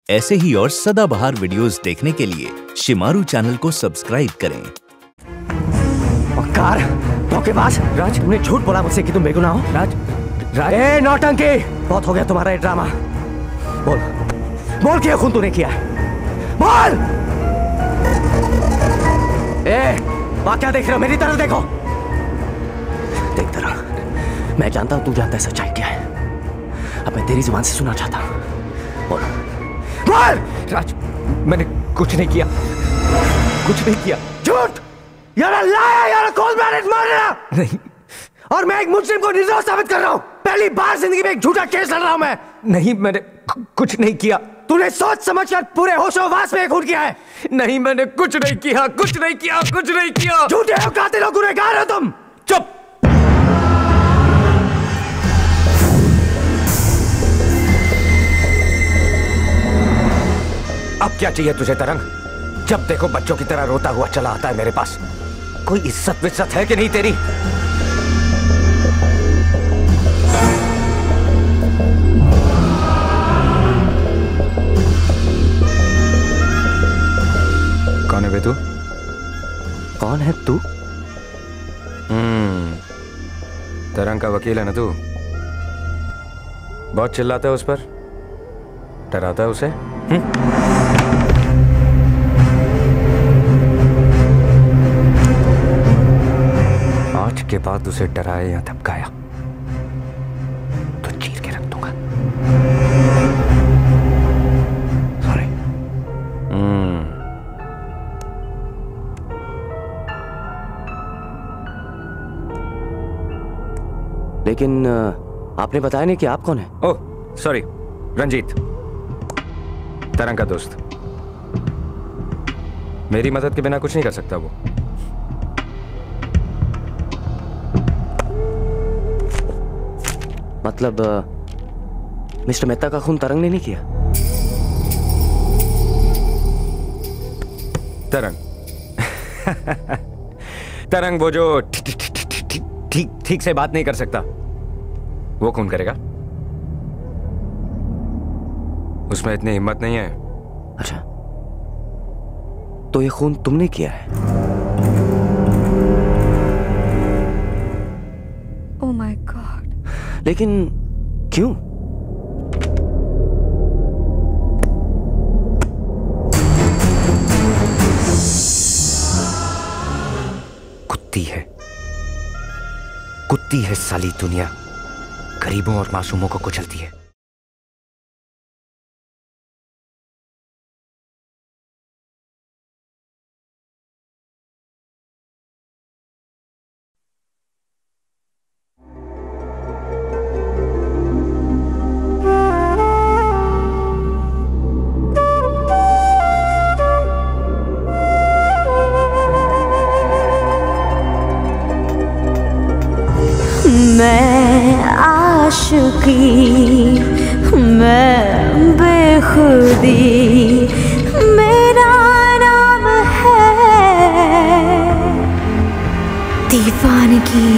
ऐसे ही और सदाबहार वीडियोस देखने के लिए शिमारू चैनल को सब्सक्राइब करें। कार धोखेबाज राज, तुमने झूठ बोला मुझसे कि तुम बेगुनाह हो। राज, ए नौटंकी, बहुत हो गया तुम्हारा ये ड्रामा। बोल बोल क्या खून तूने किया है, बोल। ए बात क्या देख रहे हो, मेरी तरफ देखो। देखते रहो, मैं जानता हूं तू जानता है सच्चाई क्या है। अब मैं तेरी जुबान से सुनना चाहता हूं, बोल बोल। राज, मैंने कुछ नहीं किया, कुछ नहीं किया। झूठ, you're a liar, you're a cold-blooded murderer। नहीं, और मैं एक मुजरिम को निर्दोष साबित कर रहा हूं। पहली बार जिंदगी में एक झूठा केस लड़ रहा हूं मैं। नहीं, मैंने कुछ नहीं किया। तूने सोच समझकर पूरे होशोवास में खून किया है। नहीं, मैंने कुछ नहीं किया, कुछ नहीं किया, कुछ नहीं किया। झूठे हो, कातिल हो, गुनहगार हो तुम। चुप। अब क्या चाहिए तुझे तरंग? जब देखो बच्चों की तरह रोता हुआ चला आता है मेरे पास। कोई इज्जत विज्जत है कि नहीं तेरी? कौन है बे तू? कौन है तू? तरंग का वकील है ना तू? बहुत चिल्लाता है उस पर, डराता है उसे। आज के बाद उसे डराया या धमकाया तो चीर के रख दूंगा। सॉरी। लेकिन आपने बताया नहीं कि आप कौन है। ओह सॉरी, रंजीत, तरंग का दोस्त। मेरी मदद के बिना कुछ नहीं कर सकता वो। मतलब मिस्टर मेहता का खून तरंग ने नहीं किया? तरंग तरंग वो जो ठीक से बात नहीं कर सकता, वो खून करेगा? उसमें इतनी हिम्मत नहीं है। अच्छा, तो ये खून तुमने किया है? Oh my God. लेकिन क्यों? कुत्ती है साली दुनिया, गरीबों और मासूमों को कुचलती है। मैं आशिकी, मैं बेखुदी, मेरा नाम है दीवानगी।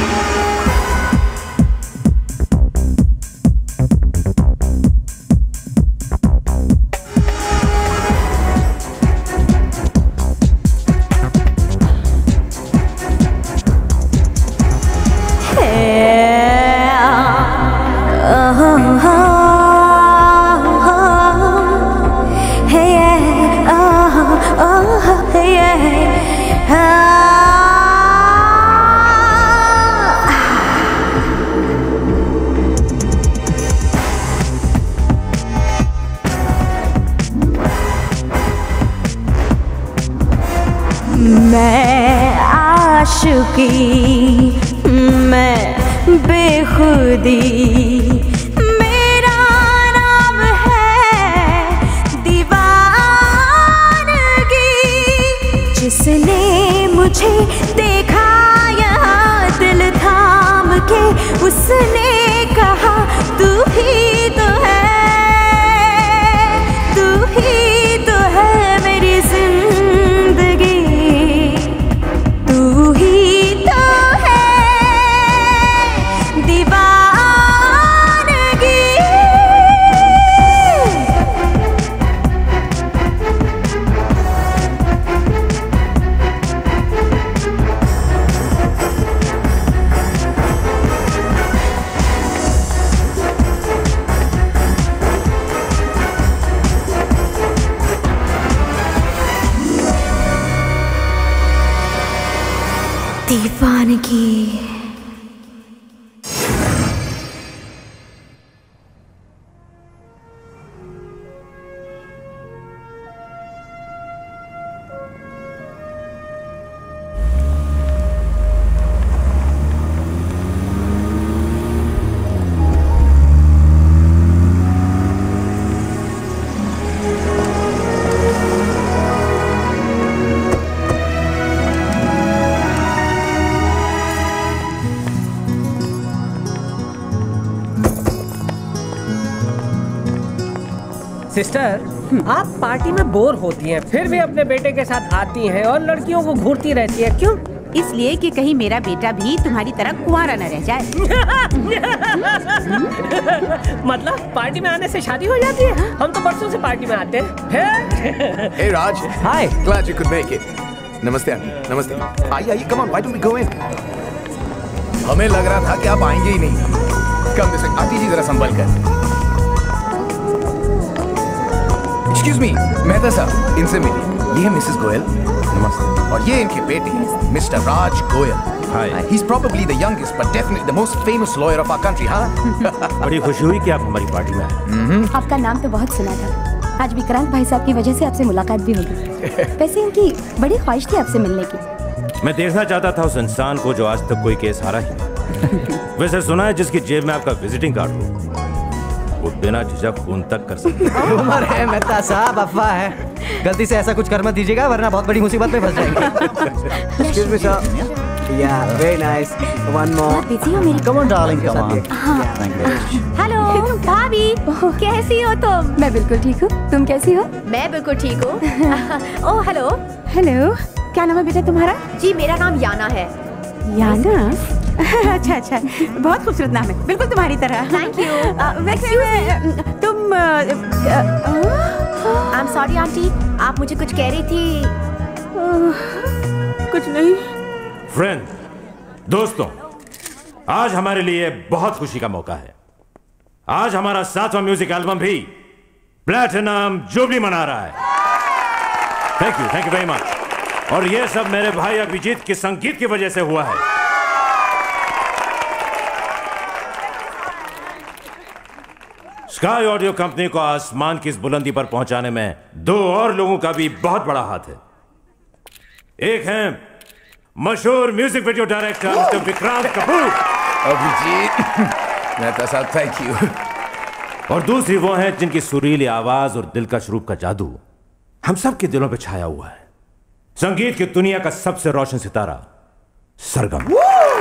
मैं आशिकी, मैं बेखुदी, मेरा नाम है दीवानगी। जिसने मुझे देखा यहाँ दिल थाम के, उसने कहा तू ही तो है, तू ही तो है मेरी जिंदगी, तू ही तो है दीवानगी। दीवानगी। सिस्टर, आप पार्टी में बोर होती हैं, फिर भी अपने बेटे के साथ आती हैं और लड़कियों को घूरती रहती हैं, क्यों? इसलिए कि कहीं मेरा बेटा भी तुम्हारी तरह कुंवारा न रह जाए। मतलब पार्टी में आने से शादी हो जाती है? हम तो बरसों से पार्टी में आते हैं। Hey Raj, Hi. Glad you could make it. नमस्ते आंटी, नमस्ते। आइए, come on, why don't we go in? हमें लग रहा था कि आप आएंगे ही नहीं। कम से आंटी जी जरा संभल कर। Excuse me, मेहता साहब, इनसे मिलिए। ये है मिसेस गोयल। नमस्ते। और ये इनके बेटे, mister Raj Goyal. Hi. He's probably the youngest, but definitely the most famous lawyer of our country, हाँ? बड़ी खुशी हुई कि आप हमारी पार्टी में आए। आपका नाम तो बहुत सुना था। आज विक्रांत भाई साहब की वजह से आपसे मुलाकात भी होगी। वैसे इनकी बड़ी ख्वाहिश थी आपसे मिलने की। मैं देखना चाहता था उस इंसान को जो आज तक कोई केस हारा ही नहीं। वैसे सुना है जिसकी जेब में आपका विजिटिंग कार्ड हो वो बिना झिझक फोन तक कर सकता है। उम्र है मेहता साहब, अफवाह है। गलती से ऐसा कुछ कर मत दीजिएगा वरना बहुत बड़ी मुसीबत में फंस जाएंगे। Excuse me, sir. Yeah, very nice. One more. बहुत बिजी हो मेरी। Come on, darling, come on. Hello भाभी, कैसी हो तुम? मैं बिल्कुल ठीक हूँ। तुम कैसी हो? मैं बिल्कुल ठीक हूँ। Oh hello. हेलो, क्या नाम है बेटा तुम्हारा? जी मेरा नाम याना है। याना? अच्छा अच्छा, बहुत खूबसूरत नाम है, बिल्कुल तुम्हारी तरह। Thank you. वैसे तुम आई एम सॉरी आंटी, आप मुझे कुछ कह रही थी। कुछ नहीं। फ्रेंड, दोस्तों, आज हमारे लिए बहुत खुशी का मौका है। आज हमारा 7वां म्यूजिक एल्बम भी प्लैटिनम जुबली मना रहा है। Thank you very much. और यह सब मेरे भाई अभिजीत के संगीत की वजह से हुआ है। स्काई ऑडियो कंपनी को आसमान की इस बुलंदी पर पहुंचाने में दो और लोगों का भी बहुत बड़ा हाथ है। एक हैं मशहूर music video director mister Vikrant Kapoor. Abhijit, Mehta साहब, थैंक यू। और दूसरी वो हैं जिनकी सुरीली आवाज और दिलकश रूप का जादू हम सब के दिलों पे छाया हुआ है। संगीत की दुनिया का सबसे रोशन सितारा सरगम।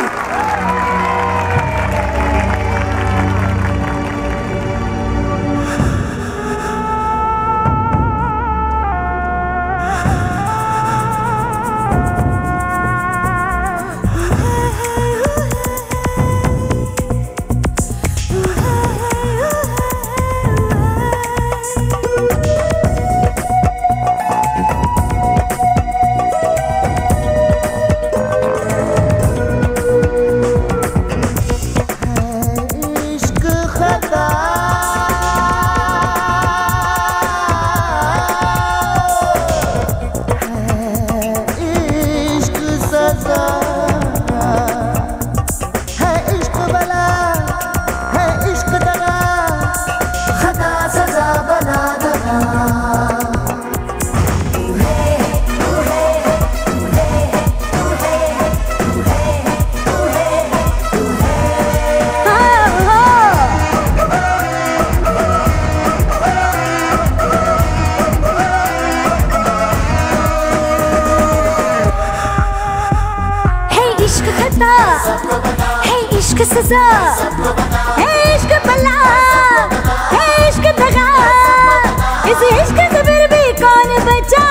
सजा है इश्क बला है इश्क दगा, इस इश्क से फिर भी कौन बचा।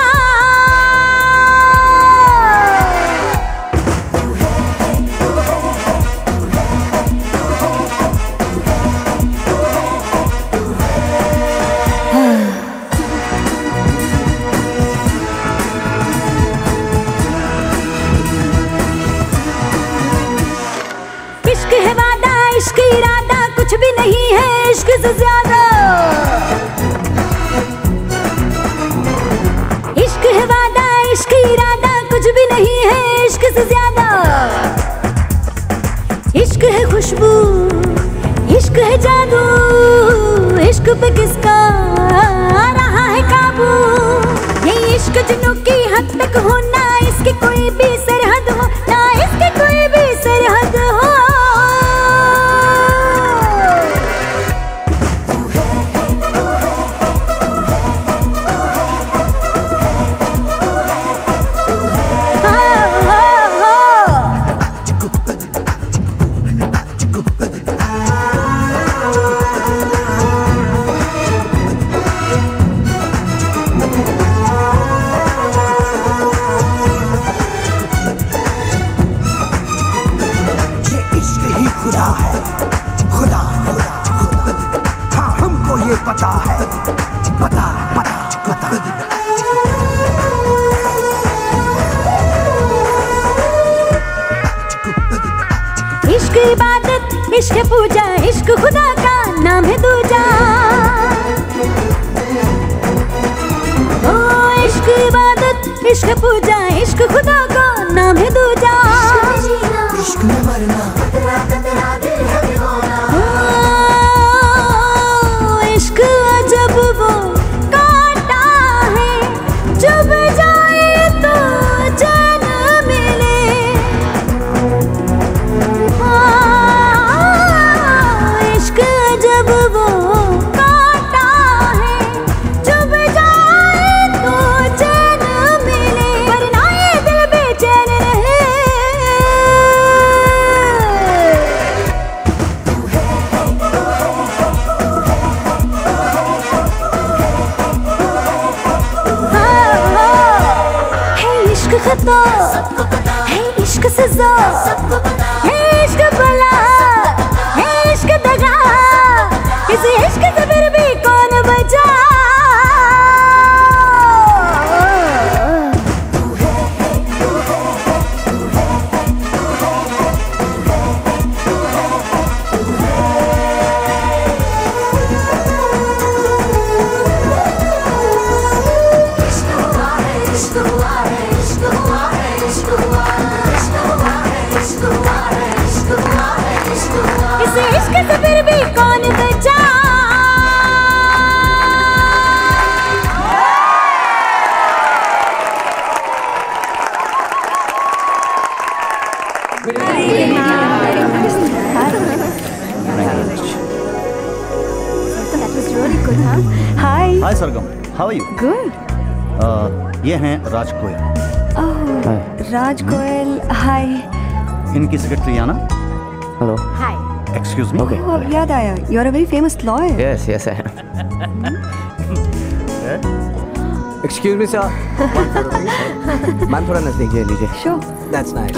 इश्क है वादा इश्क इरादा पे किसका रहा है काबू, ये इश्क जुनून की हद तक हो, ना इसकी कोई भी सरहद हो, ना इसकी कोई भी सरहद हो। पता है, पता पता पता। इश्क इबादत, इश्क पूजा, इश्क खुदा का नाम है दूजा। ओ इश्क इबादत, इश्क पूजा, इश्क खुदा का नाम है दूजा। इश्क में मरना, जब वो काटा है, चुभ जाए तो चैन मिले। इश्क जब वो काटा है, चुभ जाए तो चैन मिले, वरना ये दिल बेचैन रहे। खता है इश्क सजा, है इश्क बला, है इश्क दगा, इस इश्क से फिर भी कौन बचा। इस इश्क से फिर भी कौन बचा। Hi Sargam, how are you? Good. ये हैं राज गोयल। राज गोयल, हाय। इनकी secretary Anna. Hello. Hi. Excuse me. Okay, अब याद आया, you are a very famous lawyer. Yes yes I am. Excuse me sir, ma'am थोड़ा नजदीक ले लीजिए। Sure, that's nice.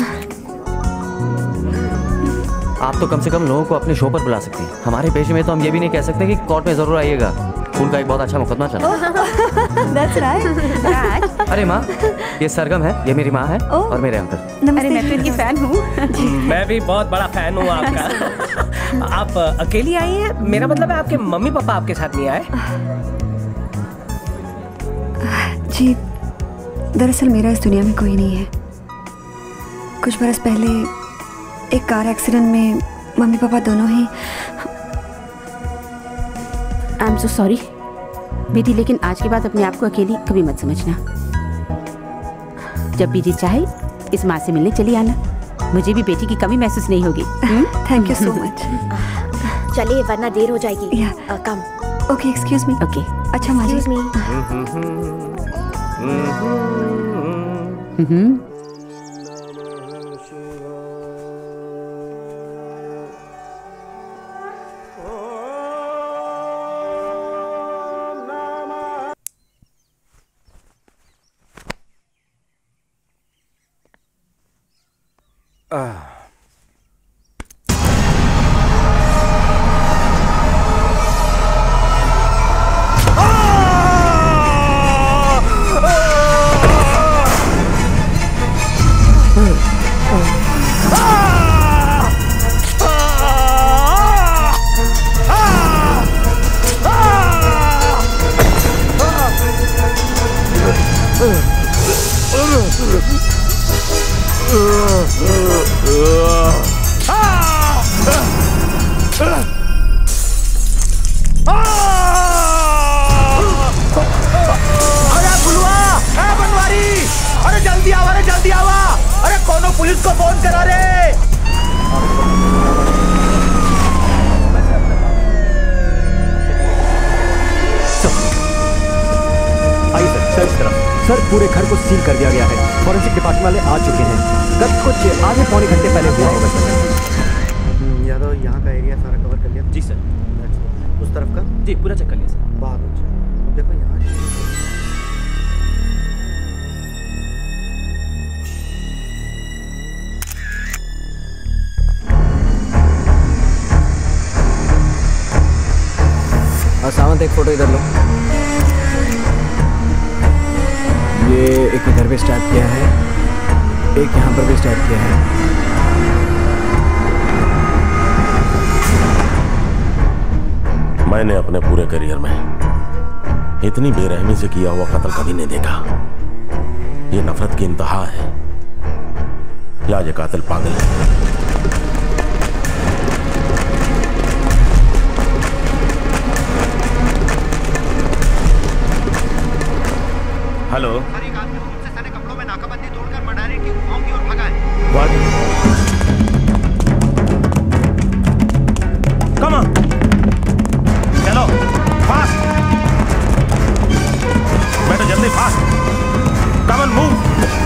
आप तो कम से कम लोगों को अपने शो पर बुला सकती हैं। हमारे पेशे में तो हम ये भी नहीं कह सकते कि कोर्ट में जरूर आइएगा। उनका एक बहुत अच्छा मुकदमा चल रहा है। That's right. राज, अरे माँ, ये सरगम है, ये मेरी माँ है और मेरे अंकल। अरे मैं तो इनकी फैन हूँ। मैं भी बहुत बड़ा फैन हूँ आपका। आप अकेली आई हैं? मेरा मतलब है आपके मम्मी पापा आपके साथ नहीं आए? जी, दरअसल मेरा इस दुनिया में कोई नहीं है। कुछ बरस पहले एक कार एक्सीडेंट में मम्मी पापा दोनों ही। आई एम सो सॉरी बेटी, लेकिन आज के बाद अपने आप को अकेली कभी मत समझना। जब भी जी चाहे इस माँ से मिलने चली आना, मुझे भी बेटी की कमी महसूस नहीं होगी। Thank you so much. चलिए वरना देर हो जाएगी। Come. Okay, excuse me. Okay, अच्छा माँ जी। Excuse me. फोन करा रे। आइए सर, इस तरफ। सर, पूरे घर को सील कर दिया गया है। फॉरेंसिक डिपार्टमेंट वाले आ चुके हैं। कब कुछ आधे पौने घंटे पहले हुआ होगा सर। यादव, यहाँ का एरिया सारा कवर कर लिया? जी सर। उस तरफ का? जी पूरा चेक कर लिया सर। बाहर अब देखो यहाँ सावंत, एक फोटो इधर लो। ये एक इधर भी स्टार्ट किया है, एक यहाँ पर भी स्टार्ट किया है। मैंने अपने पूरे करियर में इतनी बेरहमी से किया हुआ कत्ल कभी नहीं देखा। ये नफरत की इंतहा है या ये कातिल पागल है? हेलो, सने कपड़ों में नाकाबंदी तोड़कर मडारी की गुफाओं की ओर भागा है। कम ऑन, चलो फास्ट। मैं तो जल्दी फास्ट। Come on, move.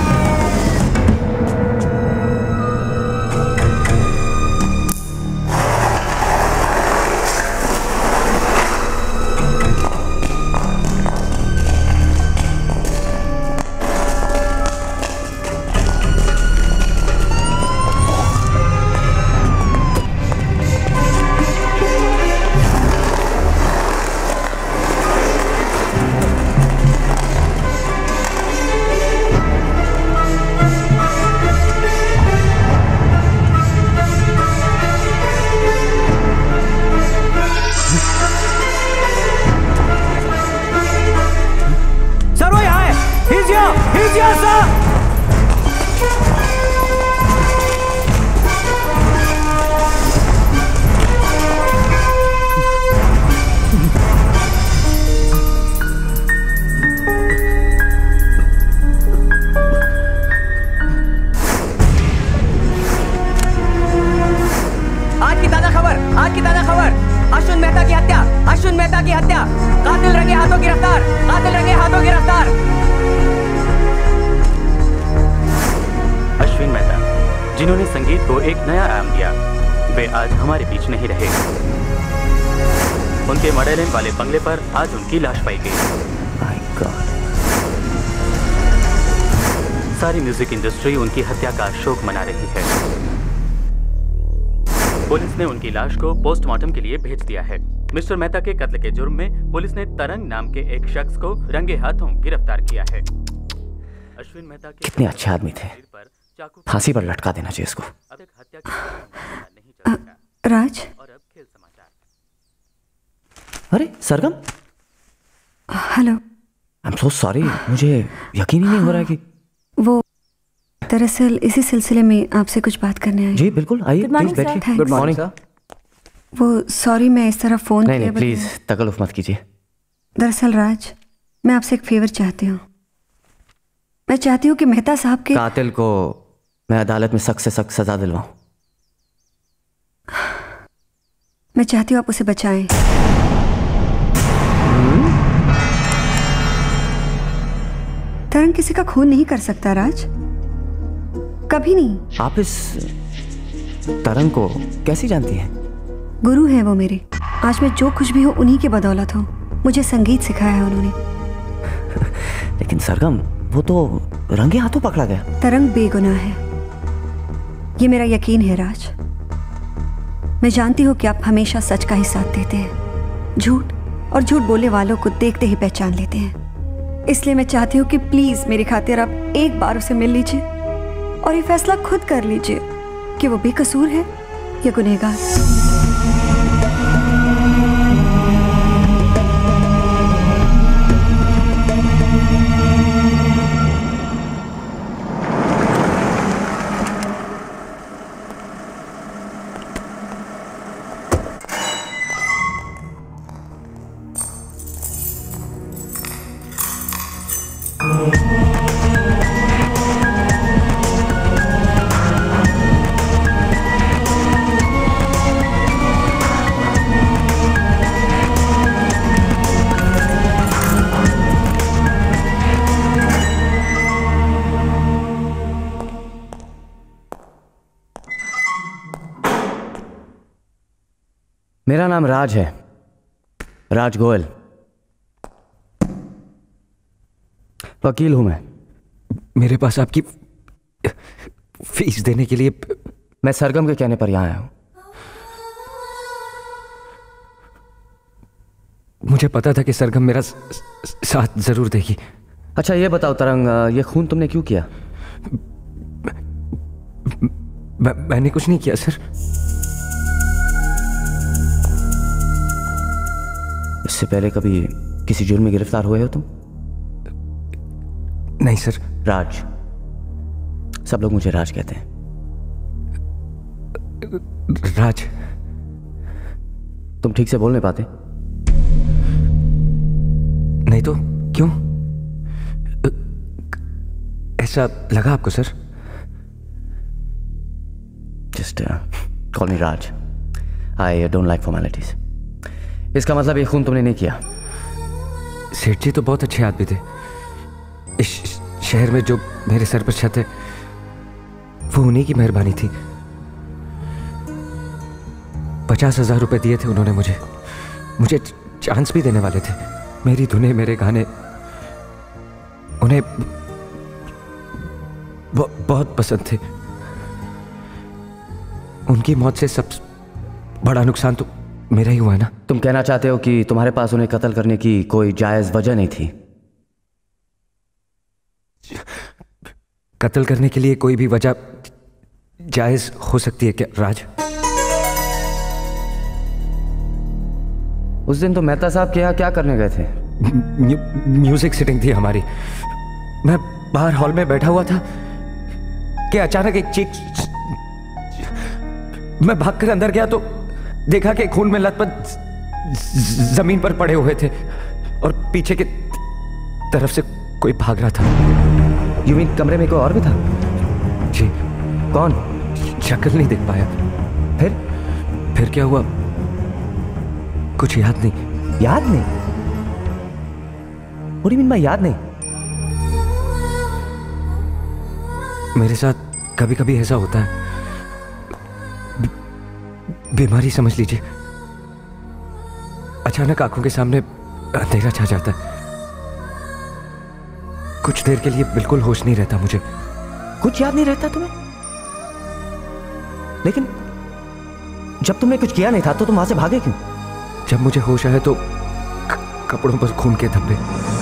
जिन्होंने संगीत को एक नया आयाम दिया, वे आज हमारे बीच नहीं रहे। उनके मडेलिन वाले बंगले पर आज उनकी लाश पाई गई। My God. सारी म्यूजिक इंडस्ट्री उनकी हत्या का शोक मना रही है। पुलिस ने उनकी लाश को पोस्टमार्टम के लिए भेज दिया है। मिस्टर मेहता के कत्ल के जुर्म में पुलिस ने तरंग नाम के एक शख्स को रंगे हाथों गिरफ्तार किया है। अश्विन मेहता के कितने अच्छे आदमी थे, फांसी पर लटका देना चाहिए इसको। राज, अरे Sargam, hello. I am so sorry, मुझे यकीन ही नहीं हो रहा है कि वो दरअसल इसी सिलसिले में आपसे कुछ बात करने आए। जी बिल्कुल, आइए प्लीज बैठिए। Good morning sir. वो सॉरी मैं इस तरह फोन नहीं प्लीज तकल्लुफ मत कीजिए। दरअसल राज, मैं आपसे एक फेवर चाहती हूँ। मैं चाहती हूँ कि मेहता साहब के कातिल को मैं अदालत में सख्त से सख्त सजा दिलवाऊं। मैं चाहती हूँ आप उसे बचाएं। तरंग किसी का खून नहीं कर सकता राज, कभी नहीं। आप इस तरंग को कैसी जानती हैं? गुरु हैं वो मेरे। आज मैं जो कुछ भी हूँ उन्हीं के बदौलत हूँ। मुझे संगीत सिखाया है उन्होंने। लेकिन सरगम, वो तो रंगे हाथों पकड़ा गया। तरंग बेगुनाह है, ये मेरा यकीन है राज। मैं जानती हूँ कि आप हमेशा सच का ही साथ देते हैं, झूठ और झूठ बोलने वालों को देखते ही पहचान लेते हैं। इसलिए मैं चाहती हूँ कि प्लीज मेरी खातिर आप एक बार उसे मिल लीजिए और ये फैसला खुद कर लीजिए कि वो बेकसूर है या गुनहगार। मेरा नाम राज है, राज गोयल। वकील हूं मैं। मेरे पास आपकी फीस देने के लिए। मैं सरगम के कहने पर यहां आया हूं। मुझे पता था कि सरगम मेरा साथ जरूर देगी। अच्छा ये बताओ तरंग, ये खून तुमने क्यों किया? मैंने कुछ नहीं किया सर। इससे पहले कभी किसी जुर्म में गिरफ्तार हुए हो तुम? नहीं सर। राज, सब लोग मुझे राज कहते हैं। राज, तुम ठीक से बोल नहीं पाते? नहीं तो क्यों? ऐसा लगा आपको sir? Just call me Raj. I don't like formalities. इसका मतलब ये खून तुमने नहीं किया? सेठ जी तो बहुत अच्छे आदमी थे। इस शहर में जो मेरे सर पर छत है वो उन्हीं की मेहरबानी थी। 50,000 रुपए दिए थे उन्होंने मुझे चांस भी देने वाले थे। मेरी धुनें, मेरे गाने उन्हें बहुत पसंद थे। उनकी मौत से सब बड़ा नुकसान तो मेरा ही हुआ है ना। तुम कहना चाहते हो कि तुम्हारे पास उन्हें कत्ल करने की कोई जायज वजह नहीं थी? कत्ल करने के लिए कोई भी वजह जायज हो सकती है क्या राज? उस दिन तो मेहता साहब के यहाँ क्या करने गए थे? म्यूजिक सिटिंग थी हमारी। मैं बाहर हॉल में बैठा हुआ था कि अचानक एक चीख। मैं भागकर अंदर गया तो देखा कि खून में लथपथ जमीन पर पड़े हुए थे और पीछे की तरफ से कोई भाग रहा था। यू मीन कमरे में कोई और भी था? जी। कौन? शक्ल नहीं देख पाया। फिर क्या हुआ कुछ याद नहीं। याद नहीं? What do you mean by याद नहीं? मेरे साथ कभी कभी ऐसा होता है। बीमारी समझ लीजिए। अचानक आंखों के सामने अंधेरा छा जाता है। कुछ देर के लिए बिल्कुल होश नहीं रहता मुझे। कुछ याद नहीं रहता तुम्हें? लेकिन जब तुमने कुछ किया नहीं था तो तुम वहां से भागे क्यों? जब मुझे होश आया तो कपड़ों पर खून के धब्बे।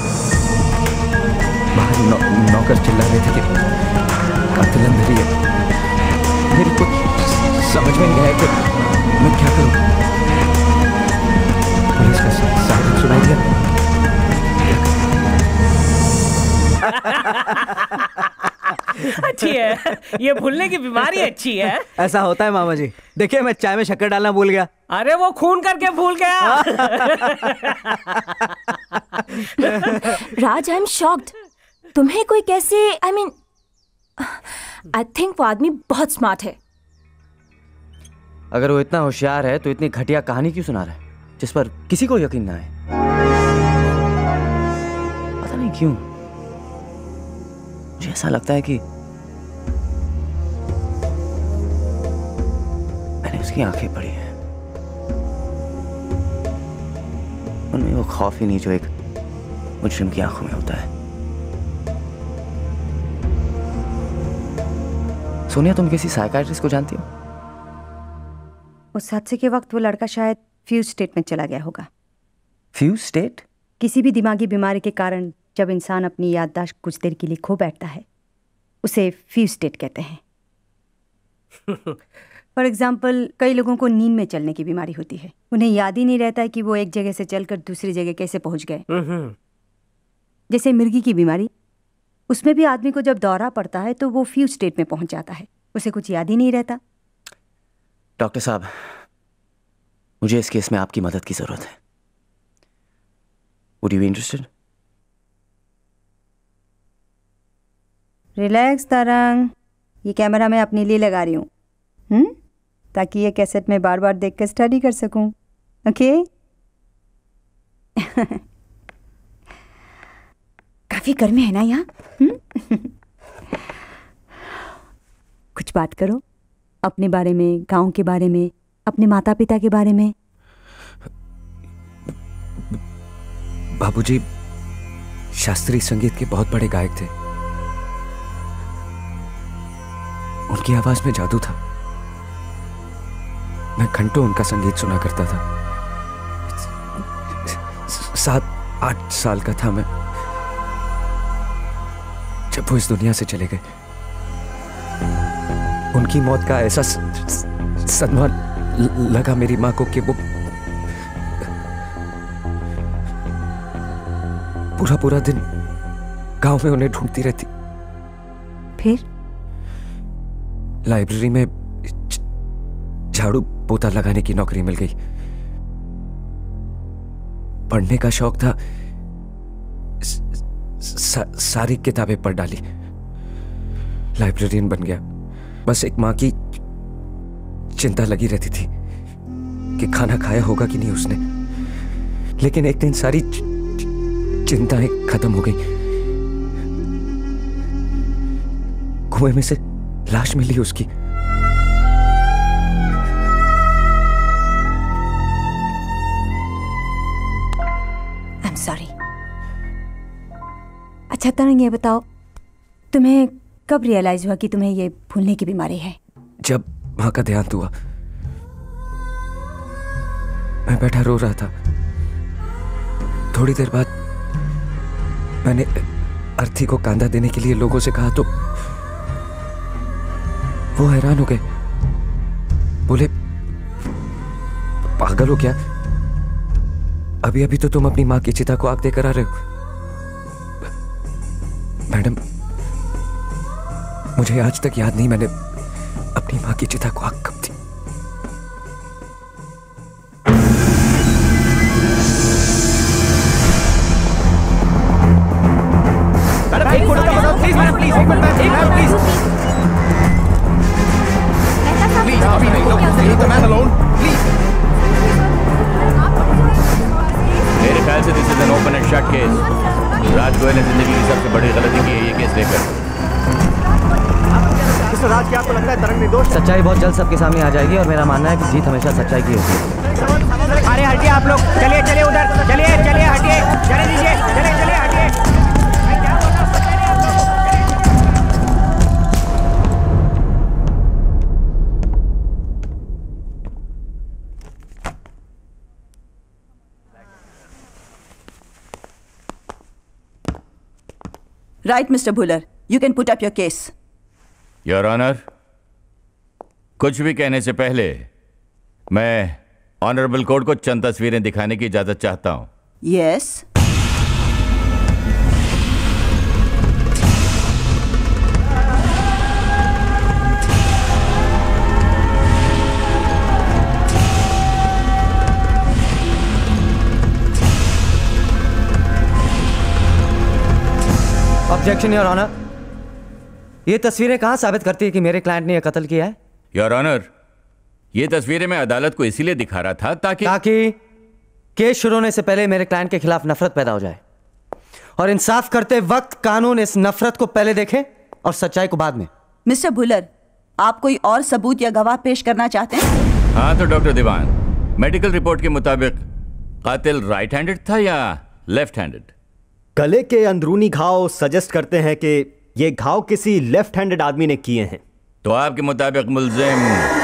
बाहर नौकर चिल्ला रहे थे कि कत्ल अंदर ही है। मेरी कुछ समझ में नहीं आया कि मैं क्या करूं। पुलिस का साइरन सुनाई दिया। अच्छी है, ये भूलने की बीमारी अच्छी है। ऐसा होता है मामा जी। देखिए मैं चाय में शक्कर डालना भूल गया। अरे वो खून करके भूल गया। Raj, I am shocked. तुम्हें कोई कैसे, आई थिंक वो आदमी बहुत स्मार्ट है। अगर वो इतना होशियार है तो इतनी घटिया कहानी क्यों सुना रहा है जिस पर किसी को यकीन ना आए? पता नहीं क्यों मुझे ऐसा लगता है कि मैंने उसकी आंखें पढ़ी हैं। उनमें वो खौफ ही नहीं जो एक मुजरिम की आंखों में होता है। सोनिया, तुम किसी साइकियाट्रिस्ट को जानती हो? उस हादसे के वक्त वो लड़का शायद फ्यूज स्टेट में चला गया होगा। Fugue state? किसी भी दिमागी बीमारी के कारण जब इंसान अपनी याददाश्त कुछ देर के लिए खो बैठता है उसे फ्यूज स्टेट कहते हैं। फॉर एग्जाम्पल, कई लोगों को नींद में चलने की बीमारी होती है। उन्हें याद ही नहीं रहता है कि वो एक जगह से चलकर दूसरी जगह कैसे पहुंच गए। जैसे मिर्गी की बीमारी, उसमें भी आदमी को जब दौरा पड़ता है तो वो फ्यूज स्टेट में पहुंच जाता है। उसे कुछ याद ही नहीं रहता। डॉक्टर साहब, मुझे इस केस में आपकी मदद की जरूरत है। Would you be interested? Relax Tarang, ये कैमरा मैं अपने लिए लगा रही हूँ, ताकि ये कैसेट में बार बार देखकर स्टडी कर सकूं। ओके? काफी गर्मी है ना यहाँ? कुछ बात करो अपने बारे में, गांव के बारे में, अपने माता पिता के बारे में। बाबूजी शास्त्रीय संगीत के बहुत बड़े गायक थे। उनकी आवाज में जादू था। मैं घंटों उनका संगीत सुना करता था। 7-8 साल का था मैं जब वो इस दुनिया से चले गए। उनकी मौत का ऐसा सदमा लगा मेरी मां को कि वो पूरा दिन गांव में उन्हें ढूंढती रहती। फिर लाइब्रेरी में झाड़ू पोता लगाने की नौकरी मिल गई। पढ़ने का शौक था, सारी किताबें पढ़ डाली। लाइब्रेरियन बन गया। बस एक मां की चिंता लगी रहती थी कि खाना खाया होगा कि नहीं उसने। लेकिन एक दिन सारी चिंताएं खत्म हो गई। कुएं में से लाश मिली उसकी। I am sorry. अच्छा तरंग, ये बताओ तुम्हें कब रियलाइज हुआ कि तुम्हें ये भूलने की बीमारी है? जब मां का देहांत हुआ। मैं बैठा रो रहा था। थोड़ी देर बाद मैंने अर्थी को कांदा देने के लिए लोगों से कहा तो वो हैरान हो गए। बोले, पागल हो क्या? अभी अभी तो तुम अपनी मां की चिता को आग देकर आ रहे हो। मैडम, मुझे आज तक याद नहीं मैंने अपनी मां की चिता को आग कब दी। मेरे ख्याल से this is an open and shut case. Raj Goyal ने जिंदगी की सबसे बड़ी गलती की है ये केस लेकर। मिस्टर राज, क्या आपको लगता है तरंग निर्दोष? सच्चाई बहुत जल्द सबके सामने आ जाएगी और मेरा मानना है कि जीत हमेशा सच्चाई की होती है। अरे हटिए आप लोग, चलिए उधर, चलिए हटिए, चले दीजिए, चलिए हटिए। Right, Mr. Bhullar. You can put up your case. Your Honor, कुछ भी कहने से पहले मैं ऑनरेबल कोर्ट को चंद तस्वीरें दिखाने की इजाजत चाहता हूं। Yes. Objection your honour. ये तस्वीरें कहां साबित करती है कि मेरे क्लाइंट ने यह कत्ल किया है? योर ऑनर, ये तस्वीरें मैं अदालत को इसीलिए दिखा रहा था ताकि केस शुरू होने से पहले मेरे क्लाइंट के खिलाफ नफरत पैदा हो जाए और इंसाफ करते वक्त कानून इस नफरत को पहले देखे और सच्चाई को बाद में। मिस्टर भुलर, आप कोई और सबूत या गवाह पेश करना चाहते हैं? हाँ तो डॉक्टर दीवान, मेडिकल रिपोर्ट के मुताबिक कातिल राइट हैंडेड था या लेफ्ट हैंडेड? गले के अंदरूनी घाव सजेस्ट करते हैं कि ये घाव किसी लेफ्ट हैंडेड आदमी ने किए हैं। तो आपके मुताबिक मुल्जिम?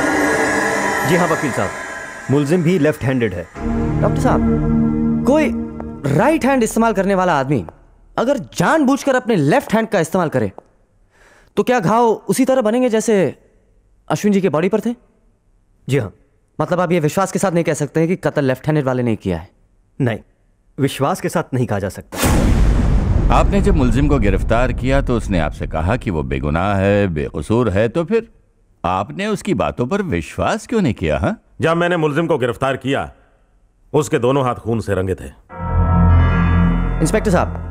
जी हाँ वकील साहब, मुल्जिम भी लेफ्ट हैंडेड है। डॉक्टर साहब, कोई राइट हैंड इस्तेमाल करने वाला आदमी अगर जानबूझकर अपने लेफ्ट हैंड का इस्तेमाल करे तो क्या घाव उसी तरह बनेंगे जैसे अश्विन जी के बॉडी पर थे? जी हाँ। मतलब आप ये विश्वास के साथ नहीं कह सकते हैं कि कत्ल लेफ्ट हैंडेड वाले ने किया है? नहीं, विश्वास के साथ नहीं कहा जा सकता। आपने जब मुल्जिम को गिरफ्तार किया तो उसने आपसे कहा कि वो बेगुनाह है, बेकसूर है, तो फिर आपने उसकी बातों पर विश्वास क्यों नहीं किया? हाँ, जब मैंने मुल्जिम को गिरफ्तार किया उसके दोनों हाथ खून से रंगे थे। इंस्पेक्टर साहब,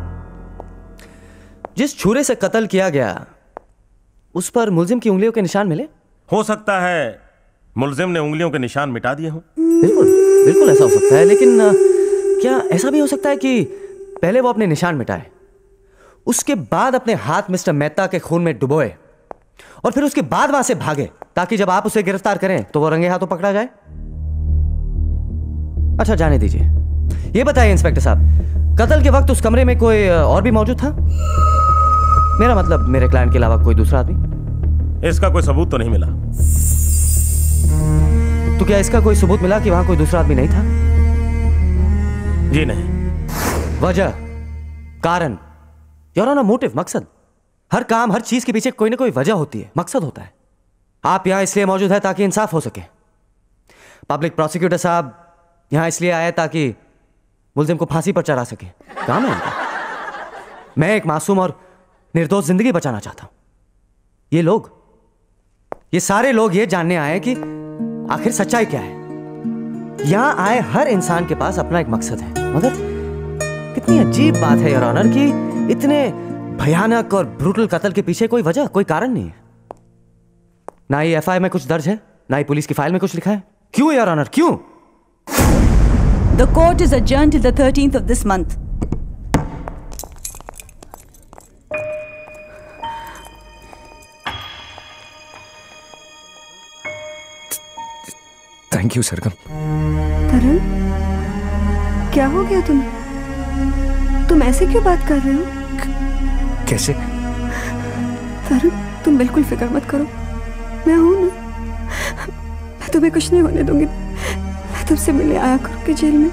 जिस छुरे से कत्ल किया गया उस पर मुल्जिम की उंगलियों के निशान मिले? हो सकता है मुल्जिम ने उंगलियों के निशान मिटा दिए हों। बिल्कुल बिल्कुल ऐसा हो सकता है, लेकिन क्या ऐसा भी हो सकता है कि पहले वो अपने निशान मिटाए, उसके बाद अपने हाथ मिस्टर मेहता के खून में डुबोए और फिर उसके बाद वहां से भागे ताकि जब आप उसे गिरफ्तार करें तो वो रंगे हाथों पकड़ा जाए? अच्छा जाने दीजिए। ये बताइए इंस्पेक्टर साहब, कत्ल के वक्त उस कमरे में कोई और भी मौजूद था? मेरा मतलब मेरे क्लाइंट के अलावा कोई दूसरा आदमी? इसका कोई सबूत तो नहीं मिला। तो क्या इसका कोई सबूत मिला कि वहां कोई दूसरा आदमी नहीं था? जी नहीं। वजह, कारण, योर ऑनर, मोटिव, मकसद। हर काम, हर चीज के पीछे कोई ना कोई वजह होती है, मकसद होता है। आप यहां इसलिए मौजूद है ताकि इंसाफ हो सके। पब्लिक प्रोसिक्यूटर साहब यहां इसलिए आए ताकि मुल्जिम को फांसी पर चढ़ा सके। काम है इनका। मैं एक मासूम और निर्दोष जिंदगी बचाना चाहता हूं। ये लोग, ये सारे लोग ये जानने आए कि आखिर सच्चाई क्या है। यहां आए हर इंसान के पास अपना एक मकसद है, मगर कितनी अजीब बात है योर ऑनर कि इतने भयानक और ब्रूटल कत्ल के पीछे कोई वजह, कोई कारण नहीं है। ना ही एफआईआर में कुछ दर्ज है, ना ही पुलिस की फाइल में कुछ लिखा है। क्यों योर ऑनर, क्यों? The court is adjourned till the 13th of this month. Thank you Sargam. Tarun, क्या हो गया तुम्हें? तुम ऐसे क्यों बात कर रहे हो? कैसे? तरुण, तुम बिल्कुल फिक्र मत करो, मैं हूं ना। मैं तुम्हें कुछ नहीं होने दूंगी। मैं तुमसे मिलने आया करूंगी जेल में।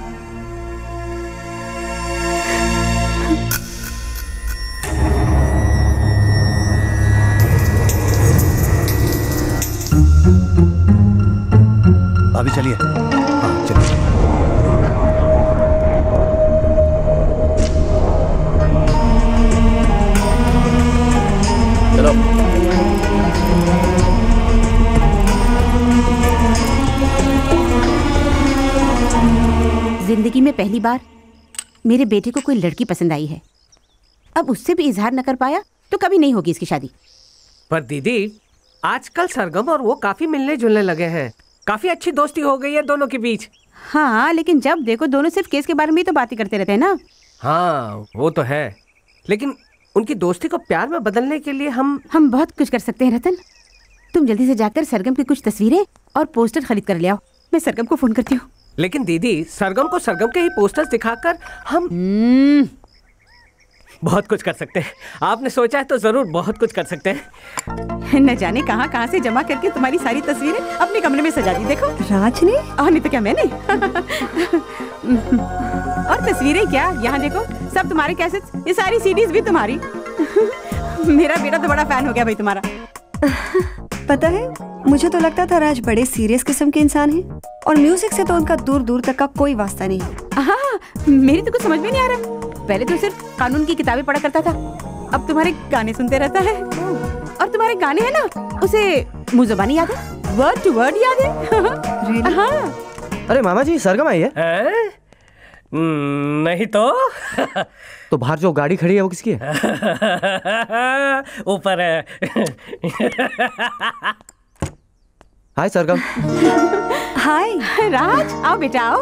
अभी चलिए। हाँ चलिए। चलो। जिंदगी में पहली बार मेरे बेटे को कोई लड़की पसंद आई है। अब उससे भी इजहार न कर पाया तो कभी नहीं होगी इसकी शादी। पर दीदी, आजकल सरगम और वो काफी मिलने जुलने लगे हैं। काफी अच्छी दोस्ती हो गई है दोनों के बीच। हाँ, लेकिन जब देखो दोनों सिर्फ केस के बारे में ही तो बातें करते रहते हैं ना। हाँ वो तो है, लेकिन उनकी दोस्ती को प्यार में बदलने के लिए हम बहुत कुछ कर सकते हैं रतन। तुम जल्दी से जाकर सरगम की कुछ तस्वीरें और पोस्टर खरीद कर ले आओ। मैं सरगम को फोन करती हूँ। लेकिन दीदी, सरगम को सरगम के ही पोस्टर्स दिखाकर हम बहुत कुछ कर सकते हैं। आपने सोचा है तो जरूर बहुत कुछ कर सकते हैं। न जाने कहाँ कहाँ से जमा करके तुम्हारी सारी तस्वीरें अपने कमरे में सजा दी। देखो राज ने, और नहीं तो क्या मैंने। और तस्वीरें क्या, यहाँ देखो सब तुम्हारे कैसेट्स, ये सारी सीडीज भी तुम्हारी। मेरा बेटा तो बड़ा फैन हो गया भाई तुम्हारा। पता है, मुझे तो लगता था राज बड़े सीरियस किस्म के इंसान हैं और म्यूजिक से तो उनका दूर दूर तक का कोई वास्ता नहीं। हाँ, मेरी तो कुछ समझ में नहीं आ रहा। पहले तो सिर्फ कानून की किताबें पढ़ा करता था, अब तुम्हारे गाने सुनते रहता है। और तुम्हारे गाने हैं ना, उसे मुंह ज़बानी याद है, वर्ड टू वर्ड याद है। really? हाँ। अरे मामा जी, सरगम आई है? नहीं तो बाहर जो गाड़ी खड़ी है वो किसकी है? ऊपर है। हाय सरगम। हाय राज, आओ बेटा आओ।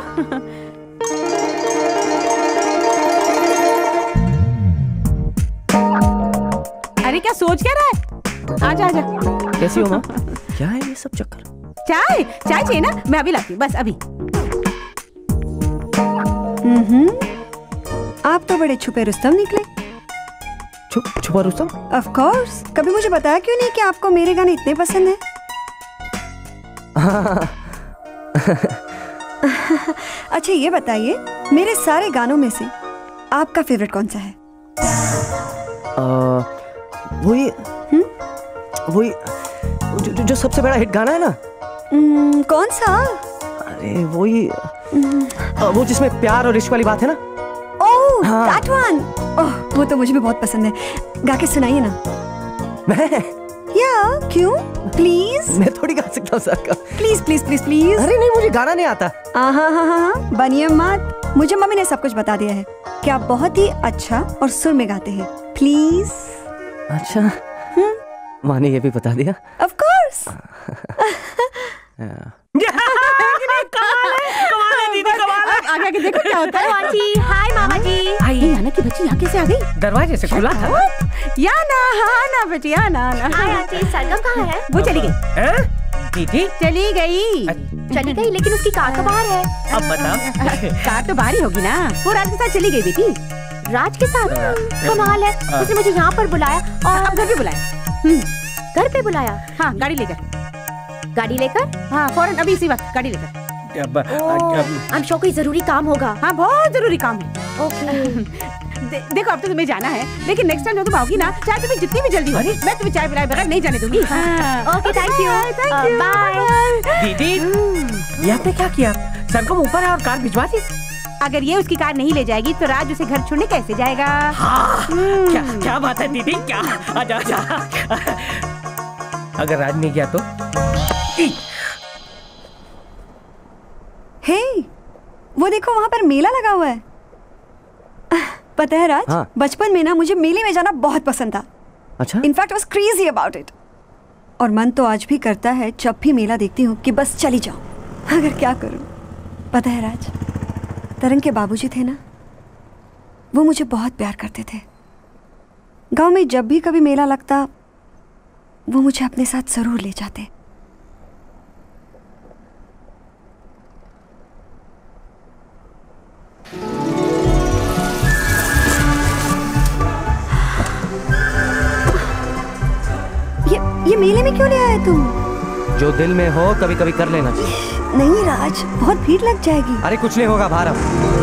अरे क्या सोच क्या रहा है? आजा आजा। कैसी हो माँ? क्या है ये सब चक्कर? चाय चाहिए ना, मैं अभी लाती हूँ, बस अभी। आप तो बड़े छुपे रुस्तम निकले। छुपा रुस्तम? Of course. कभी मुझे बताया क्यों नहीं कि आपको मेरे गाने इतने पसंद हैं? अच्छा ये बताइए, मेरे सारे गानों में से आपका फेवरेट कौन सा है? वही जो सबसे बड़ा हिट गाना है ना। कौन सा? अरे वही वो जिसमें प्यार और इश्क वाली बात है ना। ओह, that one। ओह, वो तो मुझे भी बहुत पसंद है। गा के सुनाइए ना। मैं? या क्यों? प्लीज। मैं थोड़ी गा सकता हूँ सर का। Please please please please. अरे नहीं, मुझे गाना नहीं आता। हाँ, बनिए मत। मुझे मम्मी ने सब कुछ बता दिया है कि आप बहुत ही अच्छा और सुर में गाते हैं। प्लीज। अच्छा, माँ ने ये भी बता दिया? Of course. कमाल है दीदी, कमाल है। आगे आगे देखो क्या होता है। मामा जी, हाय मामा जी। ये याना की बच्ची यहाँ कैसे आ गई? दरवाजे से खुला था। याना, हाँ ना बेटी, याना। हाय आंटी, सरगम कहाँ है? वो चली गई। दीदी चली गई। चली गई, लेकिन उसकी कार तो बाहर है। अब बताओ। कार तो बाहर ही होगी ना, वो राज के साथ चली गई बेटी। राज के साथ? कमाल है, उसने मुझे यहाँ पर बुलाया और अब घर पे बुलाया। घर पे बुलाया? हाँ, गाड़ी लेकर। गाड़ी लेकर? हाँ, फौरन अभी इसी वक्त गाड़ी लेकर। I'm sure कोई जरूरी काम होगा। हाँ, बहुत जरूरी काम है। ओके। देखो अब तो तुम्हें जाना है, लेकिन नेक्स्ट टाइम जब तुम आओगी ना, चाहे तुम्हें जितनी भी जल्दी हो, मैं तुम्हें चाय पिलाए बगैर नहीं जाने दूंगी। Okay, thank you. बाय। दीदी, ये आपने क्या किया? सरगम ऊपर है और कार भिजवा दी। अगर ये उसकी कार नहीं ले जाएगी तो राज उसे घर छोड़ने कैसे जाएगा? हाँ, क्या बात है दीदी, क्या? आजा आजा। अगर राज नहीं गया तो? हे, वो देखो वहाँ पर मेला लगा हुआ है। पता है राज, हाँ। बचपन में ना मुझे मेले में जाना बहुत पसंद था। अच्छा? In fact I was crazy about it. और मन तो आज भी करता है जब भी मेला देखती हूँ कि बस चली जाऊं, मगर क्या करूं। पता है राज, तरंग के बाबूजी थे ना, वो मुझे बहुत प्यार करते थे। गांव में जब भी कभी मेला लगता, वो मुझे अपने साथ जरूर ले जाते। ये मेले में क्यों ले आए तुम? जो दिल में हो कभी कभी कर लेना चाहिए। नहीं राज, बहुत भीड़ लग जाएगी। अरे कुछ नहीं होगा, बाहर आओ।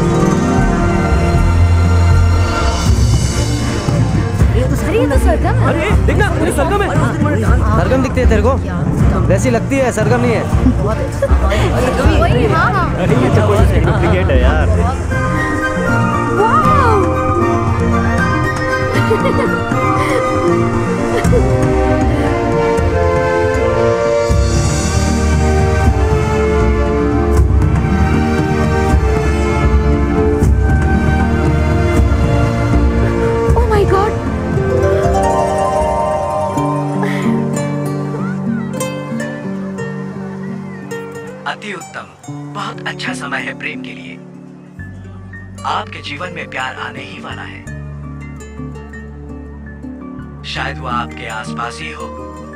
अरे तो सरगम। अरे देखना, मुझे सरगम है। सरगम दिखती है तेरे को? वैसी लगती है, सरगम नहीं है। वही, हाँ। अरे ये तो कोई डुप्लीकेट है यार। Oh my God! अति उत्तम, बहुत अच्छा समय है प्रेम के लिए। आपके जीवन में प्यार आने ही वाला है। शायद वो आपके आसपास ही हो।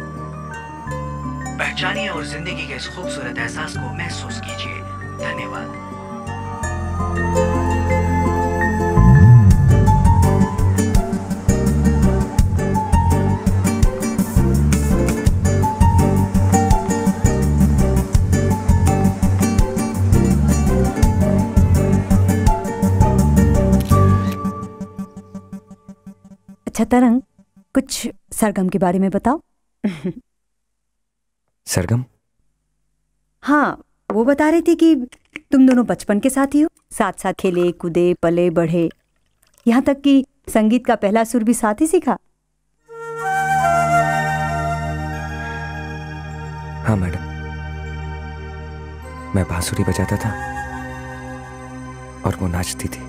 पहचानिए और जिंदगी के इस खूबसूरत एहसास को महसूस कीजिए। धन्यवाद। अच्छा तरंग, कुछ सरगम के बारे में बताओ। सरगम? हाँ, वो बता रही थी कि तुम दोनों बचपन के साथी हो, साथ साथ खेले कूदे पले बढ़े, यहाँ तक कि संगीत का पहला सुर भी साथ ही सीखा। हाँ मैडम, मैं बांसुरी बजाता था और वो नाचती थी।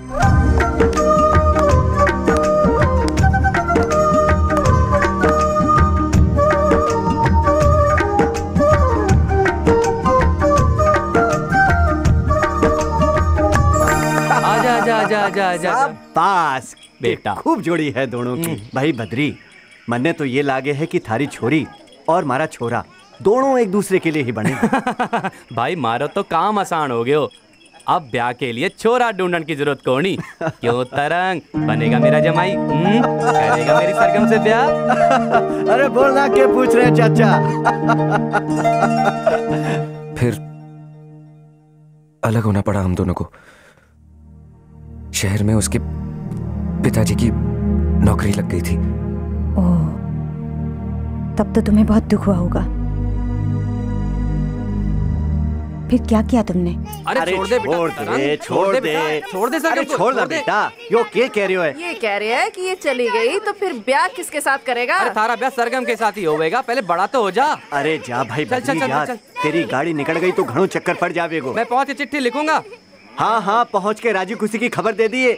शाबाश बेटा, खूब जोड़ी है दोनों की। भाई बद्री, मन्ने तो ये लागे है कि थारी छोरी और मारा छोरा दोनों एक दूसरे के लिए ही बने। भाई मारो तो काम आसान हो गयो, अब ब्याह के लिए छोरा ढूंढने की जरूरत कोनी। क्यों तरंग, बनेगा मेरा जमाई? करेगा मेरी सरगम से ब्याह? अरे बोलना क्या पूछ रहे चाचा। फिर अलग होना पड़ा हम दोनों को। शहर में उसके पिताजी की नौकरी लग गई थी। ओह, तब तो तुम्हें बहुत दुख हुआ होगा। फिर क्या किया तुमने? अरे छोड़ दे सरगम, छोड़ ना बेटा। यो क्या कह रहे हो? ये कह रहे हैं कि ये चली गई तो फिर ब्याह किसके साथ करेगा? अरे थारा ब्याह सरगम के साथ ही होवेगा, पहले बड़ा तो हो जा। अरे जा भाई, चल, चल। तेरी गाड़ी निकल गई तो घणों चक्कर पड़ जावेगो। मैं पहुंच के चिट्ठी लिखूंगा। हाँ हाँ, पहुंच के राजी खुशी की खबर दे दिए।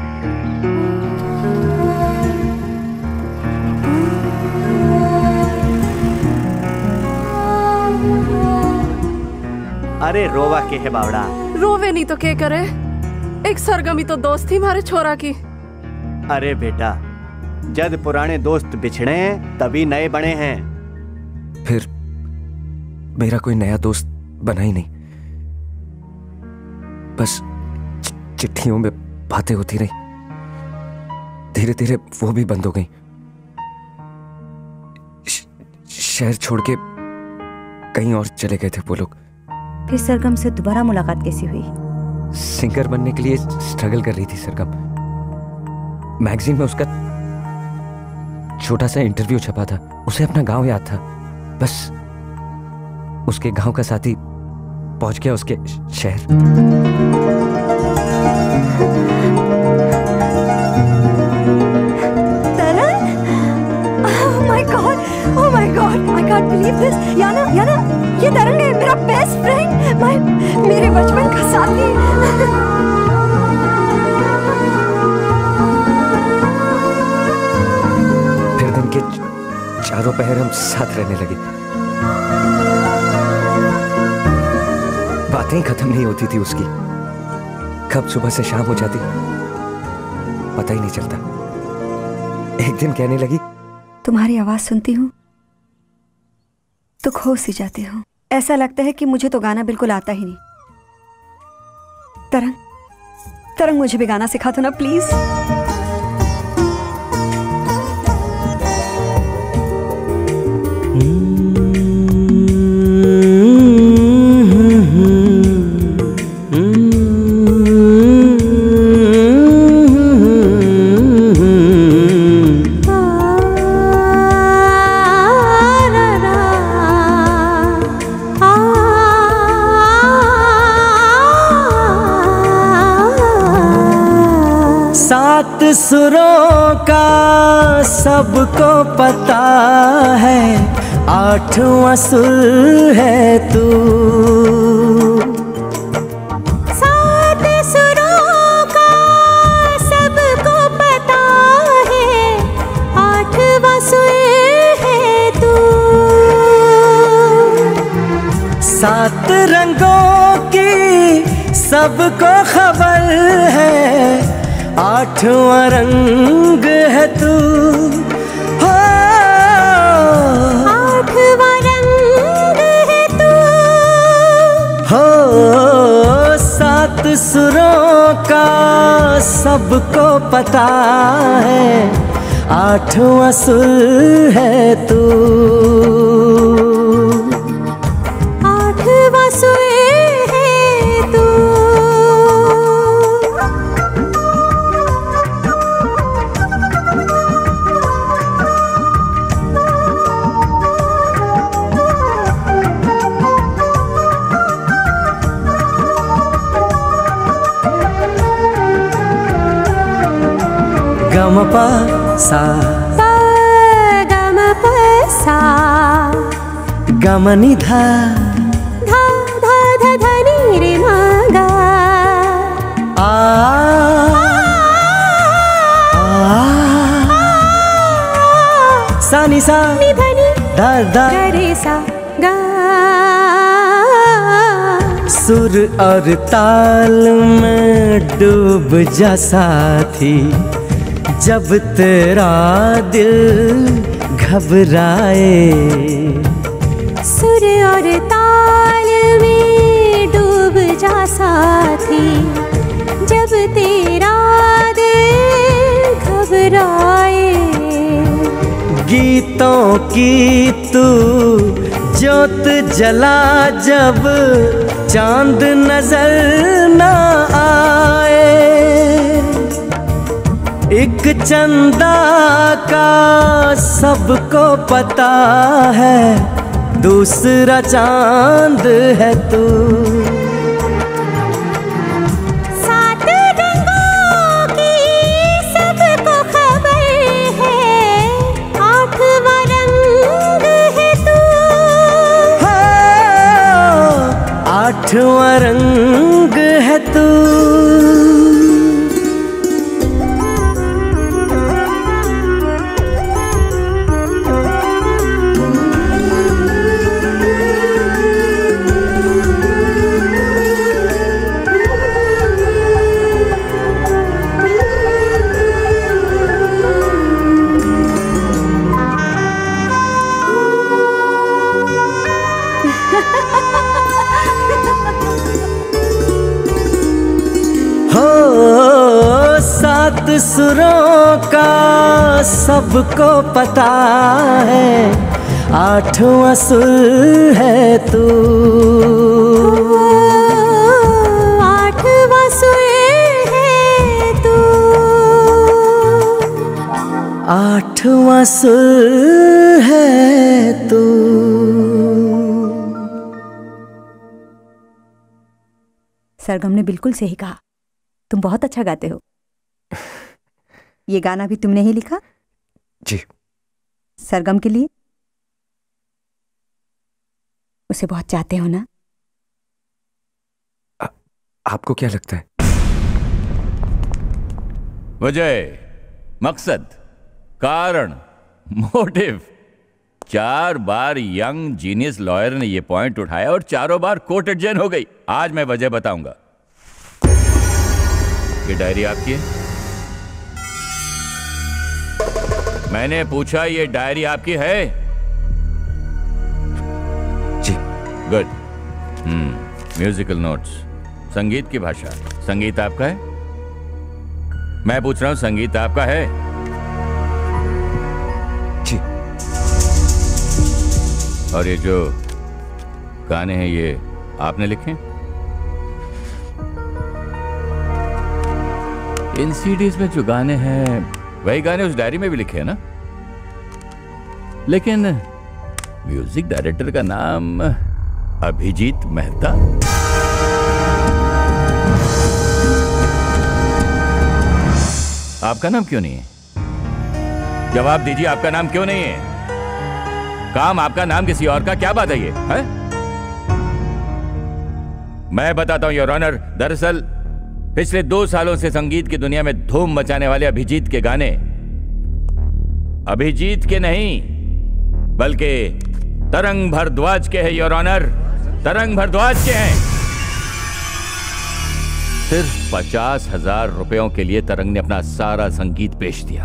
अरे रोवा के है बावड़ा। रोवे नहीं तो क्या करे, एक सरगमी तो दोस्त थी हमारे छोरा की। अरे बेटा, जब पुराने दोस्त बिछड़े तभी नए बने हैं। फिर मेरा कोई नया दोस्त बना ही नहीं। बस चिट्ठियों में बातें होती रही, धीरे धीरे वो भी बंद हो गई। शहर छोड़ के कहीं और चले गए थे वो लोग। फिर सरगम से दोबारा मुलाकात कैसी हुई? सिंगर बनने के लिए स्ट्रगल कर रही थी सरगम। मैगजीन में उसका छोटा सा इंटरव्यू छपा था। उसे अपना गांव याद था, बस उसके गांव का साथी पहुंच गया उसके शहर। Oh my God, I can't believe this. याना, ये तरंग है, मेरा बेस्ट फ्रेंड, मेरे बचपन का साथी। फिर दिन के चारों पहर हम साथ रहने लगे। बातें ही खत्म नहीं होती थी उसकी। कब सुबह से शाम हो जाती पता ही नहीं चलता। एक दिन कहने लगी, तुम्हारी आवाज सुनती हूँ तो खो सी जाती हूँ। ऐसा लगता है कि मुझे तो गाना बिल्कुल आता ही नहीं। तरंग मुझे भी गाना सिखा दो ना प्लीज। सुरों का सबको पता है, आठवां सुर है तू। सात सुरों का सबको पता है, आठवां सुर है तू। सात रंगों की सबको खबर है, आठवां रंग है तू। हो आठवां रंग है तू। हो सात सुरों का सबको पता है, आठवां सुर है तू। आठवां सुर है तू। गम पा सा गम प सा गम नि धा धा धा धा धा नी रे मा गा। सा नि सा नि धा नि धा धा रे सा गा। सुर और ताल में डूब जा साथी, जब तेरा दिल घबराए। सुर और ताल में डूब जा साथी, जब तेरा दिल घबराए। गीतों की तू ज्योत जला जब चांद नजर ना आए। एक चंदा का सबको पता है, दूसरा चांद है तू। सात रंगों की सबको खबर है, आठवां रंग है तू। आठवां रंग है तू। सुरों का सबको पता है, आठवां सुर है तू। आठवां सुर है तू। आठवां सुर है तू। सरगम ने बिल्कुल सही कहा, तुम बहुत अच्छा गाते हो। ये गाना भी तुमने ही लिखा? जी। सरगम के लिए? उसे बहुत चाहते हो ना? आपको क्या लगता है? वजह, मकसद, कारण, मोटिव। 4 बार यंग जीनियस लॉयर ने यह पॉइंट उठाया और 4 बार कोर्ट एडजन हो गई। आज मैं वजह बताऊंगा। ये डायरी आपकी है? मैंने पूछा, ये डायरी आपकी है? जी। गुड। म्यूजिकल नोट्स, संगीत की भाषा। संगीत आपका है? मैं पूछ रहा हूं, संगीत आपका है? जी। और ये जो गाने हैं, ये आपने लिखे? इन सीडीज में जो गाने हैं, वही गाने उस डायरी में भी लिखे हैं ना? लेकिन म्यूजिक डायरेक्टर का नाम अभिजीत मेहता। आपका नाम क्यों नहीं है? जवाब दीजिए, आपका नाम क्यों नहीं है? काम आपका, नाम किसी और का, क्या बात है ये? है? मैं बताता हूं योर ऑनर, दरअसल पिछले 2 सालों से संगीत की दुनिया में धूम मचाने वाले अभिजीत के गाने अभिजीत के नहीं बल्कि तरंग भारद्वाज के हैं योर ऑनर, तरंग भारद्वाज के हैं। सिर्फ 50,000 रुपयों के लिए तरंग ने अपना सारा संगीत पेश दिया।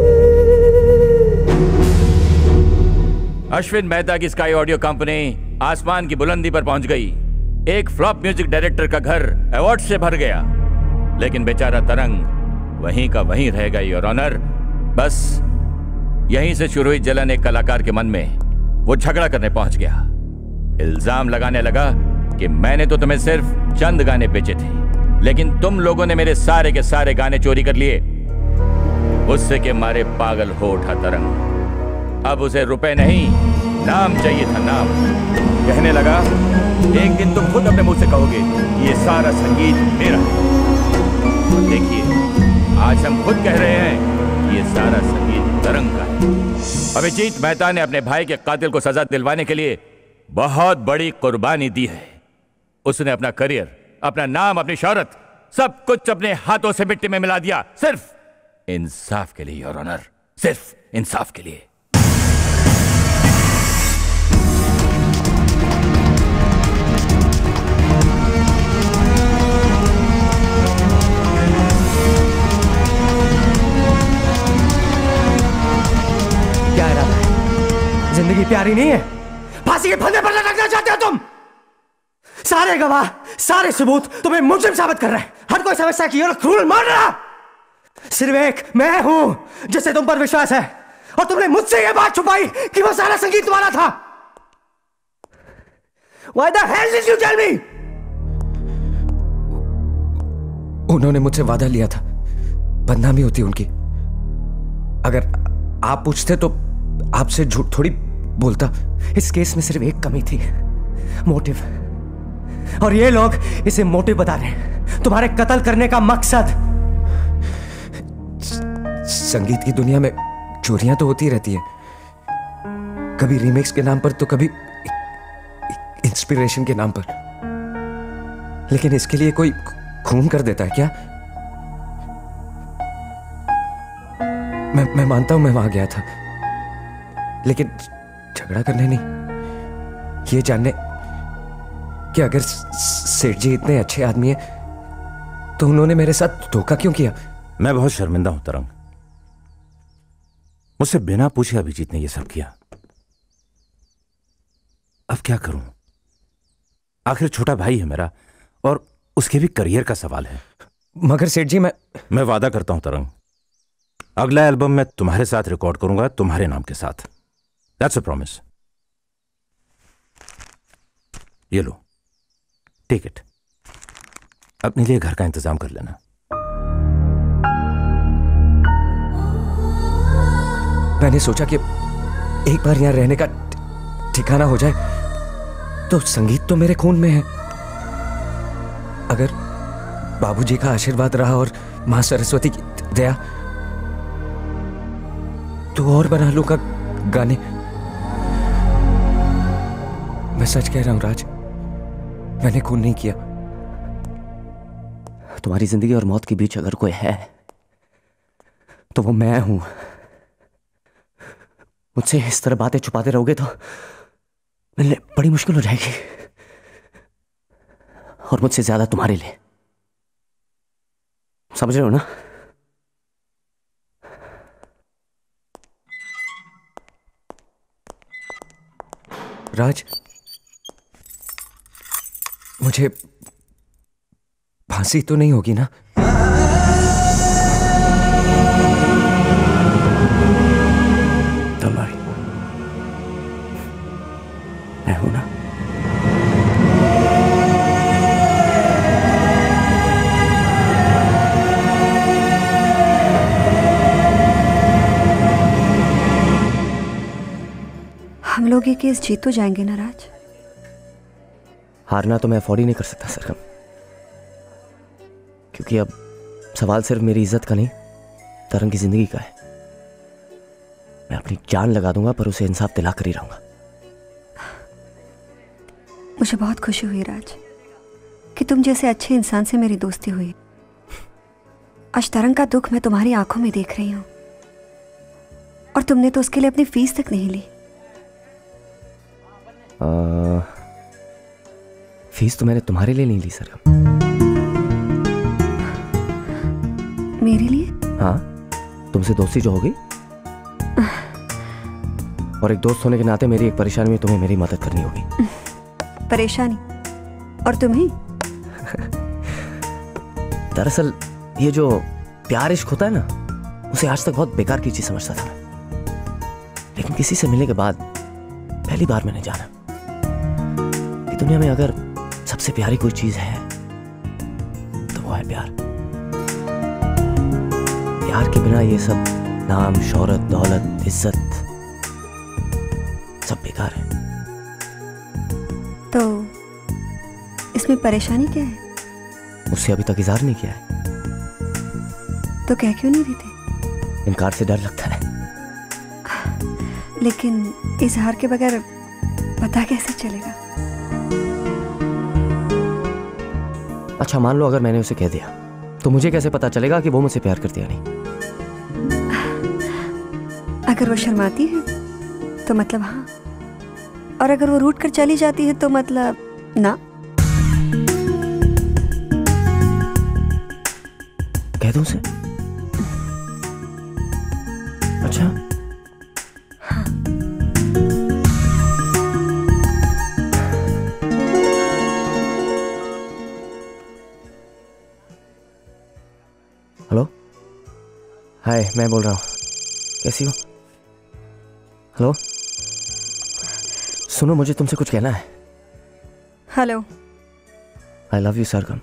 अश्विन मेहता की स्काई ऑडियो कंपनी आसमान की बुलंदी पर पहुंच गई। एक फ्लॉप म्यूजिक डायरेक्टर का घर अवार्ड से भर गया, लेकिन बेचारा तरंग वहीं का वहीं रह गई योर ऑनर। बस यहीं से शुरू हुई जलन एक कलाकार के मन में। वो झगड़ा करने पहुंच गया, इल्जाम लगाने लगा कि मैंने तो तुम्हें सिर्फ चंद गाने बेचे थे, लेकिन तुम लोगों ने मेरे सारे के सारे गाने चोरी कर लिए। गुस्से के मारे पागल हो उठा तरंग। अब उसे रुपए नहीं, नाम चाहिए था, नाम। कहने लगा, एक दिन तुम खुद अपने मुंह से कहोगे ये सारा संगीत मेरा है। देखिए, आज हम खुद कह रहे हैं ये सारा संगीत तरंग का है। अभिजीत मेहता ने अपने भाई के कातिल को सजा दिलवाने के लिए बहुत बड़ी कुर्बानी दी है। उसने अपना करियर, अपना नाम, अपनी शोहरत, सब कुछ अपने हाथों से मिट्टी में मिला दिया, सिर्फ इंसाफ के लिए योर ऑनर, सिर्फ इंसाफ के लिए। क्या इरादा है? जिंदगी प्यारी नहीं है? फांसी के फंदे पर लटकना चाहते हो तुम? सारे गवाह, सारे सबूत तुम्हें मुजरिम साबित कर रहे हैं। हर कोई समझता है कि you're a cruel murderer। सिर्फ एक मैं हूं जिसे तुम पर विश्वास है, और तुमने मुझसे यह बात छुपाई कि वो सारा संगीत तुम्हारा था। Why the hell did you tell me? उन्होंने मुझसे वादा लिया था, बदनामी होती उनकी। अगर आप पूछते तो आपसे झूठ थोड़ी बोलता। इस केस में सिर्फ एक कमी थी, मोटिव, और ये लोग इसे मोटिव बता रहे हैं। तुम्हारे कत्ल करने का मकसद। संगीत की दुनिया में चोरियां तो होती रहती हैं, कभी रीमेक्स के नाम पर तो कभी इंस्पिरेशन के नाम पर, लेकिन इसके लिए कोई खून कर देता है क्या? मैं मानता हूं मैं वहां गया था, लेकिन झगड़ा करने नहीं, ये जानने कि अगर सेठ जी इतने अच्छे आदमी हैं तो उन्होंने मेरे साथ धोखा क्यों किया। मैं बहुत शर्मिंदा हूं तरंग, मुझसे बिना पूछे अभिजीत ने यह सब किया। अब क्या करूं? आखिर छोटा भाई है मेरा, और उसके भी करियर का सवाल है। मगर सेठ जी, मैं वादा करता हूं तरंग, अगला एल्बम मैं तुम्हारे साथ रिकॉर्ड करूंगा, तुम्हारे नाम के साथ। That's a promise. ये लो, टेक इट। अपने लिए घर का इंतजाम कर लेना। मैंने सोचा कि एक बार यहां रहने का ठिकाना हो जाए, तो संगीत तो मेरे खून में है। अगर बाबूजी का आशीर्वाद रहा और मां सरस्वती की दया, तो और बना लूंगा गाने। मैं सच कह रहा हूं राज, मैंने खून नहीं किया। तुम्हारी जिंदगी और मौत के बीच अगर कोई है तो वो मैं हूं। मुझसे इस तरह बातें छुपाते रहोगे तो मिलने बड़ी मुश्किल हो जाएगी, और मुझसे ज्यादा तुम्हारे लिए। समझ रहे हो ना? राज, मुझे फांसी तो नहीं होगी ना? Don't worry, मैं हूं ना। हम लोग ये केस जीत तो जाएंगे ना राज? हारना तो मैं अफोर्ड ही नहीं कर सकता सरगम, क्योंकि अब सवाल सिर्फ मेरी इज्जत का नहीं, तरंग की जिंदगी का है। मैं अपनी जान लगा दूंगा पर उसे इंसाफ दिला कर ही रहूंगा। मुझे बहुत खुशी हुई राज कि तुम जैसे अच्छे इंसान से मेरी दोस्ती हुई। आज तरंग का दुख मैं तुम्हारी आंखों में देख रही हूं, और तुमने तो उसके लिए अपनी फीस तक नहीं ली। फीस तो मैंने तुम्हारे लिए नहीं ली सरगम। मेरे लिए? हाँ, तुमसे दोस्ती जो होगी, और एक दोस्त होने के नाते मेरी एक परेशानी में तुम्हें मेरी मदद करनी होगी। परेशानी? और तुम्हें? दरअसल ये जो प्यार इश्क होता है ना, उसे आज तक बहुत बेकार की चीज समझता था मैं। लेकिन किसी से मिलने के बाद पहली बार मैंने जाना कि दुनिया में अगर सबसे प्यारी कोई चीज है तो वो है प्यार। प्यार के बिना ये सब नाम, शोहरत, दौलत, इज्जत सब बेकार है। तो इसमें परेशानी क्या है? उससे अभी तक इजहार नहीं किया है। तो कह क्यों नहीं देते? इनकार से डर लगता है। लेकिन इजहार के बगैर पता कैसे चलेगा? अच्छा, मान लो अगर मैंने उसे कह दिया, तो मुझे कैसे पता चलेगा कि वो मुझसे प्यार करती है नहीं? अगर वो शर्माती है तो मतलब हाँ, और अगर वो रूठ कर चली जाती है तो मतलब ना। कह दूं उसे? अच्छा, हेलो, हाय, मैं बोल रहा हूँ। कैसी हो? हेलो, सुनो, मुझे तुमसे कुछ कहना है। Hello, I love you Sargam.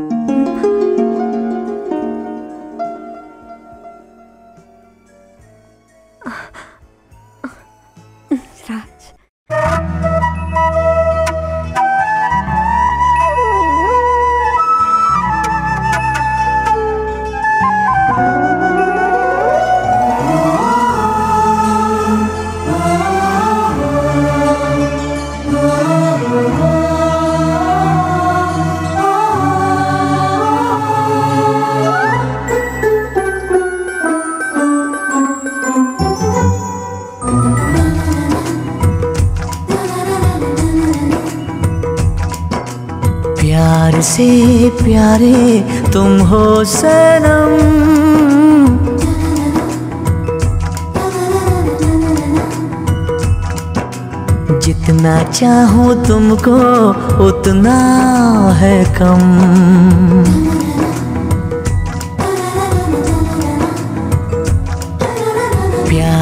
प्यार से प्यारे तुम हो सनम, जितना चाहूं तुमको उतना है कम।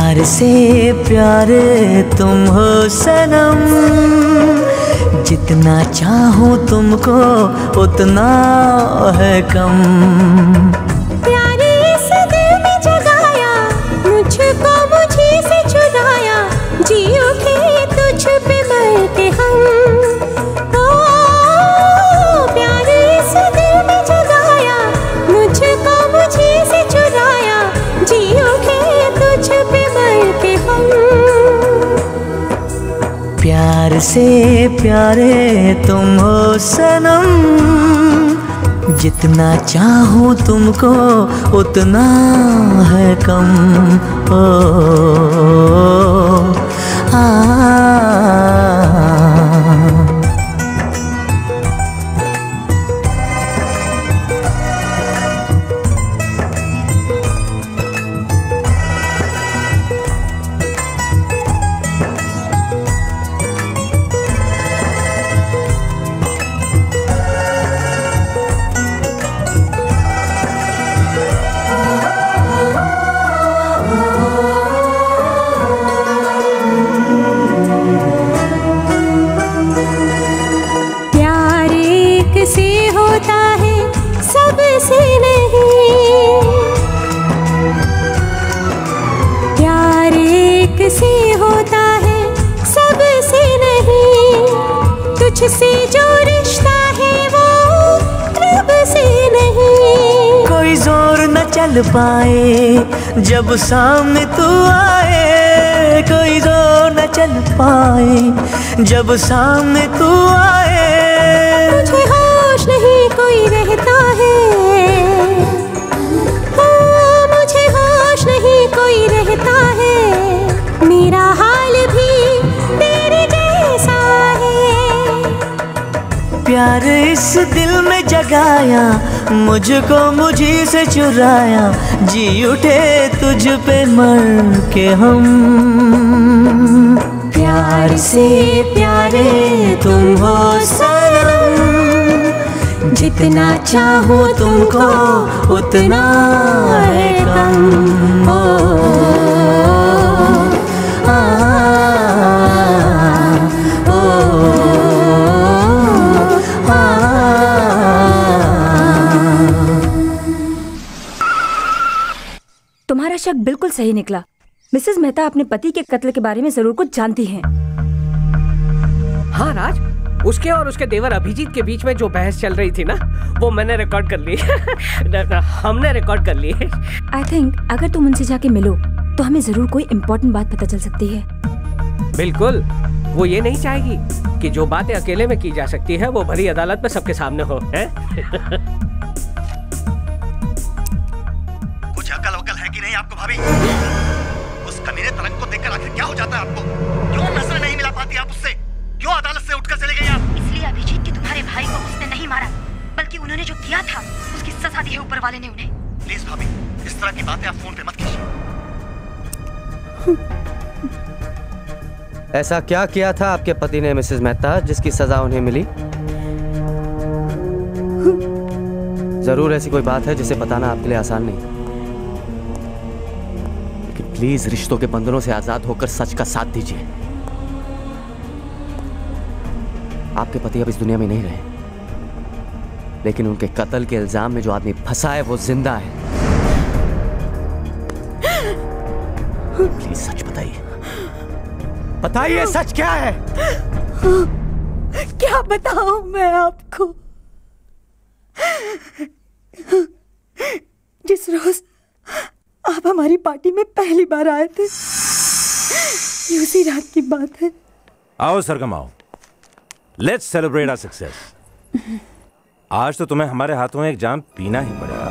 प्यार से प्यारे तुम हो सनम, जितना चाहूं तुमको उतना है कम। प्यार इस दिल में जगाया, मुझको मुझे से चुराया, जी उठे तुझ पे मर के हम। ओ प्यार इस दिल में जगाया, मुझको मुझे से चुराया, जी उठे तुझ पे मर के हम। प्यार से प्यारे तुम हो सनम, जितना चाहूं तुमको उतना है कम। ओ आ सबसे नहीं, प्यार एक से होता है सबसे नहीं, तुझसे जो रिश्ता है वो रब से नहीं। कोई जोर न चल पाए जब सामने तू आए, कोई जोर न चल पाए जब सामने तू आए। मुझे होश नहीं कोई रहता है, मुझे होश नहीं कोई रहता है, मेरा हाल भी तेरे जैसा है। प्यार इस दिल में जगाया, मुझको मुझी से चुराया, जी उठे तुझ पे मर के हम। प्यार से प्यारे तुम हो सनम, जितना चाहो तुमको उतना है कम। ओ आ ओ आ। तुम्हारा शक बिल्कुल सही निकला। मिसेस मेहता अपने पति के कत्ल के बारे में जरूर कुछ जानती हैं। हाँ राज, उसके और उसके देवर अभिजीत के बीच में जो बहस चल रही थी ना, वो मैंने रिकॉर्ड कर ली। हमने रिकॉर्ड कर ली। आई थिंक अगर तुम उनसे जाके मिलो तो हमें जरूर कोई इम्पोर्टेंट बात पता चल सकती है। बिल्कुल, वो ये नहीं चाहेगी कि जो बातें अकेले में की जा सकती है वो भरी अदालत में सबके सामने हो। है? कुछ अकल वकल है कि नहीं आपको भाभी? उस कमीने तरंग को देखकर आखिर क्या हो जाता है आपको? क्यों नजर नहीं मिला पाती आप उससे? क्यों अदालत से उठकर चले गए आप? इसलिए अभिजीत के तुम्हारे भाई को उसने नहीं मारा, बल्कि उन्होंने जो किया था उसकी सजा दी है ऊपर वाले ने उन्हें। प्लीज भाभी, इस तरह की बातें आप फोन पे मत कीजिए। ऐसा क्या किया था आपके पति ने मिसेस मेहता जिसकी सजा उन्हें मिली? जरूर ऐसी कोई बात है जिसे बताना आपके लिए आसान नहीं, लेकिन प्लीज रिश्तों के बंधनों से आजाद होकर सच का साथ दीजिए। आपके पति अब इस दुनिया में नहीं रहे, लेकिन उनके कत्ल के इल्जाम में जो आदमी फंसा है वो जिंदा है। प्लीज सच बताइए, बताइए सच क्या है? क्या बताऊं मैं आपको? जिस रोज आप हमारी पार्टी में पहली बार आए थे, उसी रात की बात है। आओ सरगम आओ, लेट्स सेलिब्रेट आवर सक्सेस। आज तो तुम्हें हमारे हाथों एक जाम पीना ही पड़ेगा।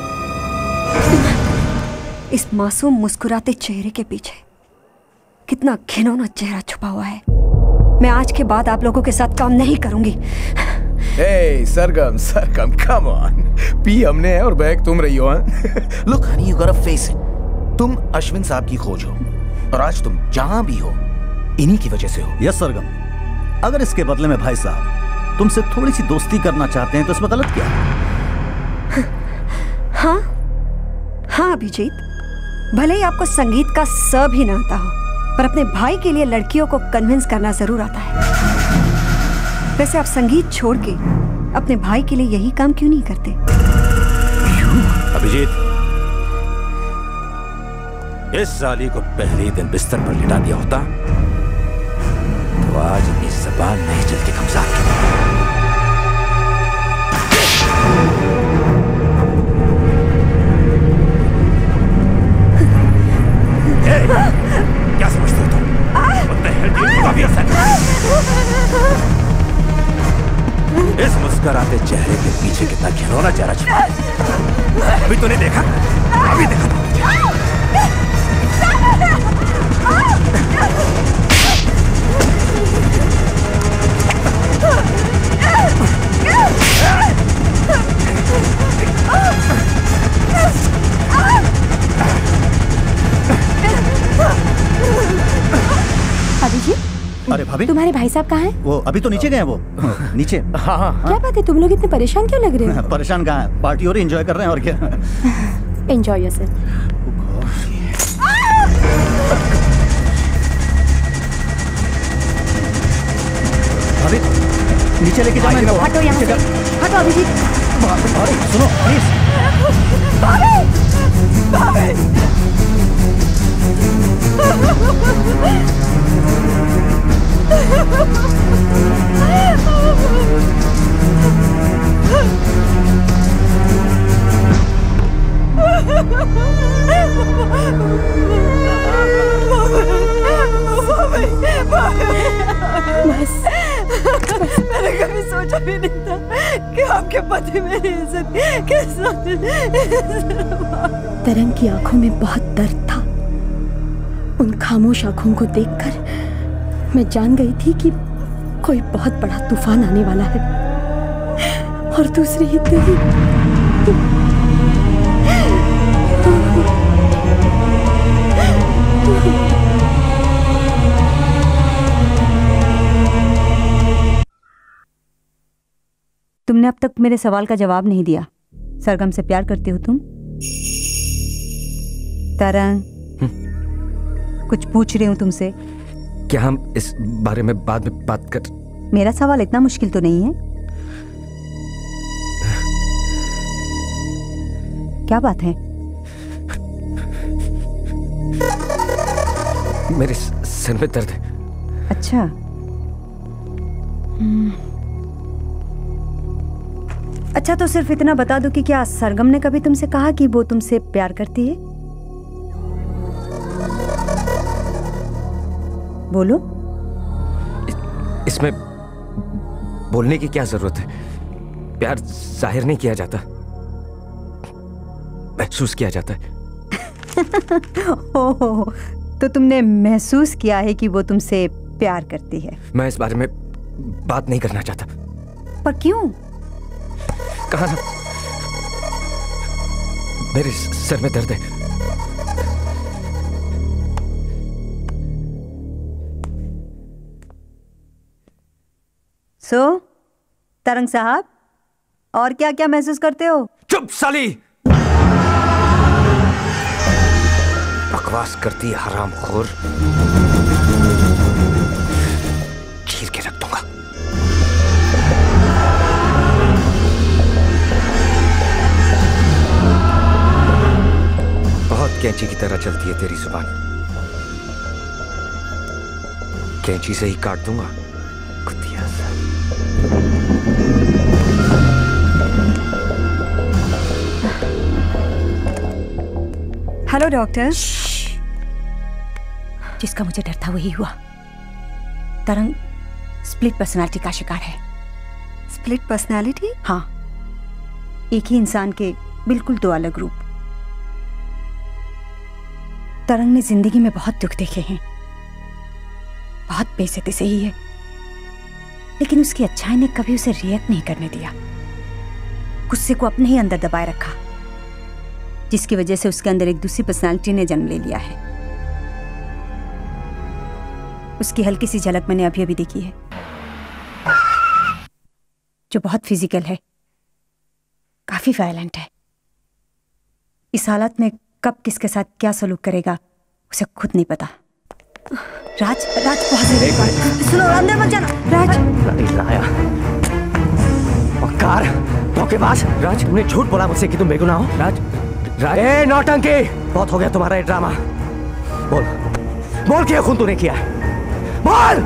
इस मासूम मुस्कुराते चेहरे के पीछे कितना घिनौना चेहरा छुपा हुआ है। मैं आज के बाद आप लोगों के साथ काम नहीं करूंगी। Hey, Sargam, come on. पी हमने है और बैग तुम रही हो। Look, honey, you gotta face it. तुम अश्विन साहब की खोज हो, और आज तुम जहां भी हो इन्हीं की वजह से हो। यस सरगम, अगर इसके बदले में भाई साहब तुमसे थोड़ी सी दोस्ती करना चाहते हैं तो इसमें गलत क्या है? हाँ हाँ अभिजीत, भले ही आपको संगीत का स भी ना आता हो, पर अपने भाई के लिए लड़कियों को कन्विंस करना जरूर आता है। वैसे आप संगीत छोड़ के अपने भाई के लिए यही काम क्यों नहीं करते? अभिजीत, इस साली को पहले ही दिन बिस्तर पर लिटा दिया होता तो आज इतनी ज़बान नहीं चलती कमज़ार की। क्या समझते हो तुम? इस मुस्कुराते चेहरे के पीछे कितना घिनौना चेहरा छिपा है। अभी तूने देखा? अभी देखा था। अभिजीत, अरे भाभी, तुम्हारे भाई साहब कहाँ हैं? वो अभी तो नीचे गए हैं वो। नीचे। हाँ। क्या बात है, तुम लोग इतने परेशान क्यों लग रहे हो? परेशान कहाँ है? पार्टी हो रही, एंजॉय कर रहे हैं और क्या। Enjoy yourself. भाभी, नीचे लेके जाना इनको। हटो यहाँ से, हटो अभिजीत। भाभी, सुनो प्लीज। भाभी, भाभी। मैंने कभी सोचा भी नहीं था कि आपके पति मेरी इज्जत किस तरंग की आंखों में बहुत दर्द था। उन खामोश आंखों को देखकर मैं जान गई थी कि कोई बहुत बड़ा तूफान आने वाला है। और दूसरे ही दिन तुमने अब तक मेरे सवाल का जवाब नहीं दिया। सरगम से प्यार करते हो तुम? तरंग, कुछ पूछ रही हूँ तुमसे। क्या हम इस बारे में बाद में बात कर? मेरा सवाल इतना मुश्किल तो नहीं है। क्या बात है? मेरे सिर में दर्द है। अच्छा। अच्छा, तो सिर्फ इतना बता दो कि क्या सरगम ने कभी तुमसे कहा कि वो तुमसे प्यार करती है? बोलो। इसमें बोलने की क्या जरूरत है? प्यार जाहिर नहीं किया जाता, महसूस किया जाता है। ओह, तो तुमने महसूस किया है कि वो तुमसे प्यार करती है? मैं इस बारे में बात नहीं करना चाहता। पर क्यों? कहा ना, मेरे सर में दर्द है। सो तरंग साहब, और क्या क्या महसूस करते हो? चुप साली! बकवास करती है हरामखोर। चीर के रख दूंगा। बहुत कैंची की तरह चलती है तेरी जुबान। कैंची से ही काट दूंगा। कुत्तिया सा। Hello doctor. जिसका मुझे डर था वही हुआ। तरंग स्प्लिट पर्सनालिटी का शिकार है। Split personality? हाँ, एक ही इंसान के बिल्कुल दो अलग रूप। तरंग ने जिंदगी में बहुत दुख देखे हैं, बहुत बेइज्जती से ही है, लेकिन उसकी अच्छाई ने कभी उसे रिएक्ट नहीं करने दिया। गुस्से को अपने ही अंदर दबाए रखा, जिसकी वजह से उसके अंदर एक दूसरी पर्सनालिटी ने जन्म ले लिया है। उसकी हल्की सी झलक मैंने अभी अभी देखी है, जो बहुत फिजिकल है, काफी वायलेंट है। इस हालत में कब किसके साथ क्या सलूक करेगा उसे खुद नहीं पता। राज, राज बहुत देर सुनो, अंदर मत जाना। राज लाया कार धोखेबाज। राज, तुमने झूठ बोला मुझसे कि तुम बेगुनाह हो। राज, राज, ए नौटंकी, बहुत हो गया तुम्हारा ये ड्रामा। बोल, बोल क्या खून तूने किया है, बोल।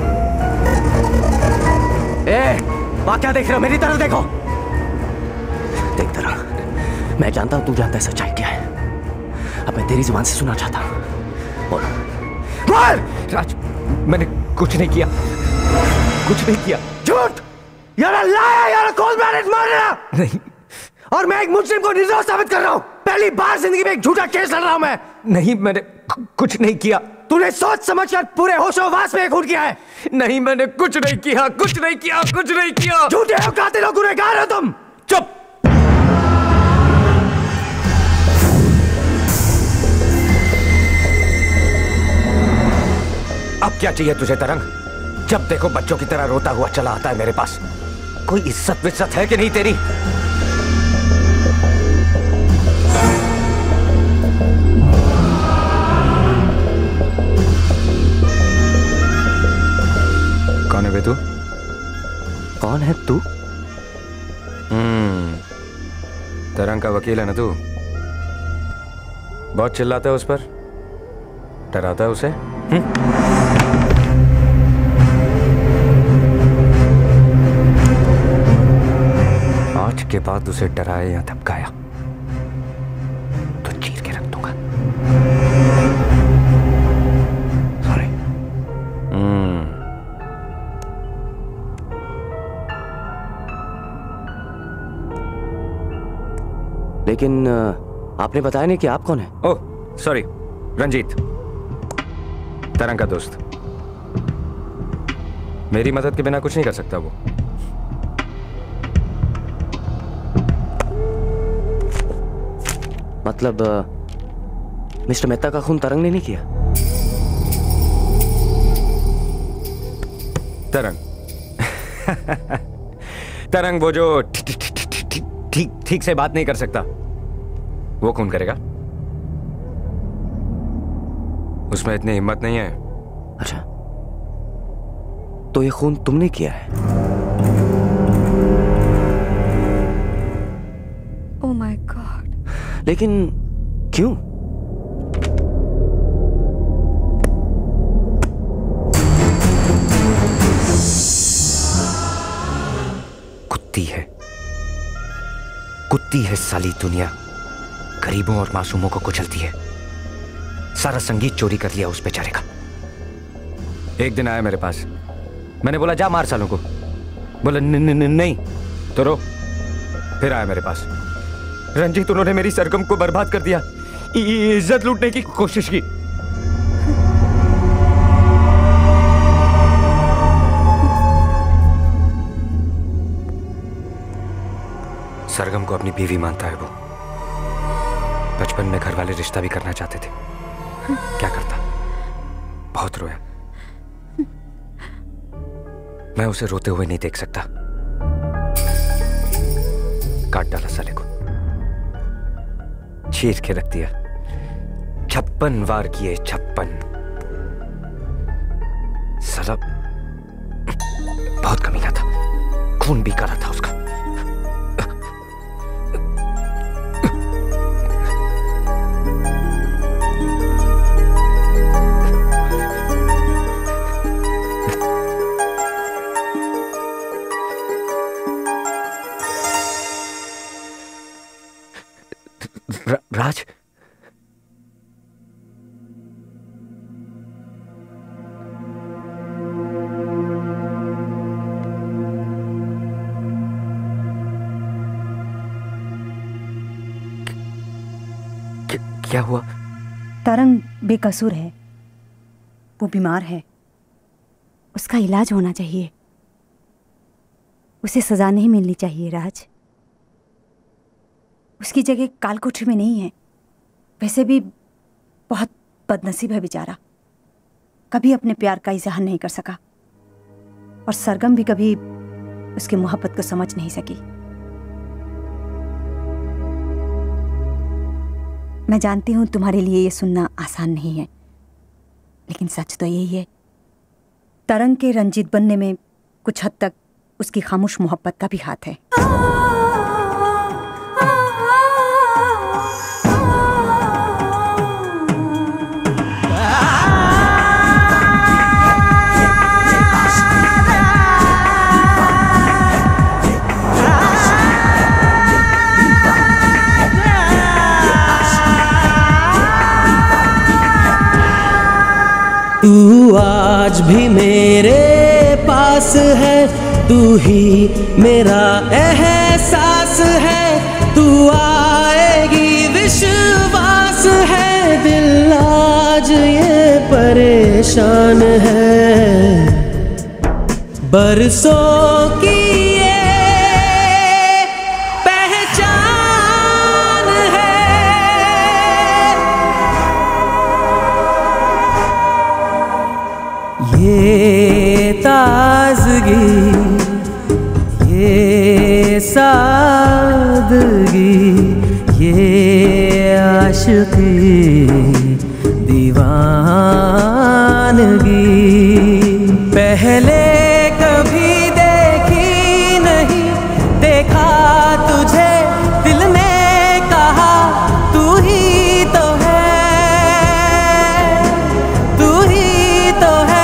ए, वहां क्या देख रहे हो, मेरी तरफ देखो। देखता रहा, मैं जानता हूं तू जानता है सच्चाई क्या है। अब मैं तेरी जुबान से सुनना चाहता हूं, बोल, बोल। राज, मैंने कुछ नहीं किया, कुछ नहीं किया। झूठ, you're a liar, you're a cold-blooded murderer। नहीं, और मैं एक मुजरिम को निर्दोष साबित कर रहा हूं। पहली बार जिंदगी में एक झूठा केस लड़ रहा हूं मैं। नहीं, मैंने कुछ नहीं किया। तूने सोच समझकर पूरे होशोवास में खून किया है। नहीं, मैंने कुछ नहीं किया, कुछ नहीं किया, कुछ नहीं किया। झूठे हो, कातिल हो, गुनहगार हो तुम। चुप। अब क्या चाहिए तुझे तरंग? जब देखो बच्चों की तरह रोता हुआ चला आता है मेरे पास। कोई इज्जत विज्जत है कि नहीं तेरी? कौन है बे तू? कौन है तू? तरंग का वकील है ना तू? बहुत चिल्लाता है उस पर, डराता है उसे। आज के बाद उसे डराया या धमकाया तो चीर के रख दूंगा। सॉरी। लेकिन आपने बताया नहीं कि आप कौन है। ओह सॉरी, रंजीत, तरंग का दोस्त। मेरी मदद के बिना कुछ नहीं कर सकता वो। मतलब मिस्टर मेहता का खून तरंग ने नहीं किया? तरंग तरंग वो जो ठीक से बात नहीं कर सकता, वो खून करेगा? उसमें इतनी हिम्मत नहीं है। अच्छा, तो ये खून तुमने किया है? Oh my God. लेकिन क्यों? कुत्ती है, कुत्ती है साली दुनिया। गरीबों और मासूमों को कुचलती है। सारा संगीत चोरी कर लिया उस बेचारे का। एक दिन आया मेरे पास, मैंने बोला जा मार सालों को। बोला नहीं तो रो। फिर आया मेरे पास, रंजीत उन्होंने मेरी सरगम को बर्बाद कर दिया, इज्जत लूटने की कोशिश की। सरगम को अपनी बीवी मानता है वो। बचपन में घर वाले रिश्ता भी करना चाहते थे, क्या करता, बहुत रोया। मैं उसे रोते हुए नहीं देख सकता। काट डाला साले को, चीर के रख दिया। 56 वार किए, 56। साला बहुत कमीना था, खून भी करा था उसका। राज, क्या हुआ? तरंग बेकसूर है, वो बीमार है, उसका इलाज होना चाहिए। उसे सजा नहीं मिलनी चाहिए राज। उसकी जगह कालकोठरी में नहीं है। वैसे भी बहुत बदनसीब है बेचारा, कभी अपने प्यार का इजहार नहीं कर सका, और सरगम भी कभी उसकी मोहब्बत को समझ नहीं सकी। मैं जानती हूँ तुम्हारे लिए ये सुनना आसान नहीं है, लेकिन सच तो यही है। तरंग के रंजीत बनने में कुछ हद तक उसकी खामोश मोहब्बत का भी हाथ है। तू आज भी मेरे पास है, तू ही मेरा एहसास है, तू आएगी विश्वास है, दिल आज ये परेशान है, बरसों की ये ताजगी, ये सादगी, ये आशिकी दीवानगी पहले कभी देखी नहीं, देखा तुझे दिल ने कहा तू ही तो है, तू ही तो है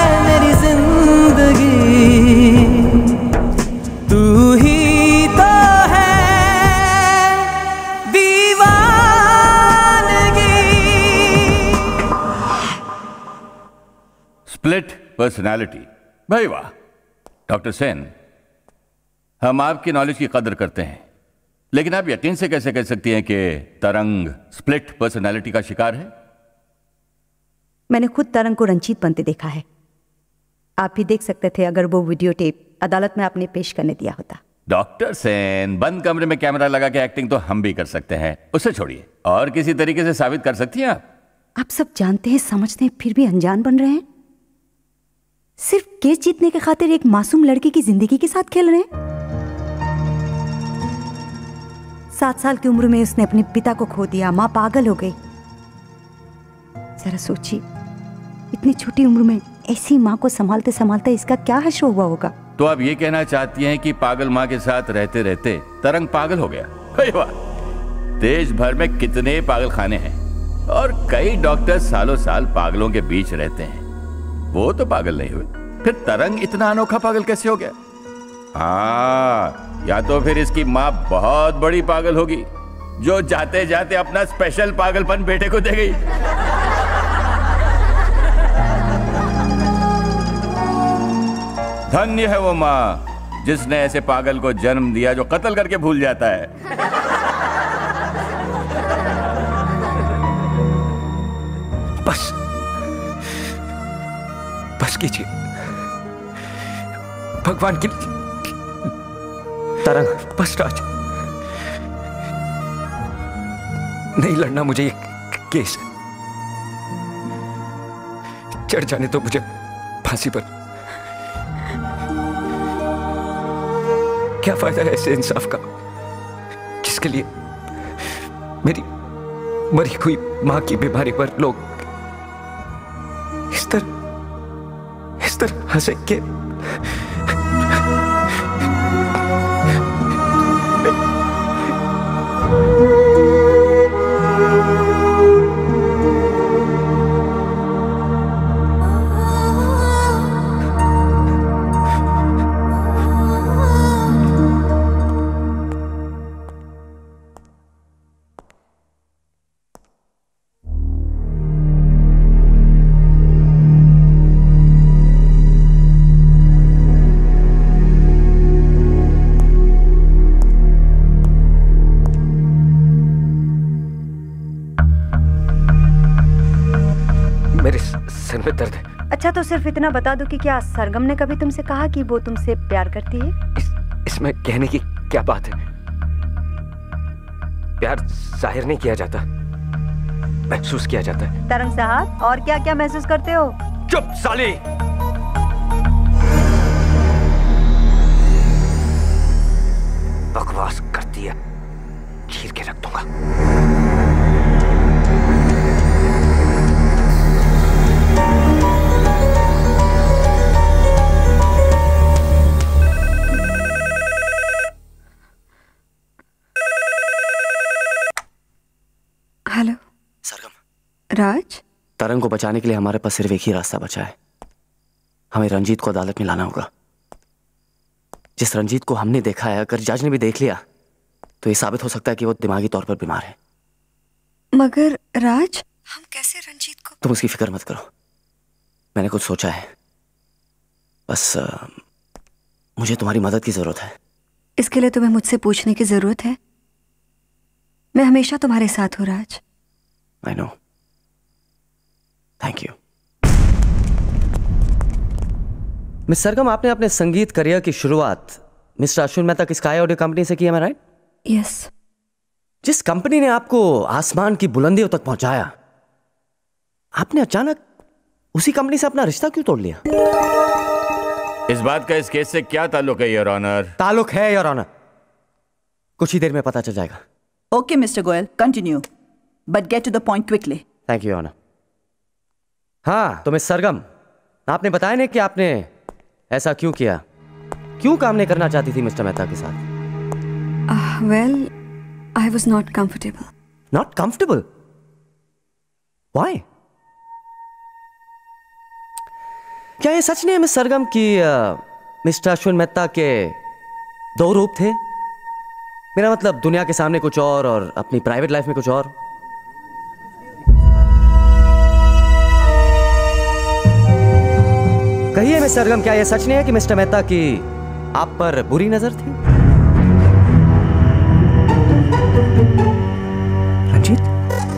स्प्लिट पर्सनालिटी। भाई वाह डॉक्टर सेन, हम आपकी नॉलेज की कदर करते हैं, लेकिन आप यकीन से कैसे कह सकती हैं कि तरंग स्प्लिट पर्सनालिटी का शिकार है? मैंने खुद तरंग को रंजीत बनते देखा है। आप भी देख सकते थे अगर वो वीडियो टेप अदालत में आपने पेश करने दिया होता। डॉक्टर सेन, बंद कमरे में कैमरा लगा के एक्टिंग तो हम भी कर सकते हैं, उसे छोड़िए। और किसी तरीके से साबित कर सकती हैं आप सब जानते हैं, समझते हैं, फिर भी अनजान बन रहे हैं। सिर्फ केस जीतने के खातिर एक मासूम लड़की की जिंदगी के साथ खेल रहे हैं। 7 साल की उम्र में उसने अपने पिता को खो दिया, मां पागल हो गई। जरा सोचिए, इतनी छोटी उम्र में ऐसी मां को संभालते संभालते इसका क्या हश्र हुआ होगा। तो आप ये कहना चाहती हैं कि पागल मां के साथ रहते रहते तरंग पागल हो गया? वाह, देश भर में कितने पागल खाने हैं और कई डॉक्टर सालों साल पागलों के बीच रहते हैं, वो तो पागल नहीं हुए, फिर तरंग इतना अनोखा पागल कैसे हो गया? हाँ, या तो फिर इसकी माँ बहुत बड़ी पागल होगी जो जाते जाते अपना स्पेशल पागलपन बेटे को दे गई। धन्य है वो माँ जिसने ऐसे पागल को जन्म दिया जो कत्ल करके भूल जाता है। बस बस कीजिए, भगवान की तरंग, बस राज, नहीं लड़ना मुझे ये केस। चढ़ जाने तो मुझे फांसी पर। क्या फायदा है ऐसे इंसाफ का जिसके लिए मेरी मरी हुई मां की बीमारी पर लोग इस तरह हंसेंगे। दर्द है। अच्छा, तो सिर्फ इतना बता दो कि क्या सरगम ने कभी तुमसे कहा कि वो तुमसे प्यार करती है? इसमें कहने की क्या बात है? प्यार जाहिर नहीं किया जाता, महसूस किया जाता है। तरंग साहब, और क्या क्या महसूस करते हो? चुप साली! बकवास करती है, चीर के रख दूंगा। राज, तरंग को बचाने के लिए हमारे पास सिर्फ एक ही रास्ता बचा है। हमें रंजीत को अदालत में लाना होगा। जिस रंजीत को हमने देखा है, अगर जज ने भी देख लिया तो ये साबित हो सकता है कि वो दिमागी तौर पर बीमार है। मगर राज, हम कैसे रंजीत को? तुम उसकी फिक्र मत करो, मैंने कुछ सोचा है। बस मुझे तुम्हारी मदद की जरूरत है। इसके लिए तुम्हें मुझसे पूछने की जरूरत है? मैं हमेशा तुम्हारे साथ हूं Raj. I know, thank you. Miss Sargam, आपने अपने संगीत करियर की शुरुआत मिस्टर अश्विन मेहता की स्काई ऑडियो कंपनी से की है, मैं राइट? यस। जिस कंपनी ने आपको आसमान की बुलंदियों तक पहुंचाया, आपने अचानक उसी कंपनी से अपना रिश्ता क्यों तोड़ लिया? इस बात का इस केस से क्या ताल्लुक है योर ऑनर? ताल्लुक है योर ऑनर, कुछ ही देर में पता चल जाएगा। Okay mister Goyal, continue but get to the point quickly. Thank you honour. हाँ तो मिस सरगम, आपने बताया नहीं कि आपने ऐसा क्यों किया, क्यों काम नहीं करना चाहती थी मिस्टर मेहता के साथ? Well, I was not comfortable. Not comfortable? Why? क्या ये सच नहीं है मिस सरगम कि मिस्टर अश्विन मेहता के दो रूप थे? मेरा मतलब दुनिया के सामने कुछ और अपनी प्राइवेट लाइफ में कुछ और। कहिए मिस सरगम, क्या यह सच नहीं है कि मिस्टर मेहता की आप पर बुरी नजर थी? रंजीत,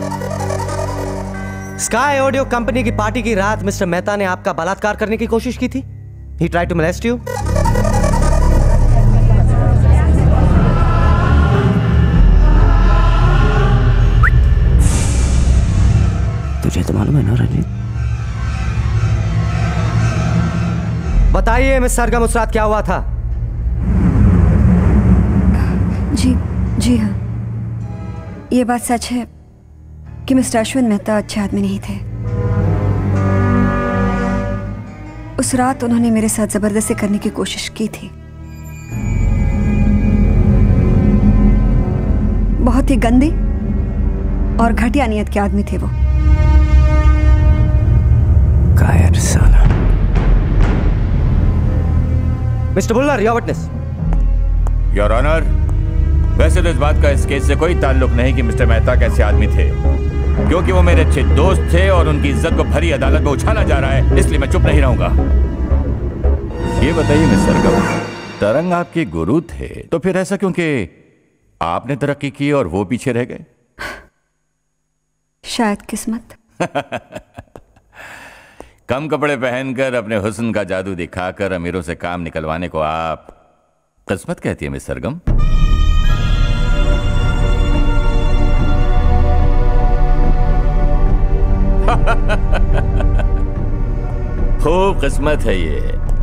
स्काई ऑडियो कंपनी की पार्टी की रात मिस्टर मेहता ने आपका बलात्कार करने की कोशिश की थी। He tried to molest you. तुझे तो मालूम है ना रंजीत? बताइए मिस सरगम, उस रात क्या हुआ था? जी हाँ, ये बात सच है कि मिस्टर अश्विन मेहता अच्छे आदमी नहीं थे। उस रात उन्होंने मेरे साथ जबरदस्ती करने की कोशिश की थी। बहुत ही गंदी और घटिया नियत के आदमी थे वो। कायर साला। Mister Bullar, your witness. Your honour, वैसे तो इस बात का इस केस से कोई ताल्लुक नहीं कि मिस्टर मेहता कैसे आदमी थे, क्योंकि वो मेरे अच्छे दोस्त थे और उनकी इज्जत को भरी अदालत में उछाला जा रहा है, इसलिए मैं चुप नहीं रहूंगा। ये बताइए मिस्टर सरगम, तरंग आपके गुरु थे, तो फिर ऐसा क्यों कि आपने तरक्की की और वो पीछे रह गए? शायद किस्मत। कम कपड़े पहनकर अपने हुस्न का जादू दिखाकर अमीरों से काम निकलवाने को आप किस्मत कहती है मिस सरगम? खूब किस्मत है ये।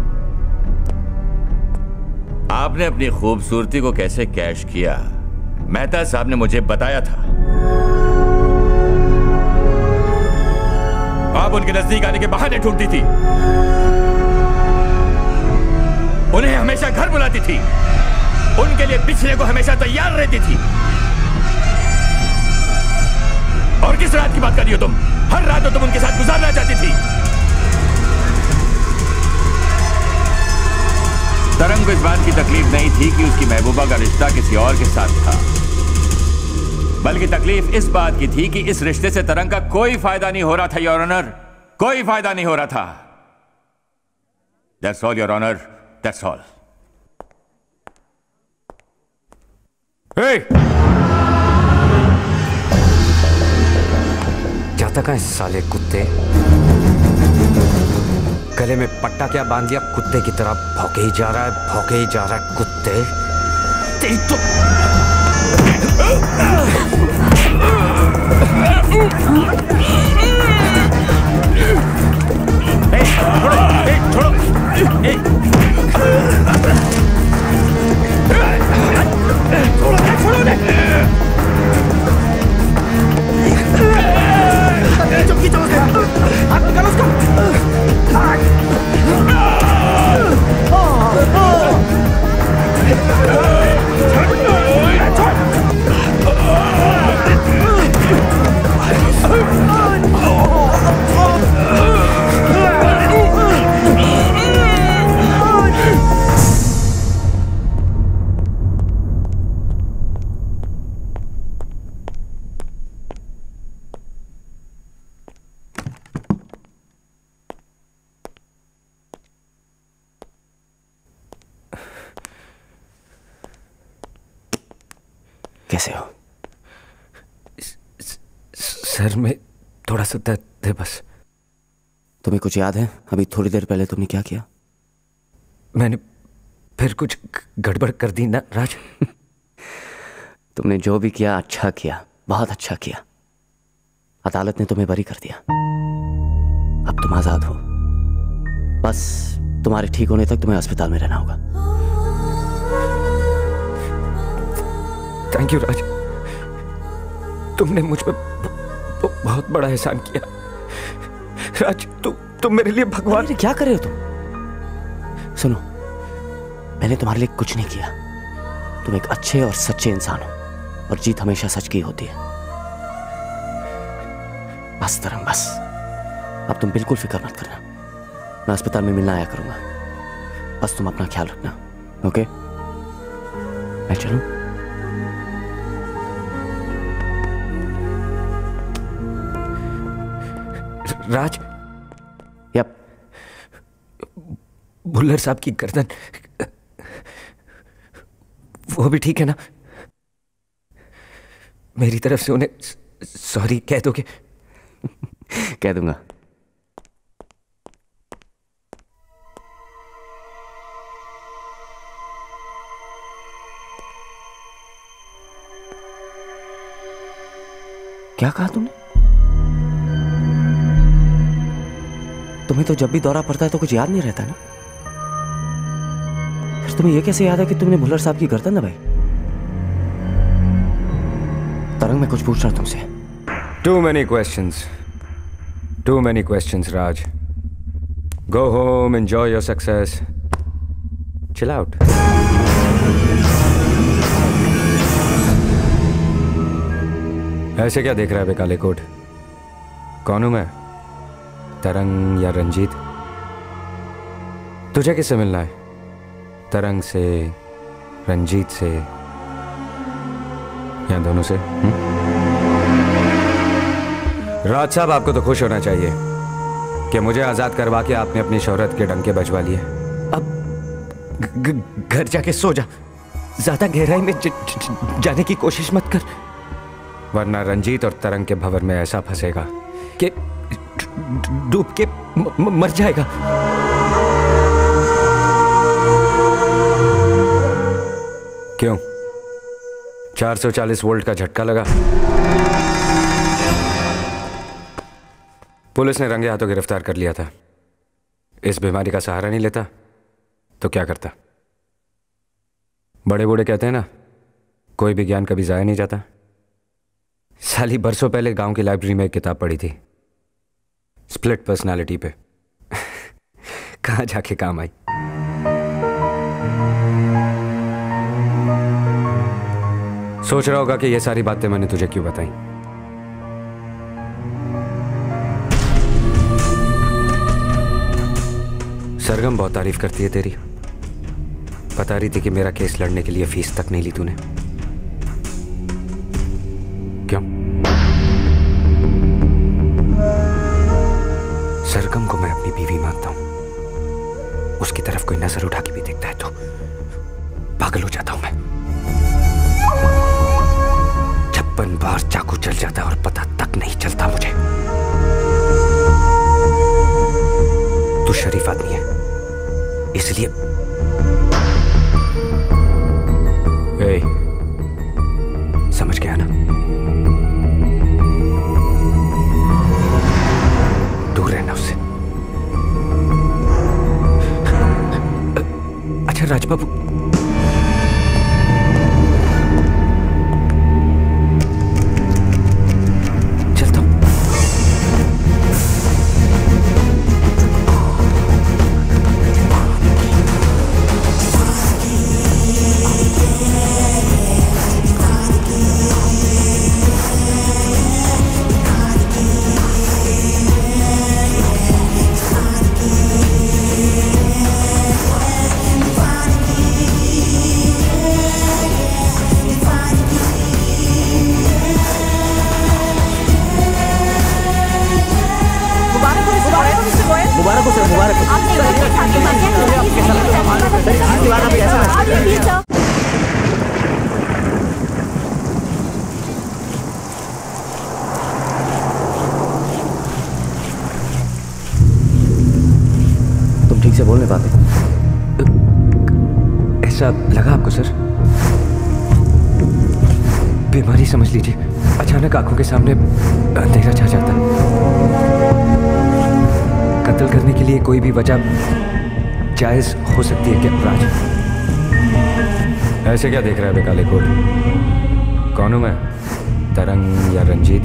आपने अपनी खूबसूरती को कैसे कैश किया, मेहता साहब ने मुझे बताया था। आप उनके नजदीक आने के बहाने ढूंढती थी, उन्हें हमेशा घर बुलाती थी, उनके लिए पिछले को हमेशा तैयार रहती थी। और किस रात की बात कर रही हो तुम? हर रात तो तुम उनके साथ गुजारना चाहती थी। तरंग को इस बात की तकलीफ नहीं थी कि उसकी महबूबा का रिश्ता किसी और के साथ था, बल्कि तकलीफ इस बात की थी कि इस रिश्ते से तरंग का कोई फायदा नहीं हो रहा था योर ऑनर, कोई फायदा नहीं हो रहा था। That's all your honour, that's all. जाता कहां साले कुत्ते? गले में पट्टा क्या बांध लिया, कुत्ते की तरह भौंके ही जा रहा है, भौंके ही जा रहा है कुत्ते। तेरी तो कैसे हो? सर में थोड़ा सा दर्द है बस। तुम्हें कुछ याद है अभी थोड़ी देर पहले तुमने क्या किया? मैंने फिर कुछ गड़बड़ कर दी ना राज? तुमने जो भी किया अच्छा किया, बहुत अच्छा किया। अदालत ने तुम्हें बरी कर दिया। अब तुम आजाद हो। बस तुम्हारे ठीक होने तक तुम्हें अस्पताल में रहना होगा। थैंक यू राज, तुमने मुझ पर बहुत बड़ा एहसान किया। राज तुम मेरे लिए भगवान। क्या कर रहे हो तुम? सुनो, मैंने तुम्हारे लिए कुछ नहीं किया। तुम एक अच्छे और सच्चे इंसान हो और जीत हमेशा सच की होती है। बस तरंग, बस अब तुम बिल्कुल फिक्र मत करना। मैं अस्पताल में मिलना आया करूंगा। बस तुम अपना ख्याल रखना, ओके? मैं चलूं? राज, यप, भुल्लर साहब की गर्दन वो भी ठीक है ना? मेरी तरफ से उन्हें सॉरी कह दोगे? कह दूंगा। क्या कहा तुमने? तुम्हें तो जब भी दौरा पड़ता है तो कुछ याद नहीं रहता ना? फिर तुम्हें यह कैसे याद है कि तुमने भुल्लर साहब की गर्दन दबाई? तरंग, मैं कुछ पूछ रहा हूं तुमसे। Too many questions, Raj. Go home, enjoy your success. Chill out. ऐसे क्या देख रहा है बे काले कोट? कौन हूं मैं? तरंग या रंजीत? तुझे किससे मिलना है? तरंग से, रंजीत से या दोनों से? राज साहब, आपको तो खुश होना चाहिए कि मुझे आजाद करवा के आपने अपनी शोहरत के डंके बजवा लिए। अब घर जाके सो जा, ज्यादा गहराई में जाने की कोशिश मत कर, वरना रंजीत और तरंग के भंवर में ऐसा फंसेगा कि डूब के मर जाएगा। क्यों? 440 वोल्ट का झटका लगा? पुलिस ने रंगे हाथों गिरफ्तार कर लिया था। इस बीमारी का सहारा नहीं लेता तो क्या करता? बड़े बूढ़े कहते हैं ना, कोई भी ज्ञान कभी जाया नहीं जाता। साली बरसों पहले गांव की लाइब्रेरी में एक किताब पढ़ी थी, स्प्लिट पर्सनालिटी पे। कहां जाके काम आई। सोच रहा होगा कि ये सारी बातें मैंने तुझे क्यों बताई। सरगम बहुत तारीफ करती है तेरी। बता रही थी कि मेरा केस लड़ने के लिए फीस तक नहीं ली तूने। क्यों? सरगम को मैं अपनी बीवी मानता हूं। उसकी तरफ कोई नजर उठा के भी देखता है तो पागल हो जाता हूं मैं। 56 बार चाकू चल जाता है और पता तक नहीं चलता मुझे। तू शरीफ आदमी है इसलिए। ए, समझ गया ना? दूर रहना उससे। अच्छा राजबाबू, चलता हूं। ठीक से बोल नहीं पाते। ऐसा लगा आपको सर? बीमारी समझ लीजिए, अचानक आंखों के सामने अंधेरा छा जाता है। कत्ल करने के लिए कोई भी वजह जायज हो सकती है क्या राज? ऐसे क्या देख रहा है बेकाले कोट? कौन हूं मैं, तरंग या रंजीत?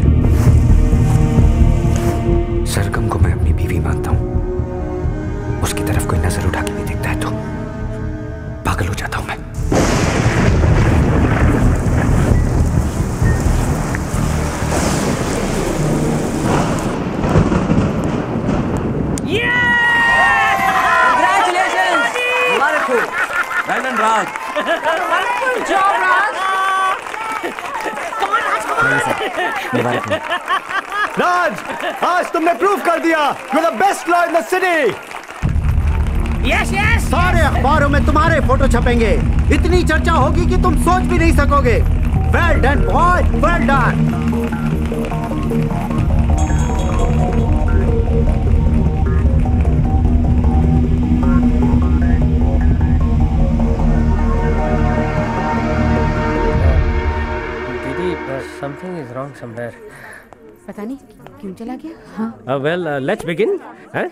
सरगम को मैं अपनी बीवी मानता हूं, उसकी तरफ कोई नजर उठा के भी देखता है तो पागल हो जाता हूं मैं। राज राज, आज तुमने प्रूव कर दिया you are the best law in the city. Yes yes, सारे अखबारों में तुम्हारे फोटो छपेंगे, इतनी चर्चा होगी कि तुम सोच भी नहीं सकोगे। Well done boy, well done. Something is wrong somewhere. पता नहीं क्यों चला गया। हाँ। Well, let's begin. Huh?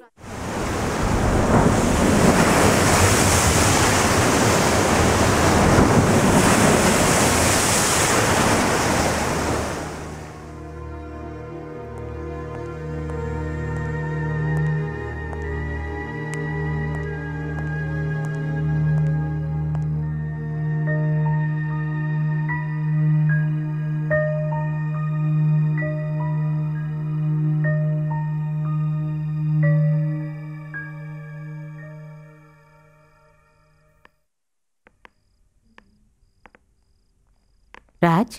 राज,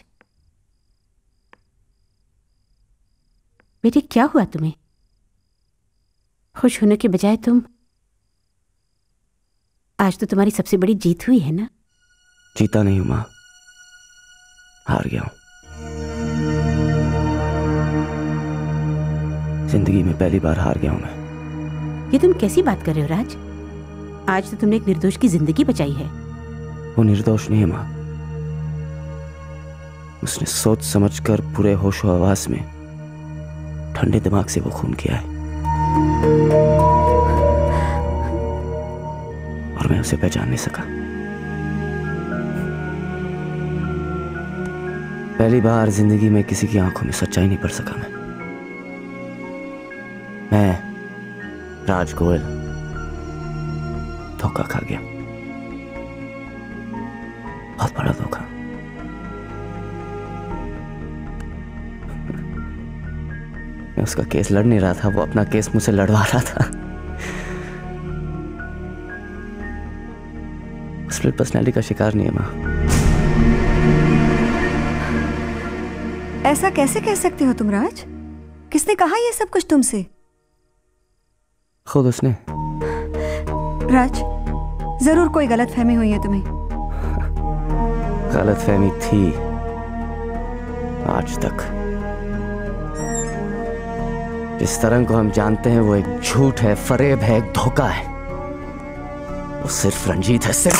बेटे क्या हुआ तुम्हें? खुश होने के बजाय तुम, आज तो तुम्हारी सबसे बड़ी जीत हुई है ना? जीता नहीं हूं मां, हार गया हूं। जिंदगी में पहली बार हार गया हूं मैं। ये तुम कैसी बात कर रहे हो राज? आज तो तुमने एक निर्दोष की जिंदगी बचाई है। वो निर्दोष नहीं है मां, उसने सोच समझकर पूरे होशो हवास में ठंडे दिमाग से वो खून किया है और मैं उसे पहचान नहीं सका। पहली बार जिंदगी में किसी की आंखों में सच्चाई नहीं पढ़ सका मैं राज गोयल धोखा खा गया, बहुत बड़ा धोखा। मैं उसका केस लड़ नहीं रहा था, वो अपना केस मुझसे लड़वा रहा था। स्प्लिट पर्सनैलिटी का शिकार नहीं है मां। ऐसा कैसे कह सकते हो तुम राज? किसने कहा ये सब कुछ तुमसे? खुद उसने। राज, जरूर कोई गलतफहमी हुई है तुम्हें। गलतफहमी थी आज तक। जिस तरंग को हम जानते हैं वो एक झूठ है, फरेब है, एक धोखा है। वो सिर्फ रंजीत है, सिर्फ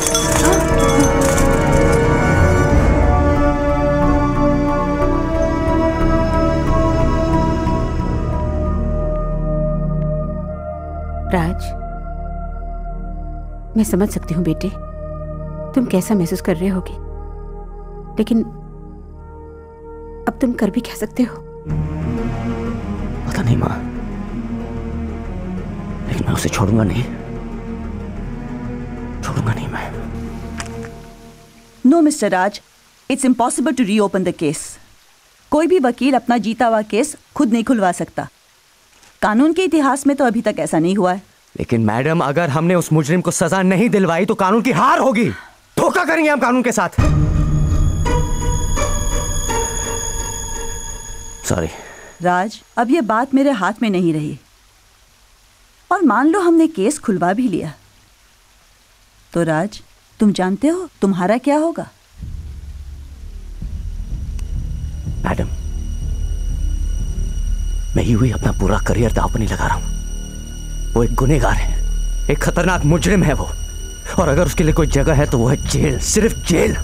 राज, मैं समझ सकती हूँ बेटे, तुम कैसा महसूस कर रहे होगे, लेकिन अब तुम कर भी क्या सकते हो? पता नहीं मां, लेकिन मैं उसे छोड़ूंगा नहीं, छोड़ूंगा नहीं मैं। No mister Raj, it's impossible to reopen the case. कोई भी वकील अपना जीता हुआ केस खुद नहीं खुलवा सकता। कानून के इतिहास में तो अभी तक ऐसा नहीं हुआ है। लेकिन मैडम, अगर हमने उस मुजरिम को सजा नहीं दिलवाई तो कानून की हार होगी। धोखा करेंगे हम कानून के साथ। सॉरी राज, अब ये बात मेरे हाथ में नहीं रही, और मान लो हमने केस खुलवा भी लिया तो राज, तुम जानते हो तुम्हारा क्या होगा? मैडम, मैं यूं ही अपना पूरा करियर दांव पर नहीं लगा रहा हूं। वो एक गुनहगार है, एक खतरनाक मुजरिम है वो, और अगर उसके लिए कोई जगह है तो वो है जेल, सिर्फ जेल।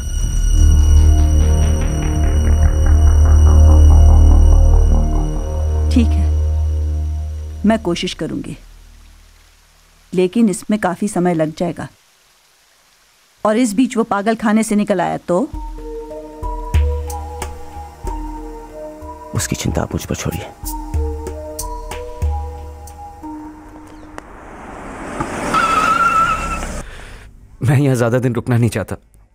ठीक है, मैं कोशिश करूंगी, लेकिन इसमें काफी समय लग जाएगा। और इस बीच वो पागल खाने से निकल आया तो उसकी चिंता आप मुझ पर छोड़िए। मैं यहाँ ज्यादा दिन रुकना नहीं चाहता।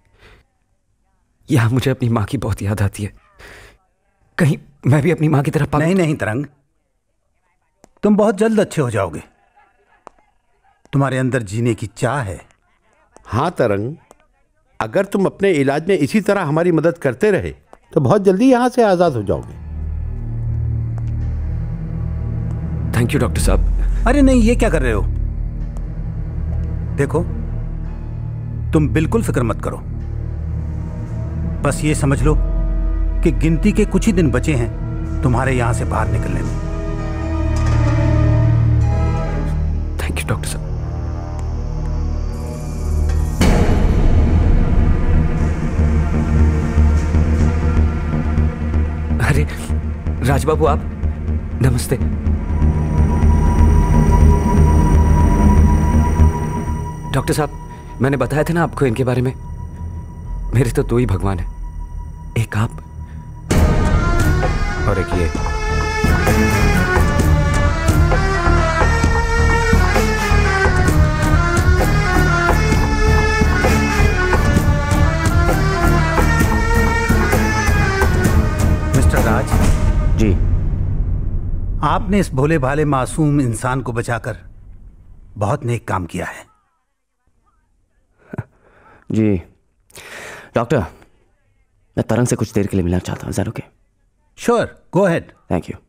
यहाँ मुझे अपनी माँ की बहुत याद आती है। कहीं मैं भी अपनी माँ की तरह नहीं नहीं तरंग, तुम बहुत जल्द अच्छे हो जाओगे। तुम्हारे अंदर जीने की चाह है। हाँ तरंग, अगर तुम अपने इलाज में इसी तरह हमारी मदद करते रहे तो बहुत जल्दी यहां से आजाद हो जाओगे। थैंक यू डॉक्टर साहब। अरे नहीं, ये क्या कर रहे हो? देखो, तुम बिल्कुल फिक्र मत करो। बस ये समझ लो कि गिनती के कुछ ही दिन बचे हैं तुम्हारे यहां से बाहर निकलने में। थैंक यू डॉक्टर साहब। अरे राजबाबू, आप नमस्ते। डॉक्टर साहब, मैंने बताया था ना आपको इनके बारे में। मेरे तो दो ही भगवान हैं, एक आप और एक ये। मिस्टर राज जी, आपने इस भोले भाले मासूम इंसान को बचाकर बहुत नेक काम किया है। जी डॉक्टर, मैं तरंग से कुछ देर के लिए मिलना चाहता हूँ। Is that okay? Sure, go ahead. Thank you.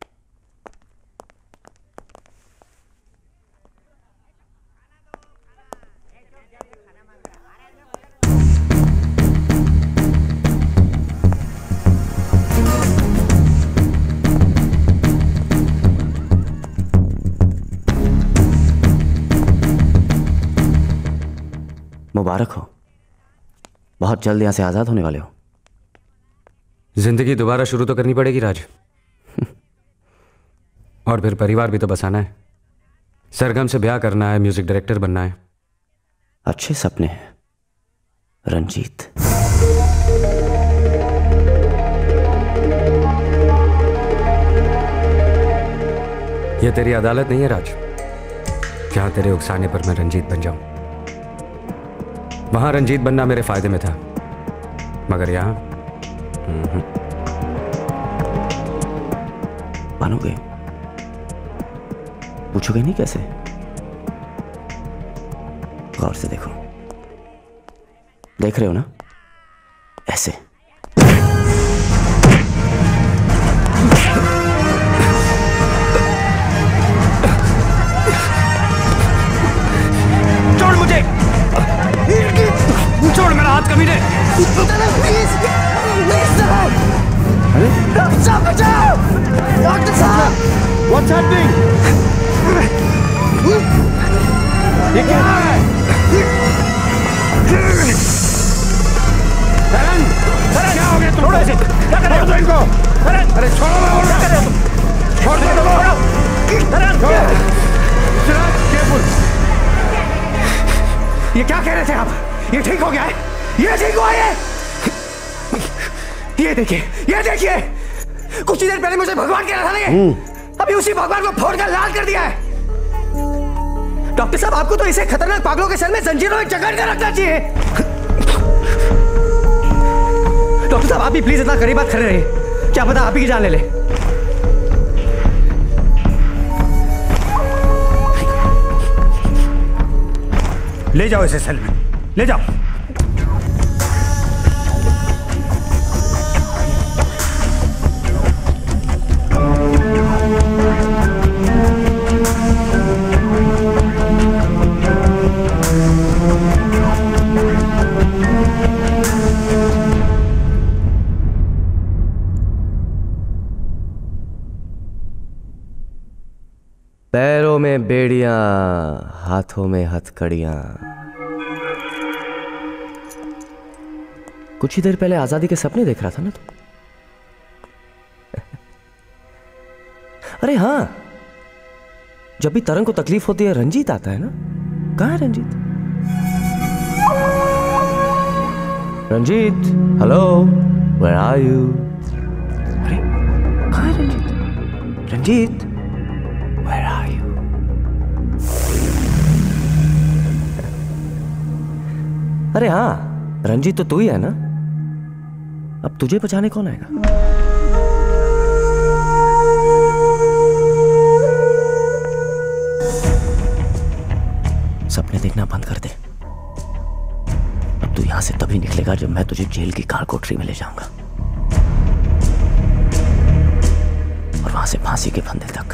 मुबारक हो, बहुत जल्द यहां से आजाद होने वाले हो। जिंदगी दोबारा शुरू तो करनी पड़ेगी राज। और फिर परिवार भी तो बसाना है। सरगम से ब्याह करना है, म्यूजिक डायरेक्टर बनना है। अच्छे सपने हैं रंजीत। यह तेरी अदालत नहीं है राज, जहां तेरे उकसाने पर मैं रंजीत बन जाऊं। वहां रंजीत बनना मेरे फायदे में था, मगर यहां बनोगे? पूछोगे नहीं कैसे? गौर से देखो, देख रहे हो ना, ऐसे। छोड़ मुझे, छोड़ मेरा हाथ कभी नहीं। डॉक्टर साहब बचाओ! डॉक्टर साहब! What's happening? ये क्या है? तरन, क्या हो गया तुमको? छोड़ो इसे! क्या कर रहे हो इनको? तरन, अरे छोड़ो मैं बोल रहा हूं! क्या कर रहे हो तुम? छोड़ दो इनको! तरन, छोड़ो! केयरफुल! ये क्या कह रहे थे आप? ये ठीक हो गया है? ये ठीक हुआ है? ये देखिए, ये देखिए, कुछ ही देर पहले मुझे भगवान कह रहा था ना, ये अभी उसी भगवान को फोड़कर लाल कर दिया है। डॉक्टर साहब, आपको तो इसे खतरनाक पागलों के सर में जंजीरों में जकड़ कर रखना चाहिए। डॉक्टर साहब, आप भी प्लीज इतना करीब बात खड़े रहिए, क्या पता आप ही की जान ले ले। ले जाओ इसे सेल में, ले जाओ। पैरों में में बेड़ियां, हाथों में हथकड़ियां। कुछ ही देर पहले आजादी के सपने देख रहा था ना तू? अरे हाँ, जब भी तरंग को तकलीफ होती है रंजीत आता है ना। कहाँ है Ranjit? Ranjit, hello, where are you? अरे कहाँ है Ranjit? Ranjit, where are you? अरे हाँ, रंजीत तो तू ही है ना। अब तुझे बचाने कौन आएगा? सपने देखना बंद कर दे। अब तू यहां से तभी निकलेगा जब मैं तुझे जेल की कार कोठरी में ले जाऊंगा, और वहां से फांसी के फंदे तक।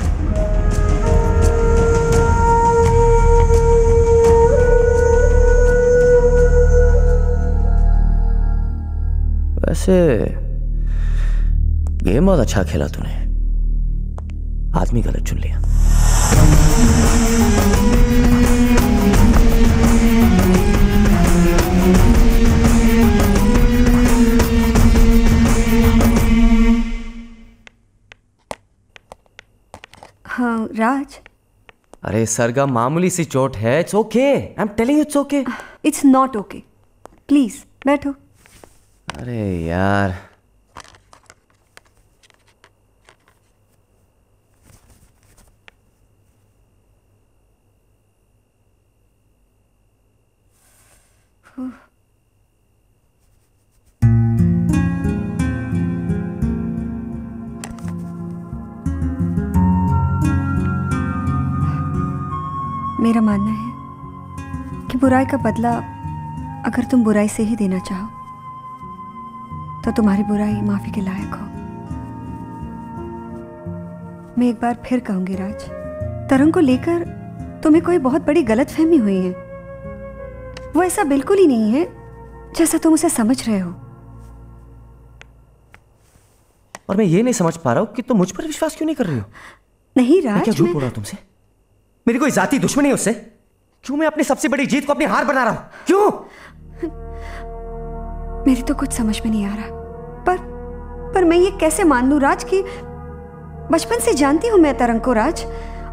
वैसे गेम बहुत अच्छा खेला तूने, आदमी गलत चुन लिया। हाँ राज। अरे सरगम, मामूली सी चोट है, it's okay, I am telling you it's okay. It's not okay, please बैठो। अरे यार, मेरा मानना है कि बुराई का बदला अगर तुम बुराई से ही देना चाहो तो तुम्हारी बुराई माफी के लायक हो। मैं एक बार फिर कहूंगी राज, तरंग को लेकर तुम्हें कोई बहुत बड़ी गलतफहमी हुई है। वो ऐसा बिल्कुल ही नहीं है जैसा तुम उसे समझ रहे हो। और मैं ये नहीं समझ पा रहा हूं कि तुम मुझ पर विश्वास क्यों नहीं कर रही हो। नहीं राज, मैं क्या झूठ बोल रहा हूं तुमसे? मेरी कोई जाति दुश्मनी है उससे? क्यों मैं अपनी सबसे बड़ी जीत को अपनी हार बना रहा हूं? क्यों? मेरी तो कुछ समझ में नहीं आ रहा, पर मैं ये कैसे मान लूं राज कि बचपन से जानती हूं मैं तरंग को राज,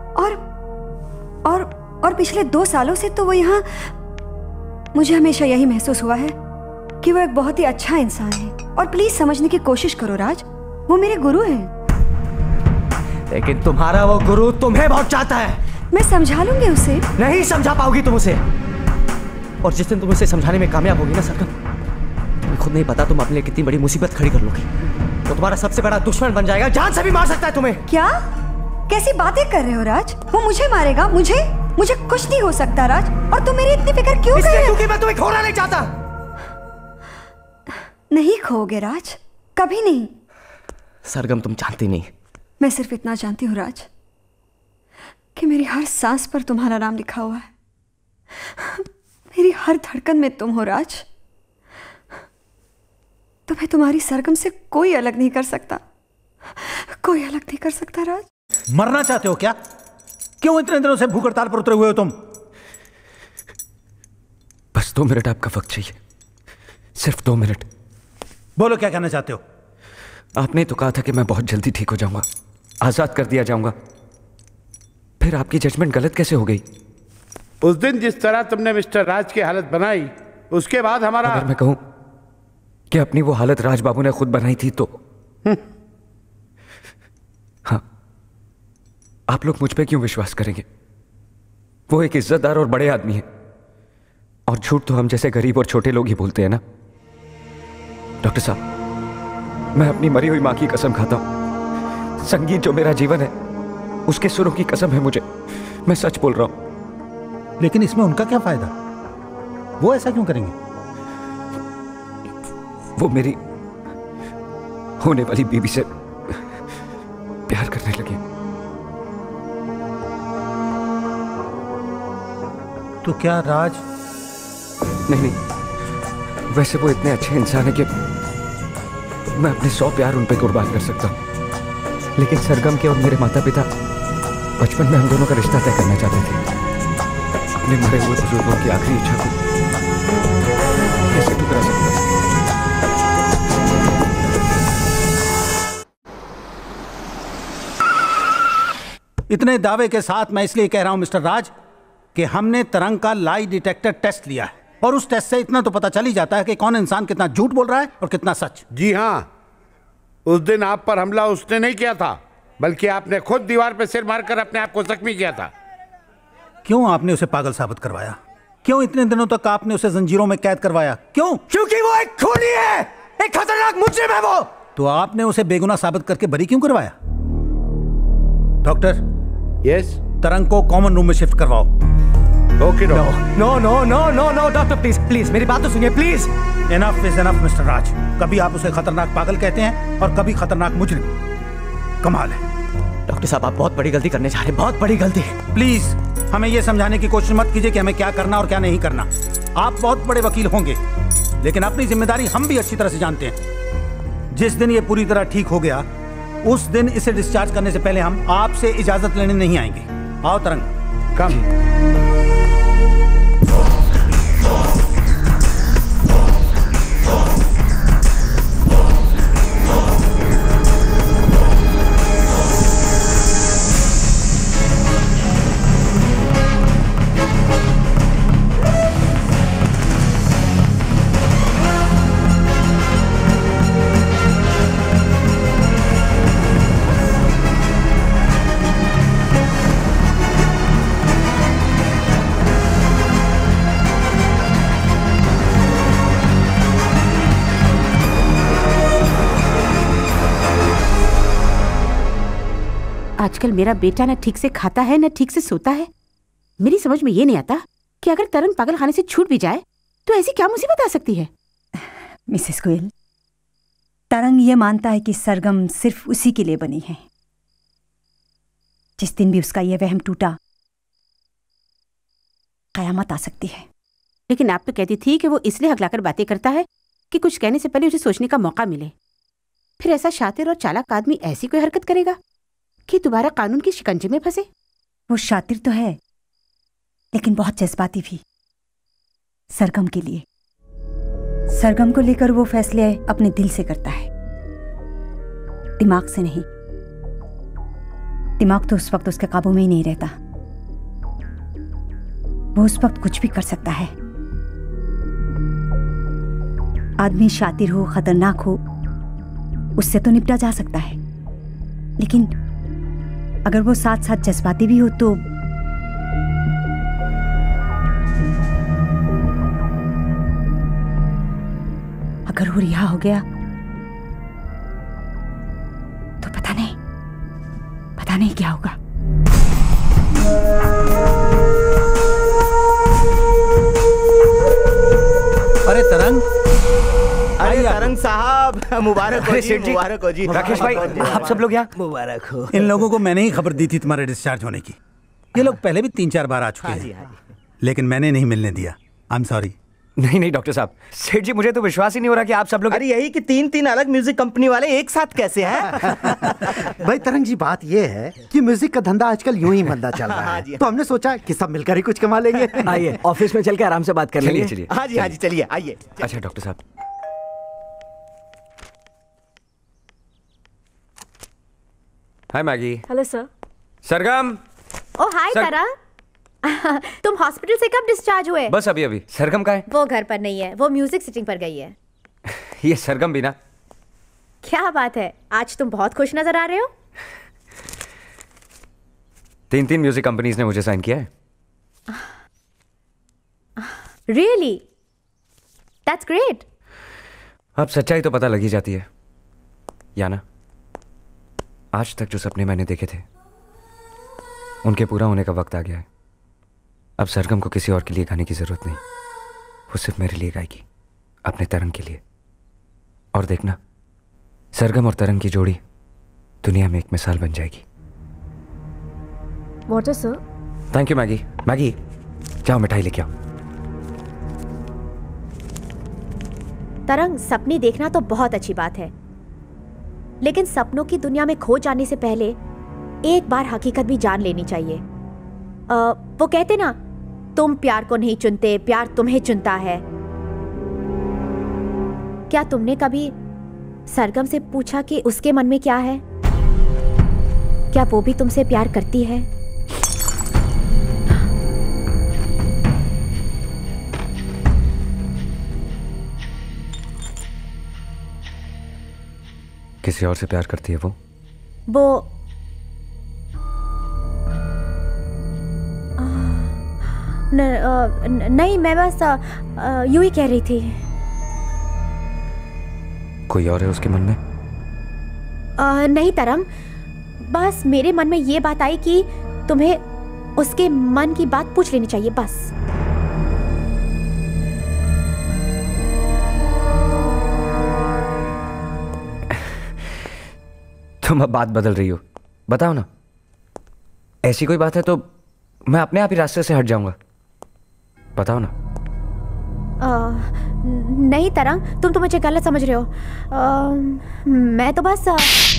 और पिछले 2 सालों से तो वो यहाँ, मुझे हमेशा यही महसूस हुआ है कि वो एक बहुत ही अच्छा इंसान है। और प्लीज समझने की कोशिश करो राज, वो मेरे गुरु हैं। लेकिन तुम्हारा वो गुरु तुम्हें बहुत चाहता है। मैं समझा लूंगी उसे। नहीं समझा पाओगी तुम उसे, और जिस दिन तुम उसे समझाने में कामयाब होगी ना सरगम, तुम्हें खुद नहीं पता तुम अपने लिए कितनी बड़ी मुसीबत खड़ी कर लोगी। वो तुम्हारा सबसे बड़ा दुश्मन बन जाएगा, जान से भी मार सकता है तुम्हें। क्या कैसी बातें कर रहे हो राज? वो मुझे मारेगा? मुझे कुछ नहीं हो सकता राज, और तुम मेरी इतनी फिक्र क्यों कर रहे हो? क्योंकि मैं तुम्हें खोना नहीं चाहता। नहीं खोओगे राज, कभी नहीं। सरगम तुम जानती नहीं। मैं सिर्फ इतना जानती हूँ राज कि मेरी हर सांस पर तुम्हारा नाम लिखा हुआ है। मेरी हर धड़कन में तुम हो राज। तुम्हें तुम्हारी सरगम से कोई अलग नहीं कर सकता, कोई अलग नहीं कर सकता राज। मरना चाहते हो क्या? क्यों इतने दिनों से भूख हड़ताल पर उतरे हुए हो तुम? बस 2 मिनट आपका वक्त चाहिए, सिर्फ 2 मिनट। बोलो क्या कहना चाहते हो? आपने तो कहा था कि मैं बहुत जल्दी ठीक हो जाऊंगा, आजाद कर दिया जाऊंगा। फिर आपकी जजमेंट गलत कैसे हो गई? उस दिन जिस तरह तुमने मिस्टर राज की हालत बनाई, उसके बाद हमारा। अगर मैं कहूं कि अपनी वो हालत राज बाबू ने खुद बनाई थी तो हाँ, आप लोग मुझ पे क्यों विश्वास करेंगे? वो एक इज्जतदार और बड़े आदमी है, और झूठ तो हम जैसे गरीब और छोटे लोग ही बोलते हैं ना। डॉक्टर साहब, मैं अपनी मरी हुई मां की कसम खाता हूं, संगीत जो मेरा जीवन है उसके सुरों की कसम है मुझे, मैं सच बोल रहा हूं। लेकिन इसमें उनका क्या फायदा? वो ऐसा क्यों करेंगे? वो मेरी होने वाली बीवी से प्यार करने लगे। तो क्या राज? नहीं, वैसे वो इतने अच्छे इंसान है कि मैं अपने 100 प्यार उन पे कुर्बान कर सकता हूं, लेकिन सरगम के और मेरे माता पिता बचपन में हम दोनों का रिश्ता तय करना चाहते थे। अपने मरे हुए बुजुर्गों की आखिरी इच्छा को कैसे ठुकरा सकता? इतने दावे के साथ मैं इसलिए कह रहा हूं मिस्टर राज कि हमने तरंग का लाई डिटेक्टर टेस्ट लिया है और उस टेस्ट से इतना तो पता चल ही जाता है कि कौन इंसान कितना झूठ बोल रहा है और कितना सच। जी हाँ, उस दिन आप पर हमला उसने नहीं किया था, बल्कि आपने खुद दीवार पर सिर मारकर अपने आप को जख्मी किया था। क्यों आपने उसे पागल साबित करवाया? क्यों इतने दिनों तक आपने उसे जंजीरों में कैद करवाया? क्यों? क्योंकि वो एक खूनी है, एक खतरनाक मुजरिम है वो। तो आपने उसे बेगुनाह साबित करके बरी क्यों करवाया? डॉक्टर, यस, तरंग को कॉमन रूम में शिफ्ट करवाओ। Okay doctor. No no no no no doctor, please please मेरी बात तो सुनिए please. Enough is enough mister Raj. कभी आप उसे खतरनाक पागल कहते हैं और कभी खतरनाक मुजरिम। कमाल है। डॉक्टर साहब, आप बहुत बड़ी गलती करने जा रहे हैं, बहुत बड़ी गलती। प्लीज हमें यह समझाने की कोशिश मत कीजिए कि हमें क्या करना और क्या नहीं करना। आप बहुत बड़े वकील होंगे, लेकिन अपनी जिम्मेदारी हम भी अच्छी तरह से जानते हैं। जिस दिन ये पूरी तरह ठीक हो गया, उस दिन इसे डिस्चार्ज करने से पहले हम आपसे इजाजत लेने नहीं आएंगे। आओ तरंग, कम। आजकल मेरा बेटा ना ठीक से खाता है ना ठीक से सोता है। मेरी समझ में ये नहीं आता कि अगर तरंग पागल खाने से छूट भी जाए तो ऐसी क्या मुसीबत आ सकती है। मिसेस गोयल, तरंग ये मानता है कि सरगम सिर्फ उसी के लिए बनी है। जिस दिन भी उसका यह वहम टूटा, कयामत आ सकती है। लेकिन आप तो कहती थी कि वो इसलिए हकलाकर बातें करता है कि कुछ कहने से पहले उसे सोचने का मौका मिले। फिर ऐसा शातिर और चालाक आदमी ऐसी कोई हरकत करेगा कि दोबारा कानून की शिकंजे में फंसे? वो शातिर तो है, लेकिन बहुत जज्बाती भी। सरगम के लिए, सरगम को लेकर वो फैसले अपने दिल से करता है, दिमाग से नहीं। दिमाग तो उस वक्त उसके काबू में ही नहीं रहता। वो उस वक्त कुछ भी कर सकता है। आदमी शातिर हो, खतरनाक हो, उससे तो निपटा जा सकता है, लेकिन अगर वो साथ साथ जज्बाती भी हो तो अगर वो रिहा हो गया तो पता नहीं क्या होगा। अरे तरंग, अरे तरंग साहब, मुबारक हो जी, मुबारक हो जी। राकेश भाई, आप सब लोग यहाँ मुबारक हो। इन लोगों को मैंने ही खबर दी थी तुम्हारे डिस्चार्ज होने की। ये लोग पहले भी 3-4 बार आ चुके हैं, लेकिन मैंने नहीं मिलने दिया। I am sorry. नहीं नहीं डॉक्टर साहब, सेठ जी मुझे तो विश्वास ही नहीं हो रहा कि आप सब लोग। अरे यही कि 3 अलग म्यूजिक कंपनी वाले एक साथ कैसे हैं? भाई तरंग जी, बात ये है कि म्यूजिक का धंधा आजकल यूं ही मंदा चल रहा है, तो हमने सोचा कि सब मिलकर ही कुछ कमा लेंगे। आइए ऑफिस में चल के आराम से बात कर लेंगे। चलिए हाँ जी चलिए आइए। अच्छा डॉक्टर साहब। Hi Maggie. Hello sir. Sargam. Oh hi Tarang, तुम हॉस्पिटल से कब डिस्चार्ज हुए? बस अभी अभी। सरगम का है? वो घर पर नहीं है, वो म्यूजिक सिटिंग पर गई है। ये सरगम भी ना। क्या बात है, आज तुम बहुत खुश नजर आ रहे हो। 3 म्यूजिक कंपनीज ने मुझे साइन किया है। रियली? That's great. अब सच्चाई तो पता लगी जाती है या ना। आज तक जो सपने मैंने देखे थे उनके पूरा होने का वक्त आ गया है। अब सरगम को किसी और के लिए गाने की जरूरत नहीं, वो सिर्फ मेरे लिए गाएगी, अपने तरंग के लिए। और देखना, सरगम और तरंग की जोड़ी दुनिया में एक मिसाल बन जाएगी। Water sir. Thank you Maggie. Maggie जाओ मिठाई लेके आओ। तरंग, सपने देखना तो बहुत अच्छी बात है, लेकिन सपनों की दुनिया में खो जाने से पहले एक बार हकीकत भी जान लेनी चाहिए। वो कहते ना, तुम प्यार को नहीं चुनते, प्यार तुम्हें चुनता है। क्या तुमने कभी सरगम से पूछा कि उसके मन में क्या है? क्या वो भी तुमसे प्यार करती है? किसी और से प्यार करती है वो? नहीं, मैं बस यूं ही कह रही थी। कोई और है उसके मन में? नहीं तरंग, बस मेरे मन में ये बात आई कि तुम्हें उसके मन की बात पूछ लेनी चाहिए, बस। तुम अब बात बदल रही हो, बताओ ना। ऐसी कोई बात है तो मैं अपने आप ही रास्ते से हट जाऊंगा, बताओ ना। नहीं तरंग, तुम तो मुझे गलत समझ रहे हो। मैं तो बस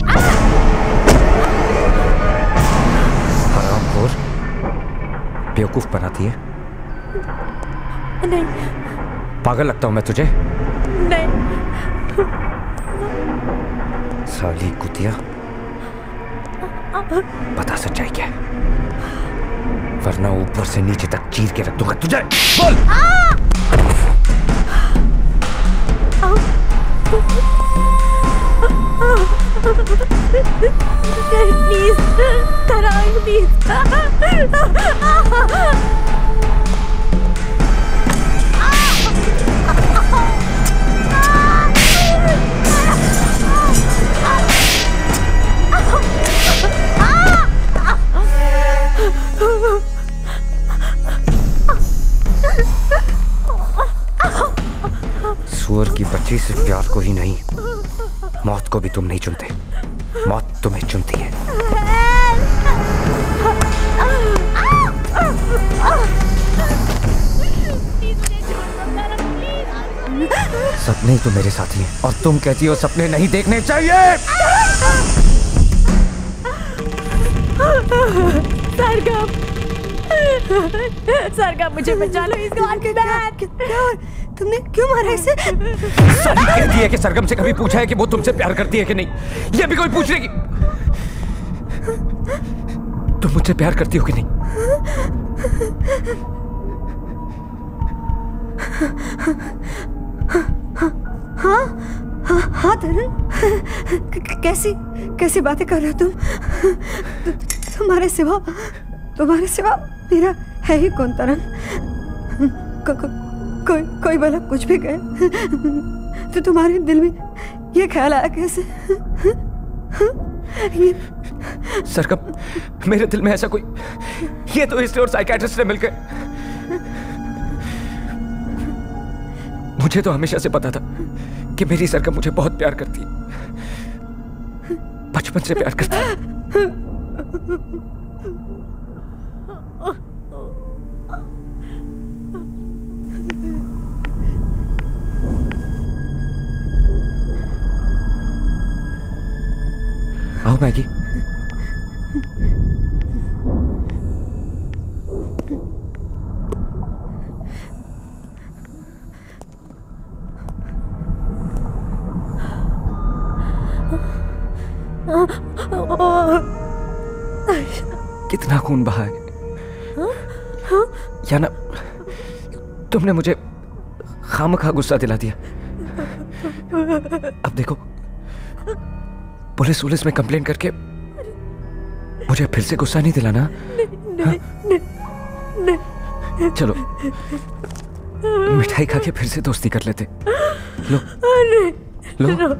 हरामखोर, बेवकूफ बनाती है। नहीं, पागल लगता हूं मैं तुझे? नहीं। साली कुतिया, बता सच्चाई क्या है, वरना ऊपर से नीचे तक चीर के रख दूंगा तुझे। बोल। प्लीज तरंग, प्लीज। सुअर की बच्ची से प्यार को ही नहीं, मौत को भी तुम नहीं चुनते, मौत तुम्हें चुनती है। सपने तो मेरे साथी हैं और तुम कहती हो सपने नहीं देखने चाहिए। सरगम, सरगम मुझे बचा लो, इसको आके बैठ। तुमने क्यों मारा इसे? साली कहती है कि सरगम से कभी पूछा है कि वो तुमसे प्यार करती है कि नहीं? ये भी कोई पूछ लेगी? तुम मुझसे प्यार करती हो कि नहीं? हाँ हाँ हाँ तरंग, कैसी बातें कर रहे हो तुम? तुम्हारे सिवा मेरा है ही कौन तरंग? कोई भला कुछ भी कहे तो तुम्हारे दिल में ये ख्याल आया कैसे? सरगम, मेरे दिल में ऐसा कोई, ये तो हिस्ट्री और साइकियाट्रिस्ट ने मिलकर, मुझे तो हमेशा से पता था कि मेरी सरगम मुझे बहुत प्यार करती है, बचपन से प्यार करती है। आओ मैगी। कितना खून बहा है, या ना तुमने मुझे खामखा गुस्सा दिला दिया। अब देखो, पुलिस में कंप्लेन करके मुझे फिर से गुस्सा नहीं दिलाना। चलो मिठाई खा के फिर से दोस्ती कर लेते। लो लो।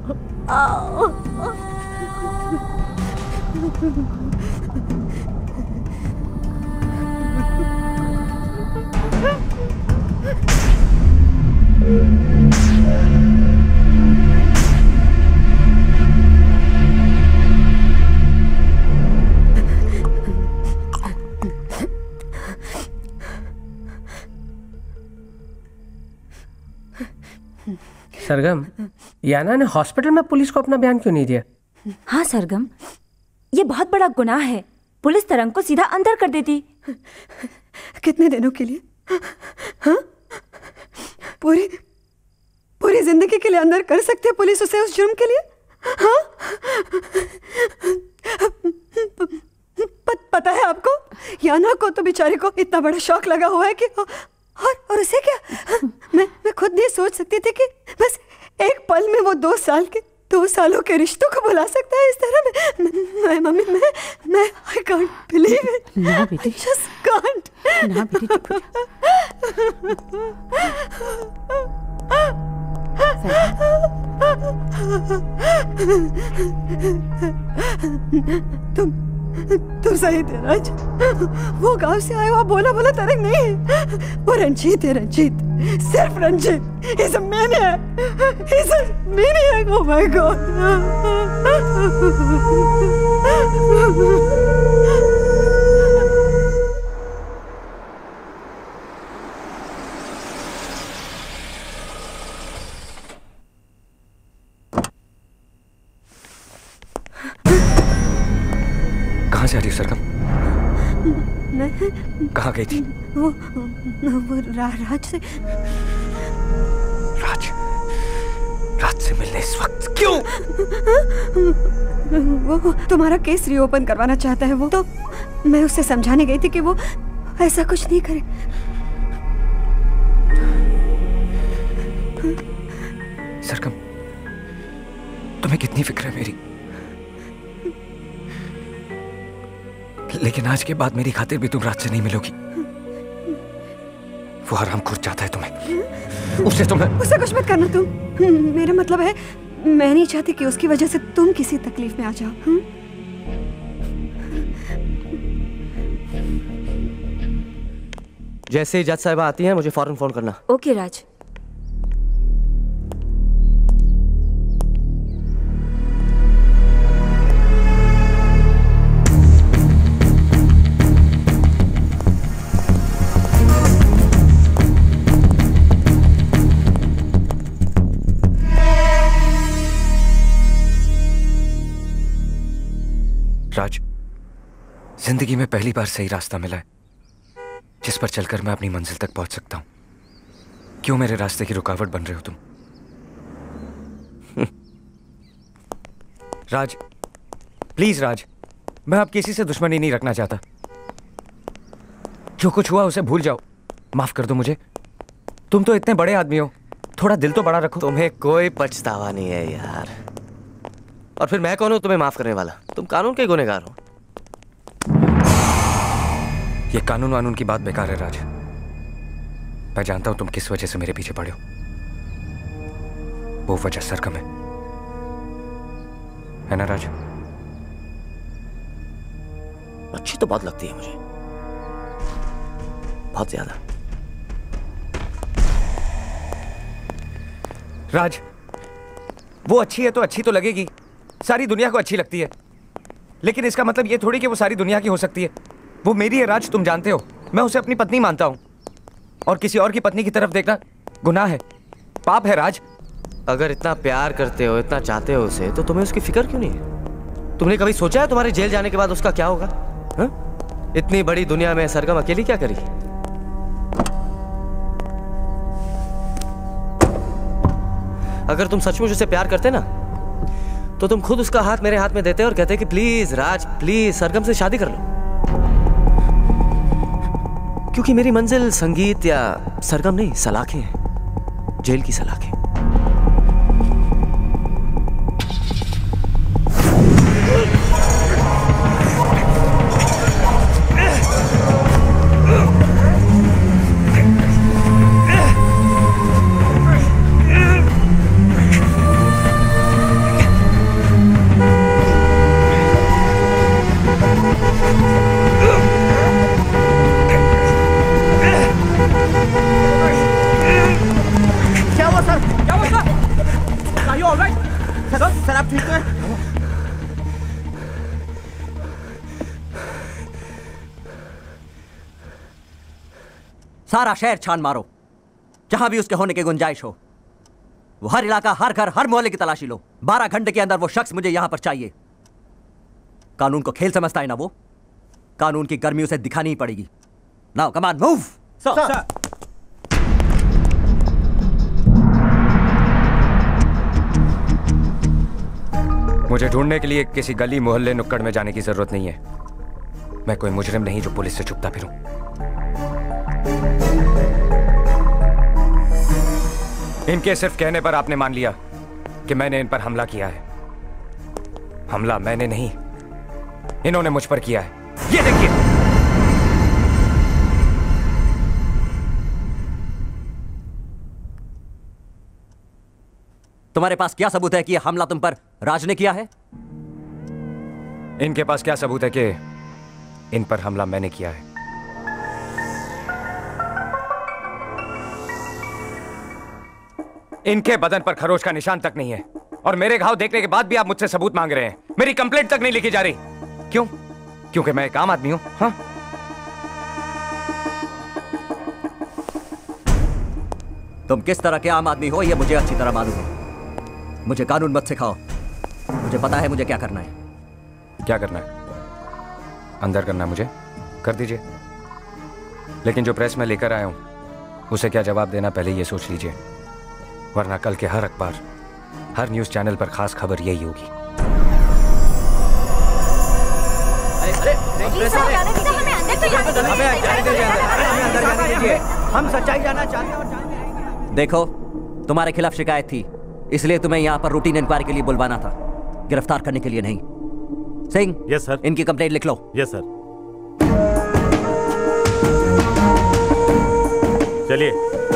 सरगम, याना ने हॉस्पिटल में पुलिस को अपना बयान क्यों नहीं दिया? हाँ सरगम, ये बहुत बड़ा गुनाह है। पुलिस तरंग को सीधा अंदर कर देती। कितने दिनों के लिए? हाँ? पूरी पूरी जिंदगी के लिए अंदर कर सकते पुलिस उसे उस जुर्म के लिए? हाँ? पता है आपको, याना को तो बेचारी को इतना बड़ा शौक लगा हुआ है कि और उसे क्या? मैं खुद नहीं सोच सकती थी कि बस एक पल में वो 2 सालों के रिश्तों को भुला सकता है इस तरह। मैं मम्मी मैं I can't believe it. ना बेटी, I just can't. ना बेटी, चुप हो तुम सही थे राज। वो गांव से आया हुआ बोला तरंग नहीं है, वो रंजीत है। रंजीत, सिर्फ Ranjit. He's a maniac. He's a maniac. Oh my God. कहाँ से आ रही हो सरगम? मैं कहाँ गई थी? वो राज से। राज से मिलने इस वक्त क्यों? वो तुम्हारा केस रीओपन करवाना चाहता है। वो तो मैं उससे समझाने गई थी कि वो ऐसा कुछ नहीं करे। सरगम, तुम्हें कितनी फिक्र है मेरी, लेकिन आज के बाद मेरी खातिर भी तुम राज से नहीं मिलोगी। वो हरामखोर चाहता है तुम्हें, उससे कुछ मत करना तुम। मेरा मतलब है, मैं नहीं चाहती कि उसकी वजह से तुम किसी तकलीफ में आ जाओ। जैसे ही जज साहिबा आती हैं मुझे फौरन फोन करना। ओके राज। राज, जिंदगी में पहली बार सही रास्ता मिला है जिस पर चलकर मैं अपनी मंजिल तक पहुंच सकता हूं। क्यों मेरे रास्ते की रुकावट बन रहे हो तुम? राज, प्लीज राज, मैं अब किसी से दुश्मनी नहीं रखना चाहता। जो कुछ हुआ उसे भूल जाओ, माफ कर दो मुझे। तुम तो इतने बड़े आदमी हो, थोड़ा दिल तो बड़ा रखो। तुम्हें कोई पछतावा नहीं है यार। और फिर मैं कौन हूं तुम्हें माफ करने वाला? तुम कानून के गुनहगार हो। ये कानून वानून की बात बेकार है राज। मैं जानता हूं तुम किस वजह से मेरे पीछे पड़े हो। वो वजह सरगम है ना राज? अच्छी तो बहुत लगती है मुझे, बहुत ज्यादा। राज, वो अच्छी है तो अच्छी तो लगेगी, सारी दुनिया को अच्छी लगती है, लेकिन इसका मतलब ये थोड़ी कि वो सारी दुनिया की हो सकती है। वो मेरी है राज, तुम जानते हो। मैं उसे अपनी पत्नी मानता हूं, और किसी और की पत्नी की तरफ देखना गुनाह है, पाप है राज। अगर इतना प्यार करते हो, इतना चाहते हो उसे, तो तुम्हें उसकी फिक्र क्यों नहीं है? तुमने कभी सोचा है तुम्हारे जेल जाने के बाद उसका क्या होगा? हा? इतनी बड़ी दुनिया में सरगम अकेली क्या करी? अगर तुम सचमुच उसे प्यार करते ना, तो तुम खुद उसका हाथ मेरे हाथ में देते और कहते कि प्लीज राज, प्लीज सरगम से शादी कर लो। क्योंकि मेरी मंजिल संगीत या सरगम नहीं, सलाखें हैं, जेल की सलाखें। सारा शहर छान मारो, जहां भी उसके होने की गुंजाइश हो। वो हर इलाका, हर घर, हर मोहल्ले की तलाशी लो। 12 घंटे के अंदर वो शख्स मुझे यहां पर चाहिए। कानून को खेल समझता है ना वो, कानून की गर्मी उसे दिखानी ही पड़ेगी। Now come on move. Sir. मुझे ढूंढने के लिए किसी गली मोहल्ले नुक्कड़ में जाने की जरूरत नहीं है। मैं कोई मुजरिम नहीं जो पुलिस से छुपता फिरूं। इनके सिर्फ कहने पर आपने मान लिया कि मैंने इन पर हमला किया है। हमला मैंने नहीं, इन्होंने मुझ पर किया है। ये देखिए। तुम्हारे पास क्या सबूत है कि यह हमला तुम पर राज ने किया है? इनके पास क्या सबूत है कि इन पर हमला मैंने किया है? इनके बदन पर खरोच का निशान तक नहीं है और मेरे घाव देखने के बाद भी आप मुझसे सबूत मांग रहे हैं। मेरी कंप्लेंट तक नहीं लिखी जा रही। क्यों? क्योंकि मैं एक आम आदमी हूं। हाँ? तुम किस तरह के आम आदमी हो यह मुझे अच्छी तरह मालूम है। मुझे कानून मत सिखाओ, मुझे पता है मुझे क्या करना है। क्या करना है? अंदर करना है मुझे? कर दीजिए। लेकिन जो प्रेस में लेकर आया हूं उसे क्या जवाब देना पहले ये सोच लीजिए, वरना कल के हर अखबार, हर न्यूज चैनल पर खास खबर यही होगी। हम सच्चाई जानना चाहते हैं। देखो, तुम्हारे खिलाफ शिकायत थी, इसलिए तुम्हें यहाँ पर रूटीन इंक्वायरी के लिए बुलवाना था, गिरफ्तार करने के लिए नहीं। सिंह। Yes sir. इनकी कंप्लेंट लिख लो। Yes sir. चलिए।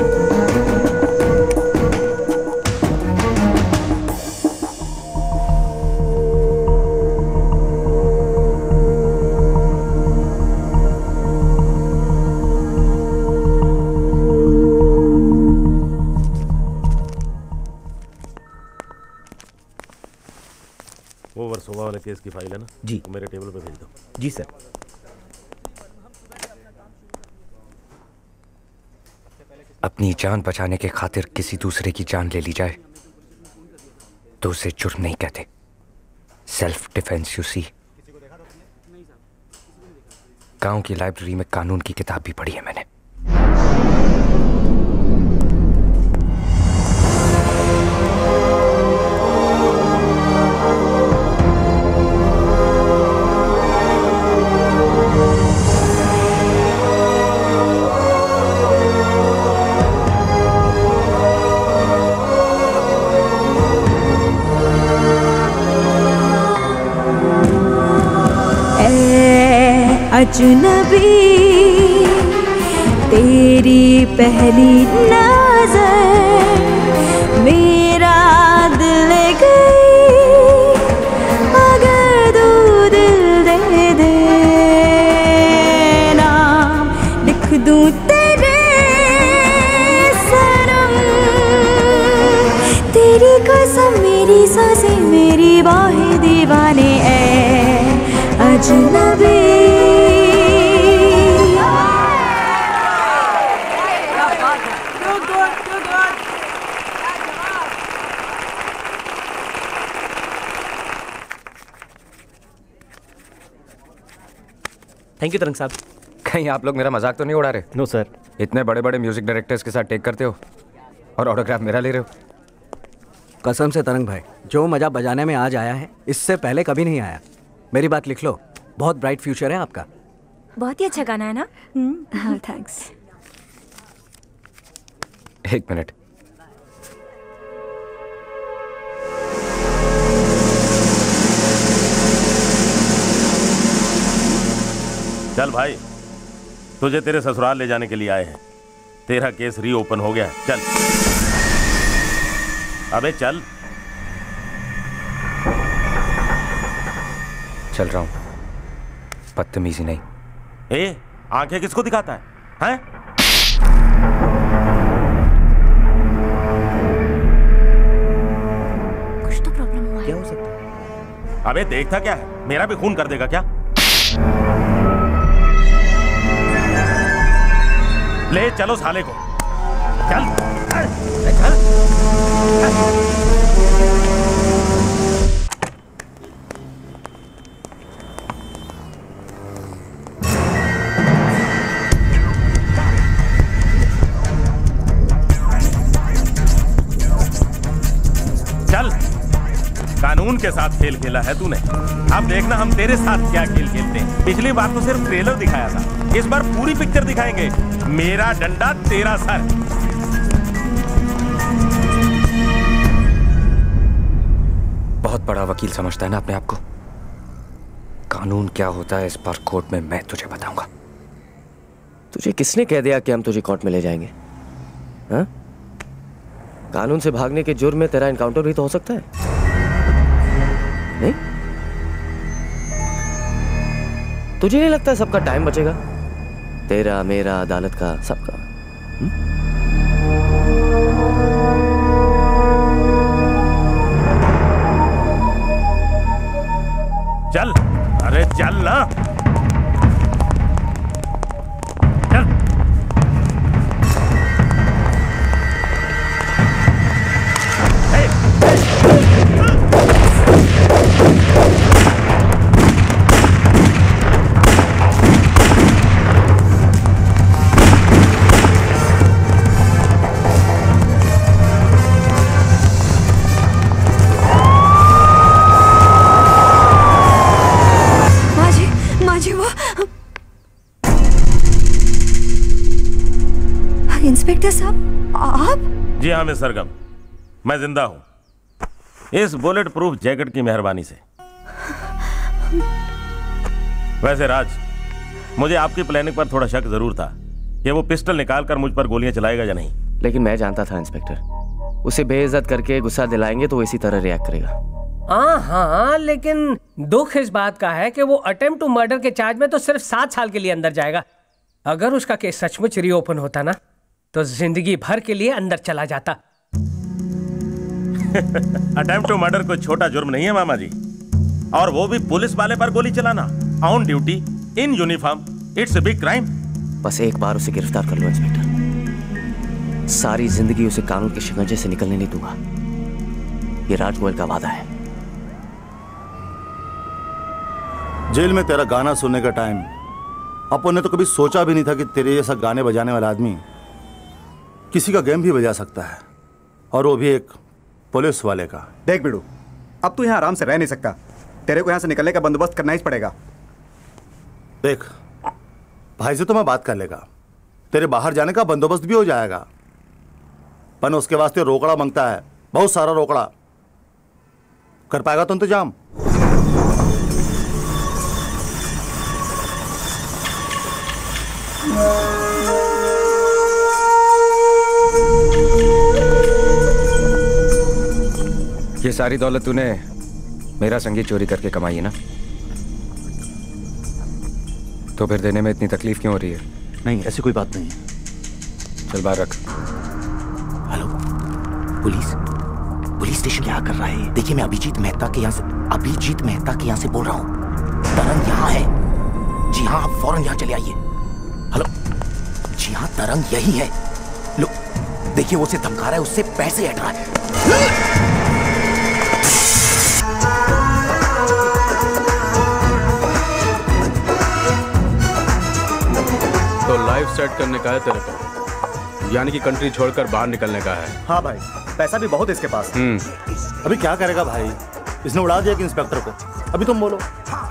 वो वर्सोवा वाले केस की फाइल है ना जी, वो मेरे टेबल पे भेज दो। जी सर। अपनी जान बचाने के खातिर किसी दूसरे की जान ले ली जाए तो उसे जुर्म नहीं कहते, सेल्फ डिफेंस। यू सी, गांव की लाइब्रेरी में कानून की किताब भी पढ़ी है मैंने। अजनबी तेरी पहली नजर मेरा दिल गई, अगर तू दिल दे देना लिख दूं तेरे सनम, तेरी कसम मेरी सांसें मेरी बाहें दीवाने ऐ अजनबी। थैंक यू तरंग साहब। कहीं आप लोग मेरा मजाक तो नहीं उड़ा रहे? No sir. इतने बड़े बड़े म्यूजिक डायरेक्टर्स के साथ टेक करते हो और ऑटोग्राफ मेरा ले रहे हो? कसम से तरंग भाई, जो मजा बजाने में आज आया है इससे पहले कभी नहीं आया। मेरी बात लिख लो, बहुत ब्राइट फ्यूचर है आपका। बहुत ही अच्छा गाना है ना? हाँ थैंक्स। एक मिनट। चल भाई, तुझे तेरे ससुराल ले जाने के लिए आए हैं। तेरा केस रीओपन हो गया है, चल। अबे चल। चल रहा हूं, बदतमीजी नहीं। ए, आंखें किसको दिखाता है? हैं? कुछ तो प्रॉब्लम हुआ है। क्या हो सकता है? अबे देखता क्या है, मेरा भी खून कर देगा क्या? ले चलो साले को, चल चल। कानून के साथ खेल खेला है तूने। अब देखना हम तेरे साथ क्या खेल खेलते हैं। पिछली बार तो सिर्फ ट्रेलर दिखाया था, इस बार पूरी पिक्चर दिखाएंगे। मेरा डंडा तेरा सर। बहुत बड़ा वकील समझता है ना अपने आप को। कानून क्या होता है इस बार कोर्ट में मैं तुझे बताऊंगा। तुझे किसने कह दिया कि हम तुझे कोर्ट में ले जाएंगे? हाँ? कानून से भागने के जुर्म में तेरा एनकाउंटर भी तो हो सकता है, नहीं? तुझे नहीं लगता सबका टाइम बचेगा? तेरा, मेरा, अदालत का, सबका। चल, अरे चल ना। इंस्पेक्टर साहब, आप? जी हाँ मिस सरगम, मैं जिंदा हूं इस बुलेट प्रूफ जैकेट की मेहरबानी से। वैसे राज, मुझे आपकी प्लानिंग पर थोड़ा शक जरूर था कि वो पिस्टल निकालकर मुझ पर गोलियां चलाएगा या नहीं। लेकिन मैं जानता था इंस्पेक्टर, उसे बेइज्जत करके गुस्सा दिलाएंगे तो वो इसी तरह रिएक्ट करेगा। हाँ, लेकिन दुख इस बात का है कि वो अटेम्प्ट टू मर्डर के चार्ज में तो सिर्फ 7 साल के लिए अंदर जाएगा। अगर उसका केस सचमुच रीओपन होता ना, तो जिंदगी भर के लिए अंदर चला जाता। अटेम्प्ट टू मर्डर कोई छोटा जुर्म नहीं है मामा जी, और वो भी पुलिस वाले पर गोली चलाना, on duty, in uniform. It's a big crime. बस एक बार उसे गिरफ्तार कर लो इंस्पेक्टर, सारी जिंदगी उसे कानून के शिकंजे से निकलने नहीं दूंगा। ये राज गोयल का वादा है। जेल में तेरा गाना सुनने का टाइम, अपन ने तो कभी सोचा भी नहीं था कि तेरे जैसा गाने बजाने वाला आदमी किसी का गेम भी बजा सकता है, और वो भी एक पुलिस वाले का। देख बिड़ू, अब तू यहाँ आराम से रह नहीं सकता। तेरे को यहाँ से निकलने का बंदोबस्त करना ही पड़ेगा। देख, भाई से तो मैं बात कर लेगा, तेरे बाहर जाने का बंदोबस्त भी हो जाएगा, पर उसके वास्ते रोकड़ा मांगता है, बहुत सारा रोकड़ा। कर पाएगा तो इंतजाम? ये सारी दौलत तूने मेरा संगीत चोरी करके कमाई है ना, तो फिर देने में इतनी तकलीफ क्यों हो रही है? नहीं, ऐसी कोई बात नहीं है। चल बाहर रख। हेलो, पुलिस स्टेशन क्या कर रहा है? देखिए, मैं अभिजीत मेहता के यहाँ से बोल रहा हूँ। तरंग यहाँ है। जी हाँ, आप फौरन यहाँ चले आइए। हेलो, जी हाँ, तरंग यही है। लो, देखिए वो उसे धमका रहा है, उससे पैसे हट रहा है। तो लाइफ सेट करने का है तेरे को, यानी कि कंट्री छोड़कर बाहर निकलने का है। हाँ भाई, पैसा भी बहुत इसके पास। अभी क्या करेगा भाई? इसने उड़ा दिया कि इंस्पेक्टर को। अभी तुम बोलो।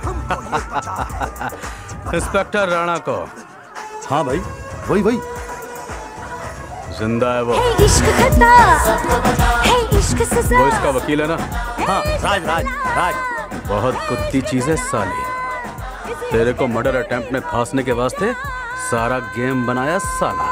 इंस्पेक्टर राणा को? हाँ भाई, वही जिंदा है वो। इश्क करता है, इश्क सजा। वो इसका वकील है ना? हाँ, राज। बहुत कुत्ती चीज है साली। तेरे को मर्डर अटेम्प्ट में फांसने के वास्ते सारा गेम बनाया साला।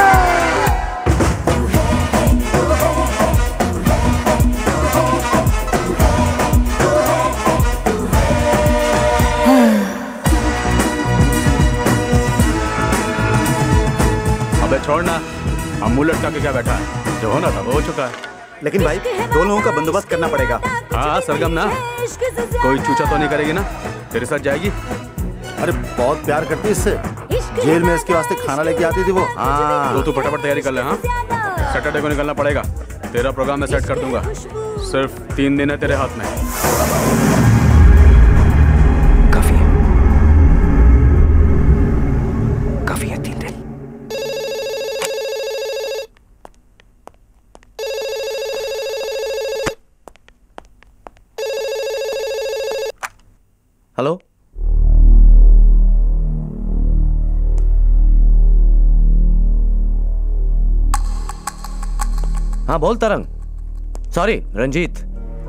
अबे छोड़ना, हम मुंह लटका के क्या बैठा है? जो होना था वो हो चुका है। लेकिन भाई, 2 लोगों का बंदोबस्त करना पड़ेगा। हाँ सरगम ना, कोई चूचा तो नहीं करेगी ना? तेरे साथ जाएगी? अरे बहुत प्यार करती है इससे। जेल में इसके वास्ते खाना लेके आती थी वो। हाँ, तो तू फटाफट तैयारी कर ले। हाँ, सैटरडे को निकलना पड़ेगा। तेरा प्रोग्राम मैं सेट कर दूंगा। सिर्फ 3 दिन है तेरे हाथ में। काफी है 3 दिन। हेलो? हाँ बोल तरंग। सॉरी रंजीत,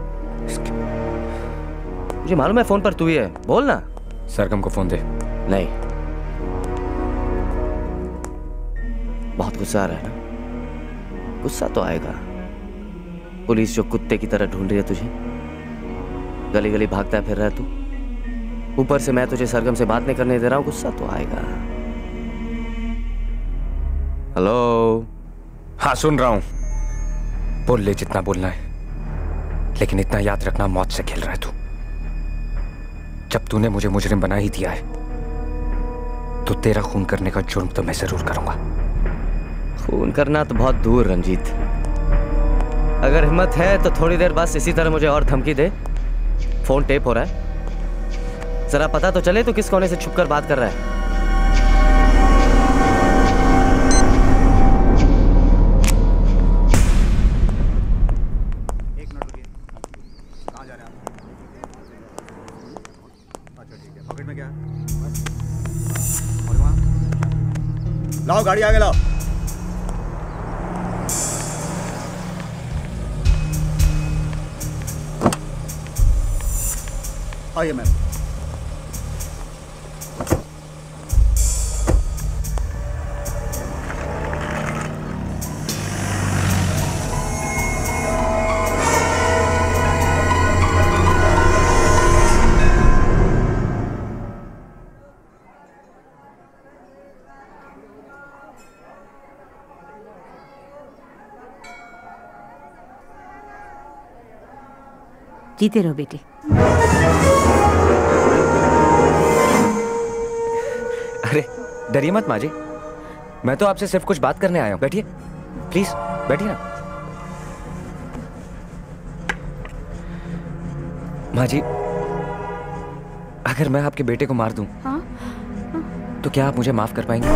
मुझे मालूम है फोन पर तू ही है, बोल ना। सरगम को फोन दे। नहीं, बहुत गुस्सा आ रहा है ना? गुस्सा तो आएगा। पुलिस जो कुत्ते की तरह ढूंढ रही है तुझे, गली गली भागता फिर रहा है तू, ऊपर से मैं तुझे सरगम से बात नहीं करने दे रहा हूं, गुस्सा तो आएगा। हेलो? हाँ सुन रहा हूं, बोल ले जितना बोलना है, लेकिन इतना याद रखना, मौत से खेल रहा है तू। जब तूने मुझे मुजरिम बना ही दिया है तो तेरा खून करने का जुर्म तो मैं जरूर करूंगा। खून करना तो बहुत दूर रंजीत, अगर हिम्मत है तो थोड़ी देर बाद इसी तरह मुझे और धमकी दे। फोन टेप हो रहा है, जरा पता तो चले तो किस कोने से छुपकर बात कर रहा है। लाओ गाड़ी आगे लाओ। आइए मैम। जीते रहो बेटी। अरे डरिए मत माँ जी, मैं तो आपसे सिर्फ कुछ बात करने आया हूँ। बैठिए प्लीज, बैठिए ना। माँ जी, अगर मैं आपके बेटे को मार दूं, हाँ? तो क्या आप मुझे माफ कर पाएंगे?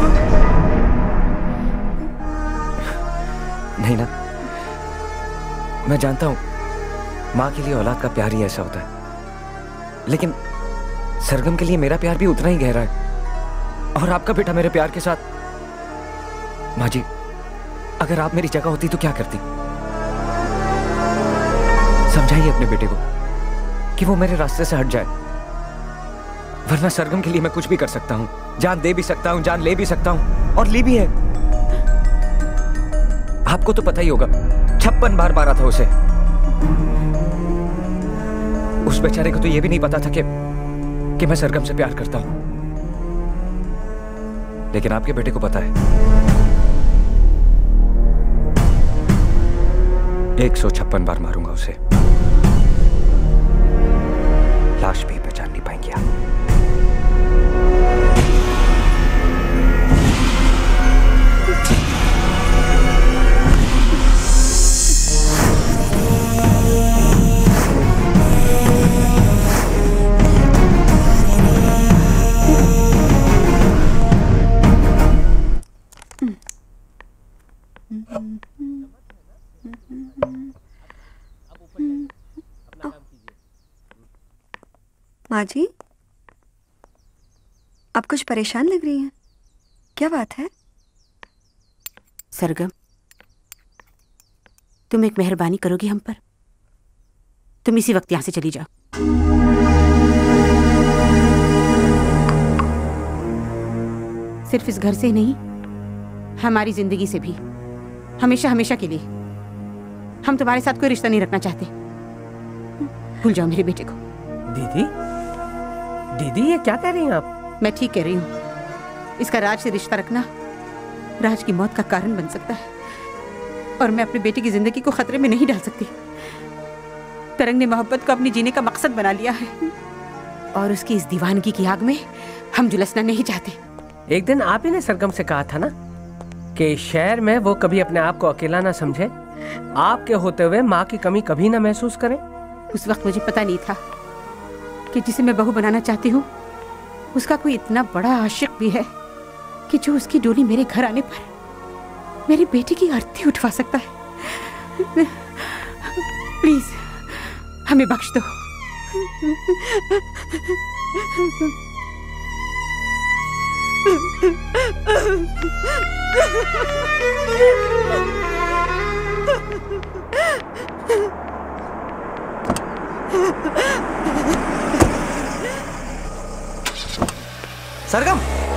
नहीं ना? मैं जानता हूं माँ के लिए औलाद का प्यार ही ऐसा होता है, लेकिन सरगम के लिए मेरा प्यार भी उतना ही गहरा है, और आपका बेटा मेरे प्यार के साथ। माँ जी, अगर आप मेरी जगह होती तो क्या करती? समझाइए अपने बेटे को कि वो मेरे रास्ते से हट जाए, वरना सरगम के लिए मैं कुछ भी कर सकता हूं, जान दे भी सकता हूं, जान ले भी सकता हूं, और ली भी है। आपको तो पता ही होगा, 56 बार मारा था उसे। उस बेचारे को तो यह भी नहीं पता था कि मैं सरगम से प्यार करता हूं, लेकिन आपके बेटे को पता है। 156 बार मारूंगा उसे, लाश भी पहचान नहीं पाएंगे आप। माँ जी, आप कुछ परेशान लग रही हैं, क्या बात है? सरगम, तुम एक मेहरबानी करोगी हम पर? तुम इसी वक्त यहां से चली जाओ। सिर्फ इस घर से ही नहीं, हमारी जिंदगी से भी, हमेशा हमेशा के लिए। हम तुम्हारे साथ कोई रिश्ता नहीं रखना चाहते। भूल जाओ मेरे बेटे को। दीदी, दीदी ये क्या कह रही हैं आप? मैं ठीक कह रही हूँ। इसका राज से रिश्ता रखना राज की मौत का कारण बन सकता है, और मैं अपने बेटे की जिंदगी को खतरे में नहीं डाल सकती। तरंग ने मोहब्बत को अपनी जीने का मकसद बना लिया है, और उसकी इस दीवानगी की आग में हम झुलसना नहीं चाहते। एक दिन आप ही ने सरगम से कहा था ना कि शहर में वो कभी अपने आप को अकेला ना समझे, आपके होते हुए माँ की कमी कभी ना महसूस करे। उस वक्त मुझे पता नहीं था कि जिसे मैं बहू बनाना चाहती हूँ उसका कोई इतना बड़ा आशिक भी है कि जो उसकी डोली मेरे घर आने पर मेरे बेटे की आरती उठवा सकता है। प्लीज हमें बख्श दो। सरगम,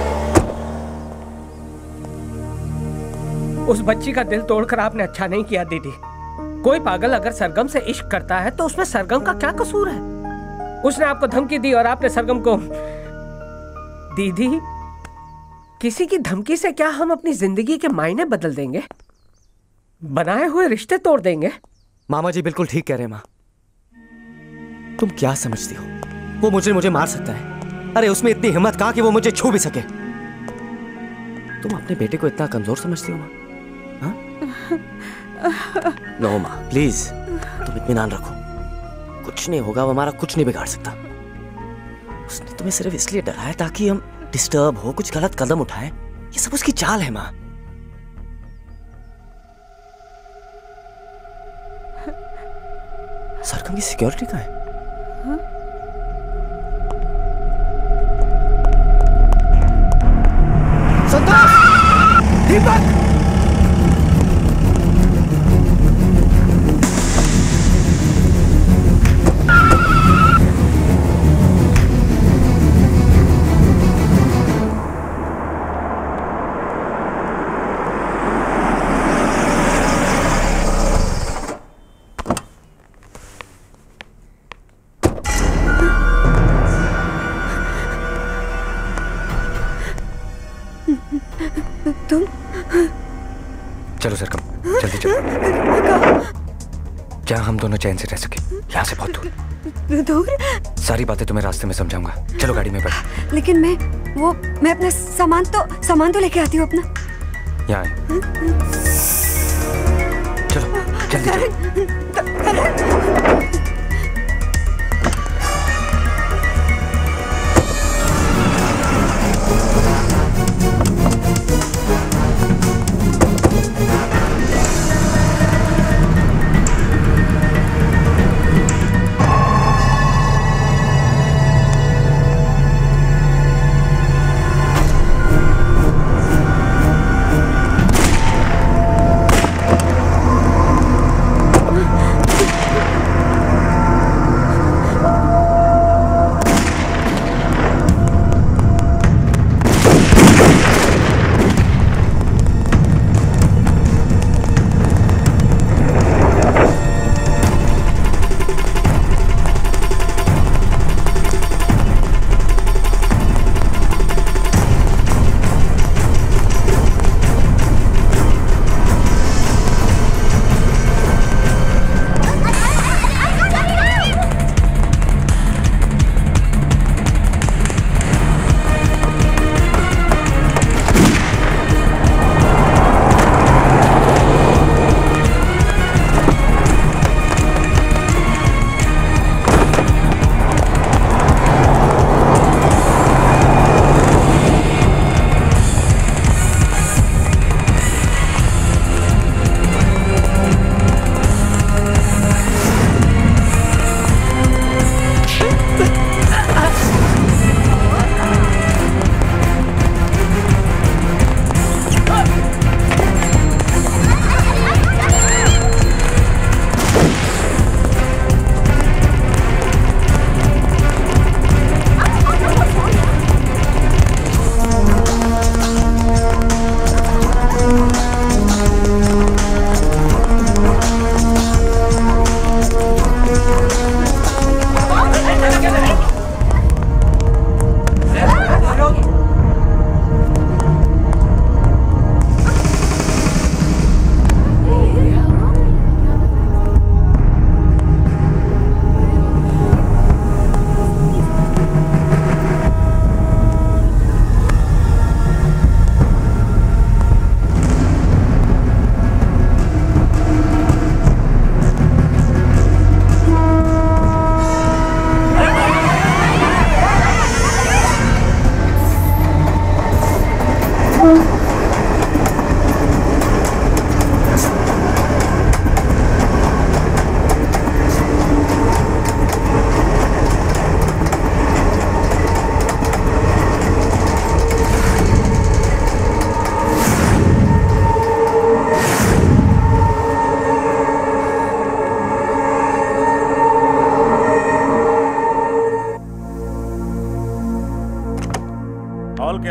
उस बच्ची का दिल तोड़कर आपने अच्छा नहीं किया दीदी। कोई पागल अगर सरगम से इश्क करता है तो उसमें सरगम का क्या कसूर है? उसने आपको धमकी दी और आपने सरगम को। दीदी, किसी की धमकी से क्या हम अपनी जिंदगी के मायने बदल देंगे? बनाए हुए रिश्ते तोड़ देंगे? मामा जी बिल्कुल ठीक कह रहे हैं माँ। तुम क्या समझती हो, वो मुझे मार सकता है? अरे उसमें इतनी हिम्मत कहां कि वो मुझे छू भी सके। तुम अपने बेटे को इतना कमजोर समझती हो माँ? नो माँ प्लीज, तुम इत्मीनान रखो, कुछ नहीं होगा, वो हमारा कुछ नहीं बिगाड़ सकता। उसने तुम्हें सिर्फ इसलिए डराया ताकि हम डिस्टर्ब हो, कुछ गलत कदम उठाएं। ये सब उसकी चाल है माँ। सरगम की सिक्योरिटी कहाँ है? संतोष! दीपक! चलो सरगम, जल्दी चलो। क्या हम दोनों चैन से रह सके? यहाँ से बहुत दूर। दूर? सारी बातें तुम्हें रास्ते में समझाऊंगा। चलो गाड़ी में बैठ। लेकिन मैं अपना सामान तो लेके आती हूँ अपना। यहाँ आए। चलो जल्दी चलो।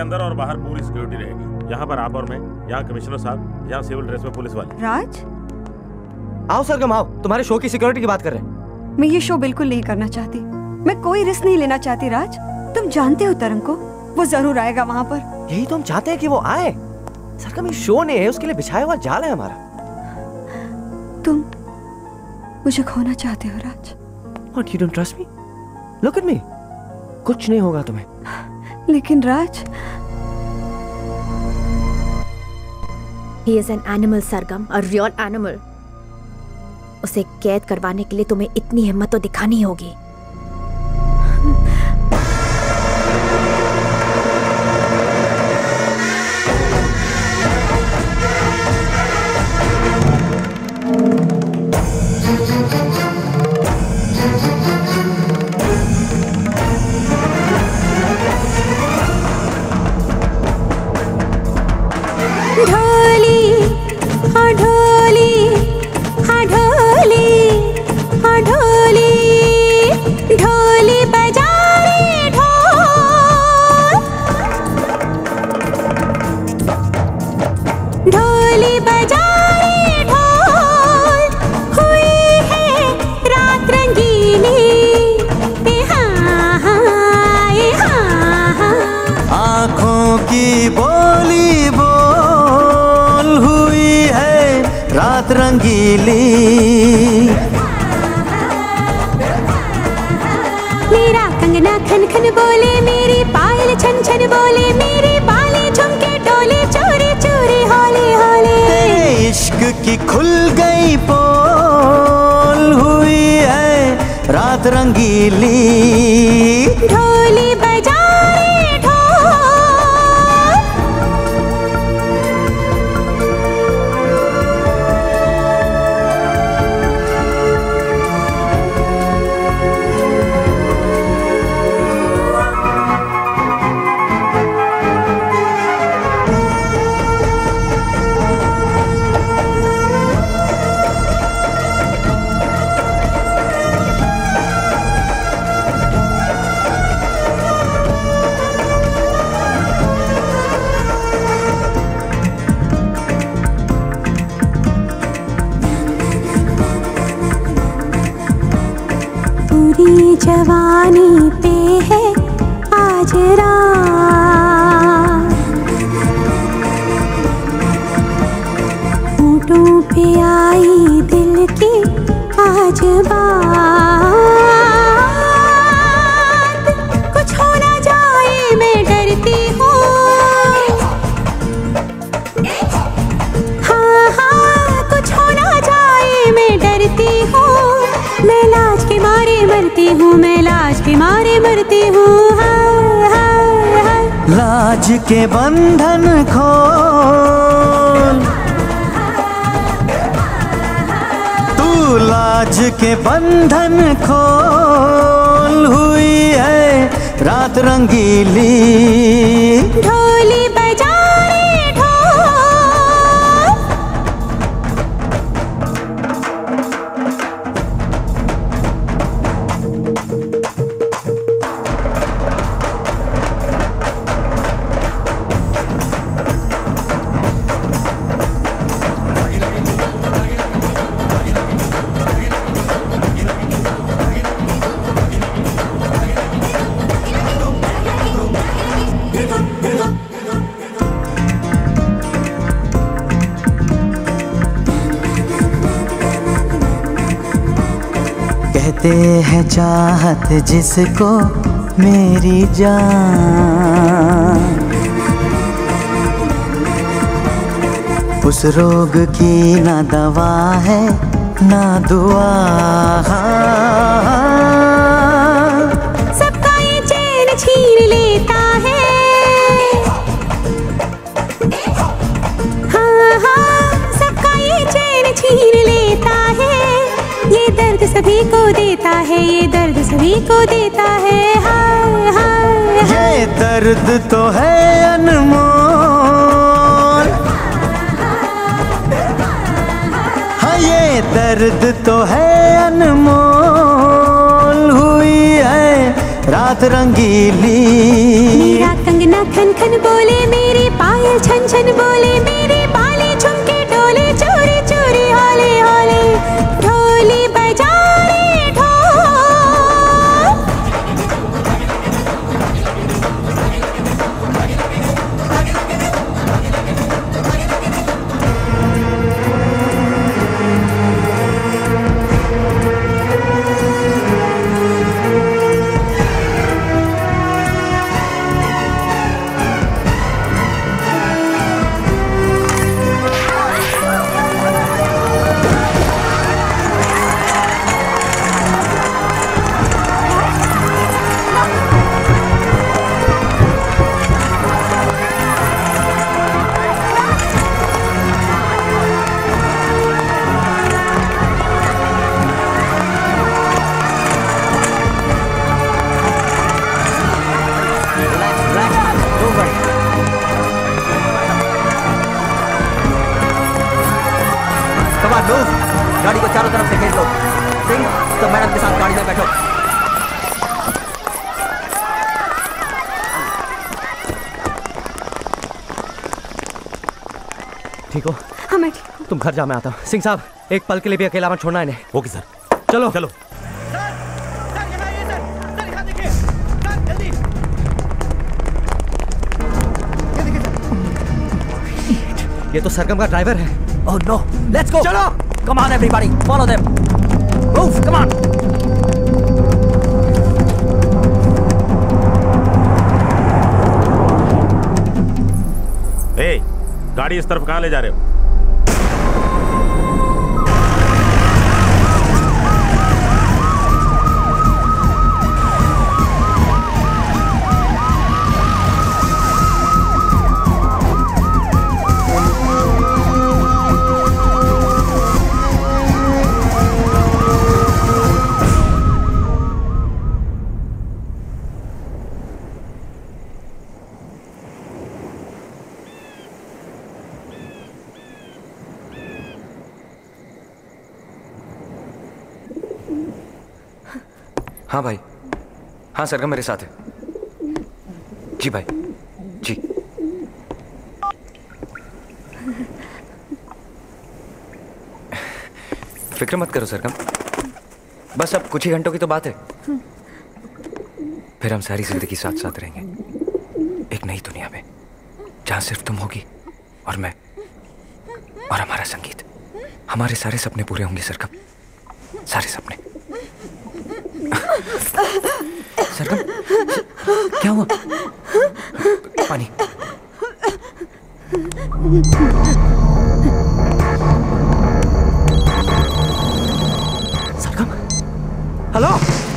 अंदर और बाहर पूरी सिक्योरिटी रहेगी। यहाँ पर आप और मैं, यहाँ कमिश्नर साहब, यहाँ सिविल ड्रेस में पुलिस वाले। राज, आओ सरगम आओ, तुम्हारे शो की सिक्योरिटी की बात कर रहे हैं। मैं ये शो बिल्कुल नहीं करना चाहती। मैं कोई रिस्क नहीं लेना चाहती राज। तुम जानते हो तरंग को, वो जरूर आएगा वहाँ पर। यही तो हम चाहते हैं कि वो आए। सरगम, ये शो नहीं है, उसके लिए बिछाया हुआ जाल है हमारा। तुम मुझे खोना चाहते हो राज। What, you don't trust me? Look at me. कुछ नहीं होगा तुम्हें। लेकिन राज, He is an animal, Sargam, a real animal. उसे कैद करवाने के लिए तुम्हें इतनी हिम्मत तो दिखानी होगी। रंगीली मेरा कंगना खन खन बोले, मेरी पायल छन छन बोले, मेरी बाली झुमके डोले, चोरी चोरी हौले हौले। इश्क की खुल गई पोल, हुई है रात रंगीली। ढोली बजा रे ढोल। पूरी जवानी पे है आज रात, होठों पे आई दिल की आज बात। कुछ हो ना जाए मैं डरती हूँ, हाँ हाँ कुछ हो ना जाए मैं डरती हूँ। मैं लाज के मारे मरती हूँ, मैं लाज के मारे मरती हूँ। हाय हाय हाय लाज के बंधन खोल, तू लाज के बंधन खोल, हुई है रात रंगीली। ढोली बजा रे ढोल। कहते हैं चाहत जिसको मेरी जान, उस रोग की ना दवा है ना दुआ। सबका ये चैन छीन लेता है, हाँ हाँ सबका ये चैन छीन लेता है। ये दर्द सभी को देता है, ये दर्द सभी को देता है। हाय हाय ये दर्द तो है अनमोल, हाँ ये दर्द तो है अनमोल, हुई है रात रंगीली। मेरा कंगना कंगना खन खन बोले मेरी पायल छन छन बोले मेरी बाली झुमके डोले चोरी चोरी हौले हौले ढोली बजा रे ढोल। गाड़ी को चारों तरफ से घेर लो। सिंह, तो मैडम के साथ गाड़ी में बैठो। ठीक हो? हाँ मैं ठीक हूँ। तुम घर जा, मैं आता हूँ। सिंह साहब, एक पल के लिए भी अकेला मत छोड़ना इन्हें। Okay sir. चलो चलो। ये तो सरगम का ड्राइवर है। Oh no, let's go. चलो। Come on everybody, follow them. Move, come on. ए, गाड़ी इस तरफ कहाँ ले जा रहे हो? हाँ भाई, हाँ सरगम मेरे साथ है। जी भाई, जी। फिक्र मत करो सरगम, बस अब कुछ ही घंटों की तो बात है, फिर हम सारी जिंदगी साथ साथ रहेंगे एक नई दुनिया में, जहां सिर्फ तुम होगी और मैं और हमारा संगीत। हमारे सारे सपने पूरे होंगे सरगम, सारे सपने। सरगम, क्या हुआ? पानी। सरगम, हेलो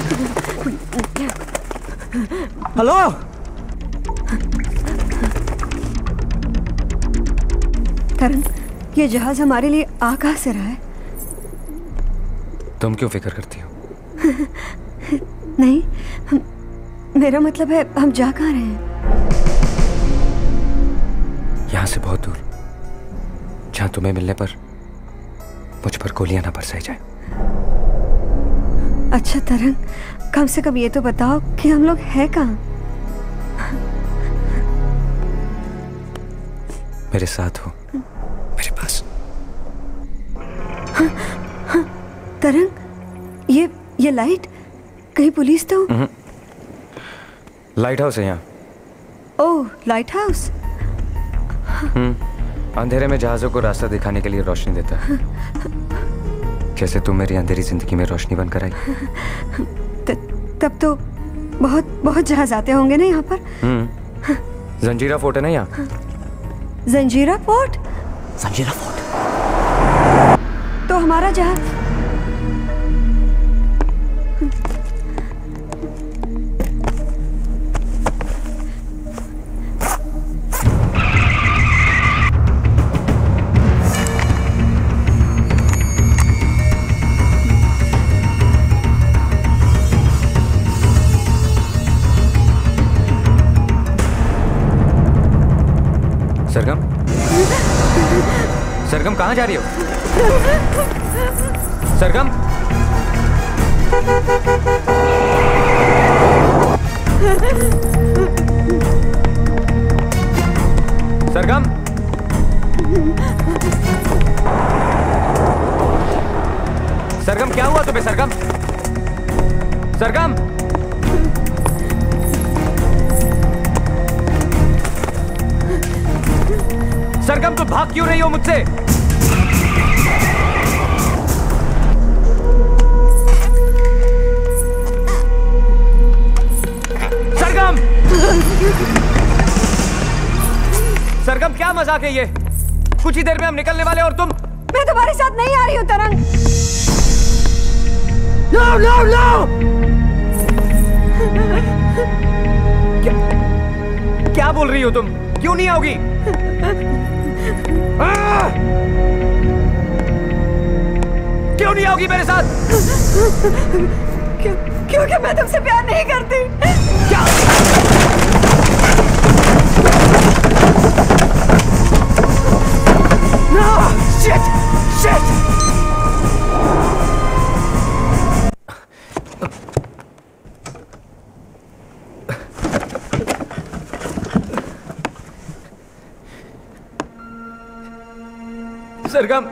हेलो। करण, ये जहाज हमारे लिए आ कहाँ से रहा है? तुम क्यों फिक्र करती हो? नहीं, मेरा मतलब है हम जा कहाँ रहे हैं? यहां से बहुत दूर, जहां तुम्हें मिलने पर मुझ पर गोलियां ना बरसाई जाए। अच्छा तरंग, कम से कम ये तो बताओ कि हम लोग हैं कहाँ? मेरे साथ हो, मेरे पास। हाँ, हाँ, तरंग, ये लाइट, कहीं पुलिस तो? लाइट हाउस है यहाँ। ओह, लाइट हाउस। अंधेरे में जहाजों को रास्ता दिखाने के लिए रोशनी देता है। कैसे तुम मेरी अंधेरी जिंदगी में रोशनी बनकर आई। तब तो बहुत बहुत जहाज आते होंगे ना यहाँ पर। जंजीरा फोर्ट है ना यहाँ। जंजीरा फोर्ट? जंजीरा फोर्ट तो हमारा जहाज। सरगम, सरगम कहाँ जा रही हो? सरगम, सरगम क्या हुआ तुम्हें सरगम? सरगम सरगम तुम भाग क्यों रही हो मुझसे? सरगम सरगम क्या मजाक है ये? कुछ ही देर में हम निकलने वाले और तुम? मैं तुम्हारे साथ नहीं आ रही हूँ तरंग। लो लो लो! क्या बोल रही हो तुम? क्यों नहीं आओगी? क्यों नहीं आओगी मेरे साथ? क्योंकि मैं तुमसे प्यार नहीं करती। क्या? No! Shit! Shit! सरगम,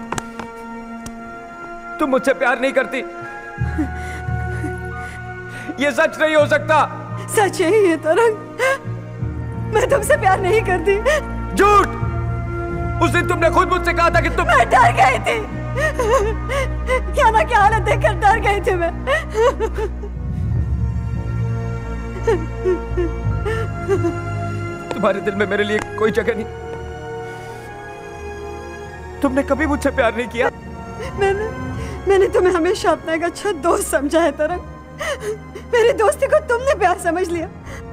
तुम मुझसे प्यार नहीं करती। ये सच नहीं हो सकता। सच यही है तरंग, मैं तुमसे प्यार नहीं करती। झूठ! उस दिन तुमने खुद मुझसे कहा था कि तुम... मैं डर गई थी। क्या ना क्या हालत देखकर डर गई थी मैं। तुम्हारे दिल में मेरे लिए कोई जगह नहीं। तुमने कभी मुझसे प्यार नहीं किया। मैंने तुम्हें हमेशा अपना एक अच्छा दोस्त समझा है तरंग। मेरी दोस्ती को तुमने प्यार समझ लिया।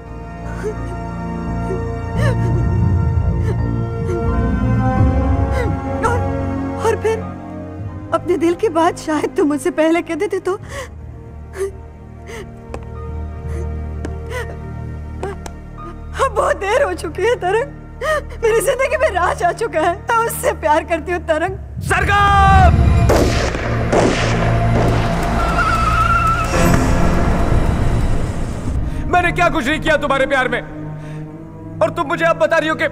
और फिर अपने दिल की बात शायद तुम मुझसे पहले कह देते तो अब बहुत देर हो चुकी है तरंग। मेरी जिंदगी में राज आ चुका है। मैं उससे प्यार करती हूँ तरंग। सरगम! मैंने क्या कुछ नहीं किया तुम्हारे प्यार में, और तुम मुझे अब बता रही हो कि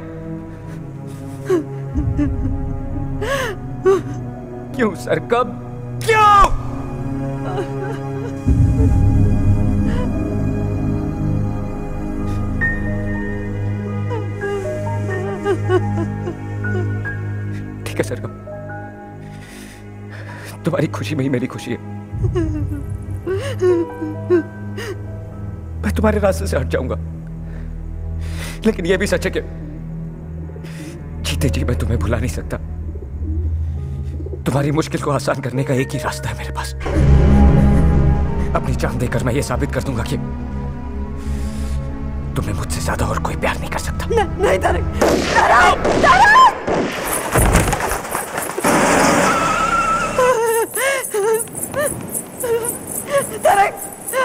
क्यों सरगम? क्यों? ठीक है सरगम, तुम्हारी खुशी में ही मेरी खुशी है। मैं तुम्हारे रास्ते से हट जाऊंगा, लेकिन यह भी सच है कि जीते जी मैं तुम्हें भुला नहीं सकता। तुम्हारी मुश्किल को आसान करने का एक ही रास्ता है मेरे पास। अपनी जान देकर मैं ये साबित कर दूंगा कि तुम्हें मुझसे ज्यादा और कोई प्यार नहीं कर सकता। नहीं तरंग, तरंग, तरंग! तरंग,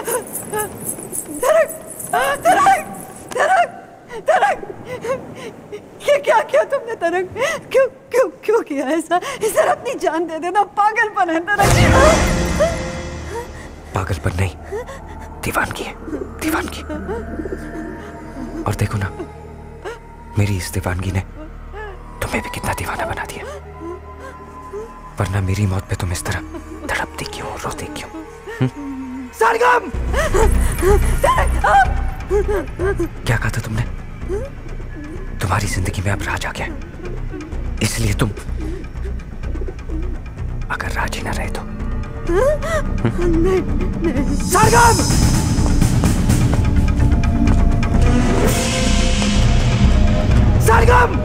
तरंग, तरंग, तरंग, तरंग! ये क्या किया तुमने तरंग? क्यों क्यों क्यों किया ऐसा? इस तरह अपनी जान दे देना पागलपन है तरंग। पागलपन नहीं, दीवानगी है, दीवानगी। और देखो ना, मेरी इस दीवानगी ने तुम्हें भी कितना दीवाना बना दिया। वरना मेरी मौत पे तुम इस तरह तड़पती क्यों, रोती क्यों? सरगम! क्या कहा था तुमने? तुम्हारी जिंदगी में अब राज आ गया, इसलिए तुम अगर राज ही ना रहे तो? सरगम! सरगम!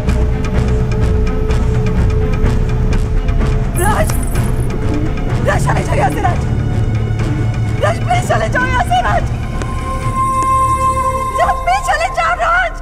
राज! राज चले जाओ यहाँ से राज! राज प्लीज चले जाओ यहाँ से राज! राज प्लीज चले जाओ राज!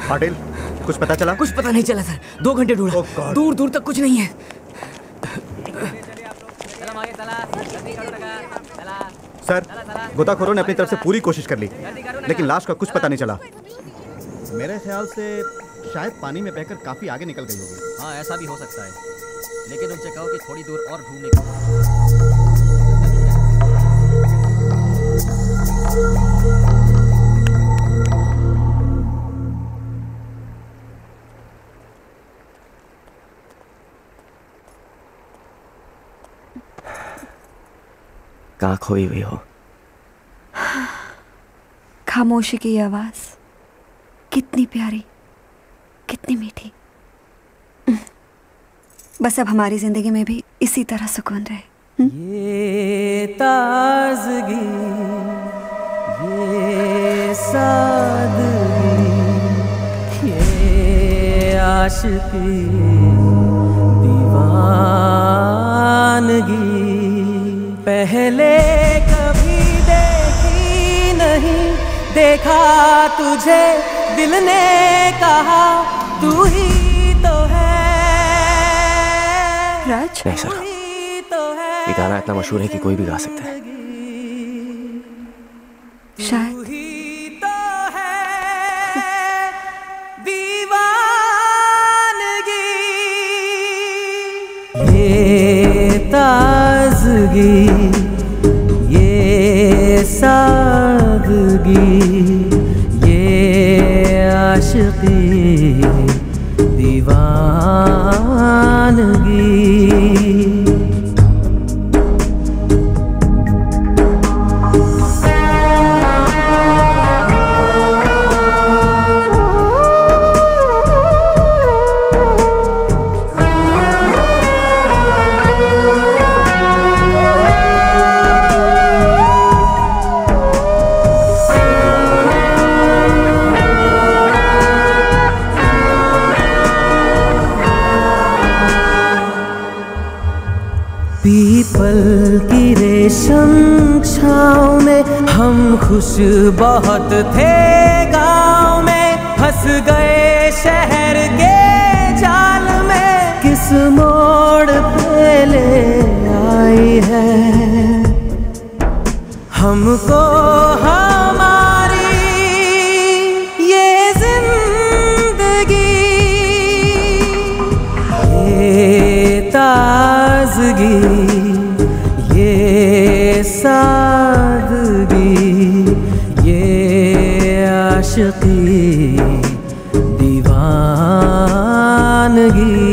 पाटिल, कुछ पता चला? कुछ पता नहीं चला सर, 2 घंटे ढूंढा, दूर दूर तक कुछ नहीं है। सर, गोताखोरों ने अपनी तरफ से पूरी कोशिश कर ली, लेकिन लाश का कुछ पता नहीं चला। मेरे ख्याल से शायद पानी में बहकर काफी आगे निकल गई होगी। हाँ, ऐसा भी हो सकता है, लेकिन उनसे कहो कि थोड़ी दूर और ढूंढने की। कहाँ खोई हुई हो? खामोशी की आवाज कितनी प्यारी, कितनी मीठी। बस अब हमारी जिंदगी में भी इसी तरह सुकून रहे। ये ताजगी, ये सादगी, ये आशिकी, दीवानगी, पहले कभी देखी नहीं, देखा तुझे दिल ने कहा तू ही तो है। राज, नहीं सर, ये गाना इतना मशहूर है कि कोई भी गा सकता है। शायद ये ताजगी, ये सादगी, ये आशिकी, दीवानगी। पीपल की रेशम छाँव में हम खुश बहुत थे, गाँव में फंस गए शहर के जाल में, किस मोड़ पे ले आई है हमको हमारी ये जिंदगी। ये ताजगी, ये सादगी, ये आशिकी, दीवानगी।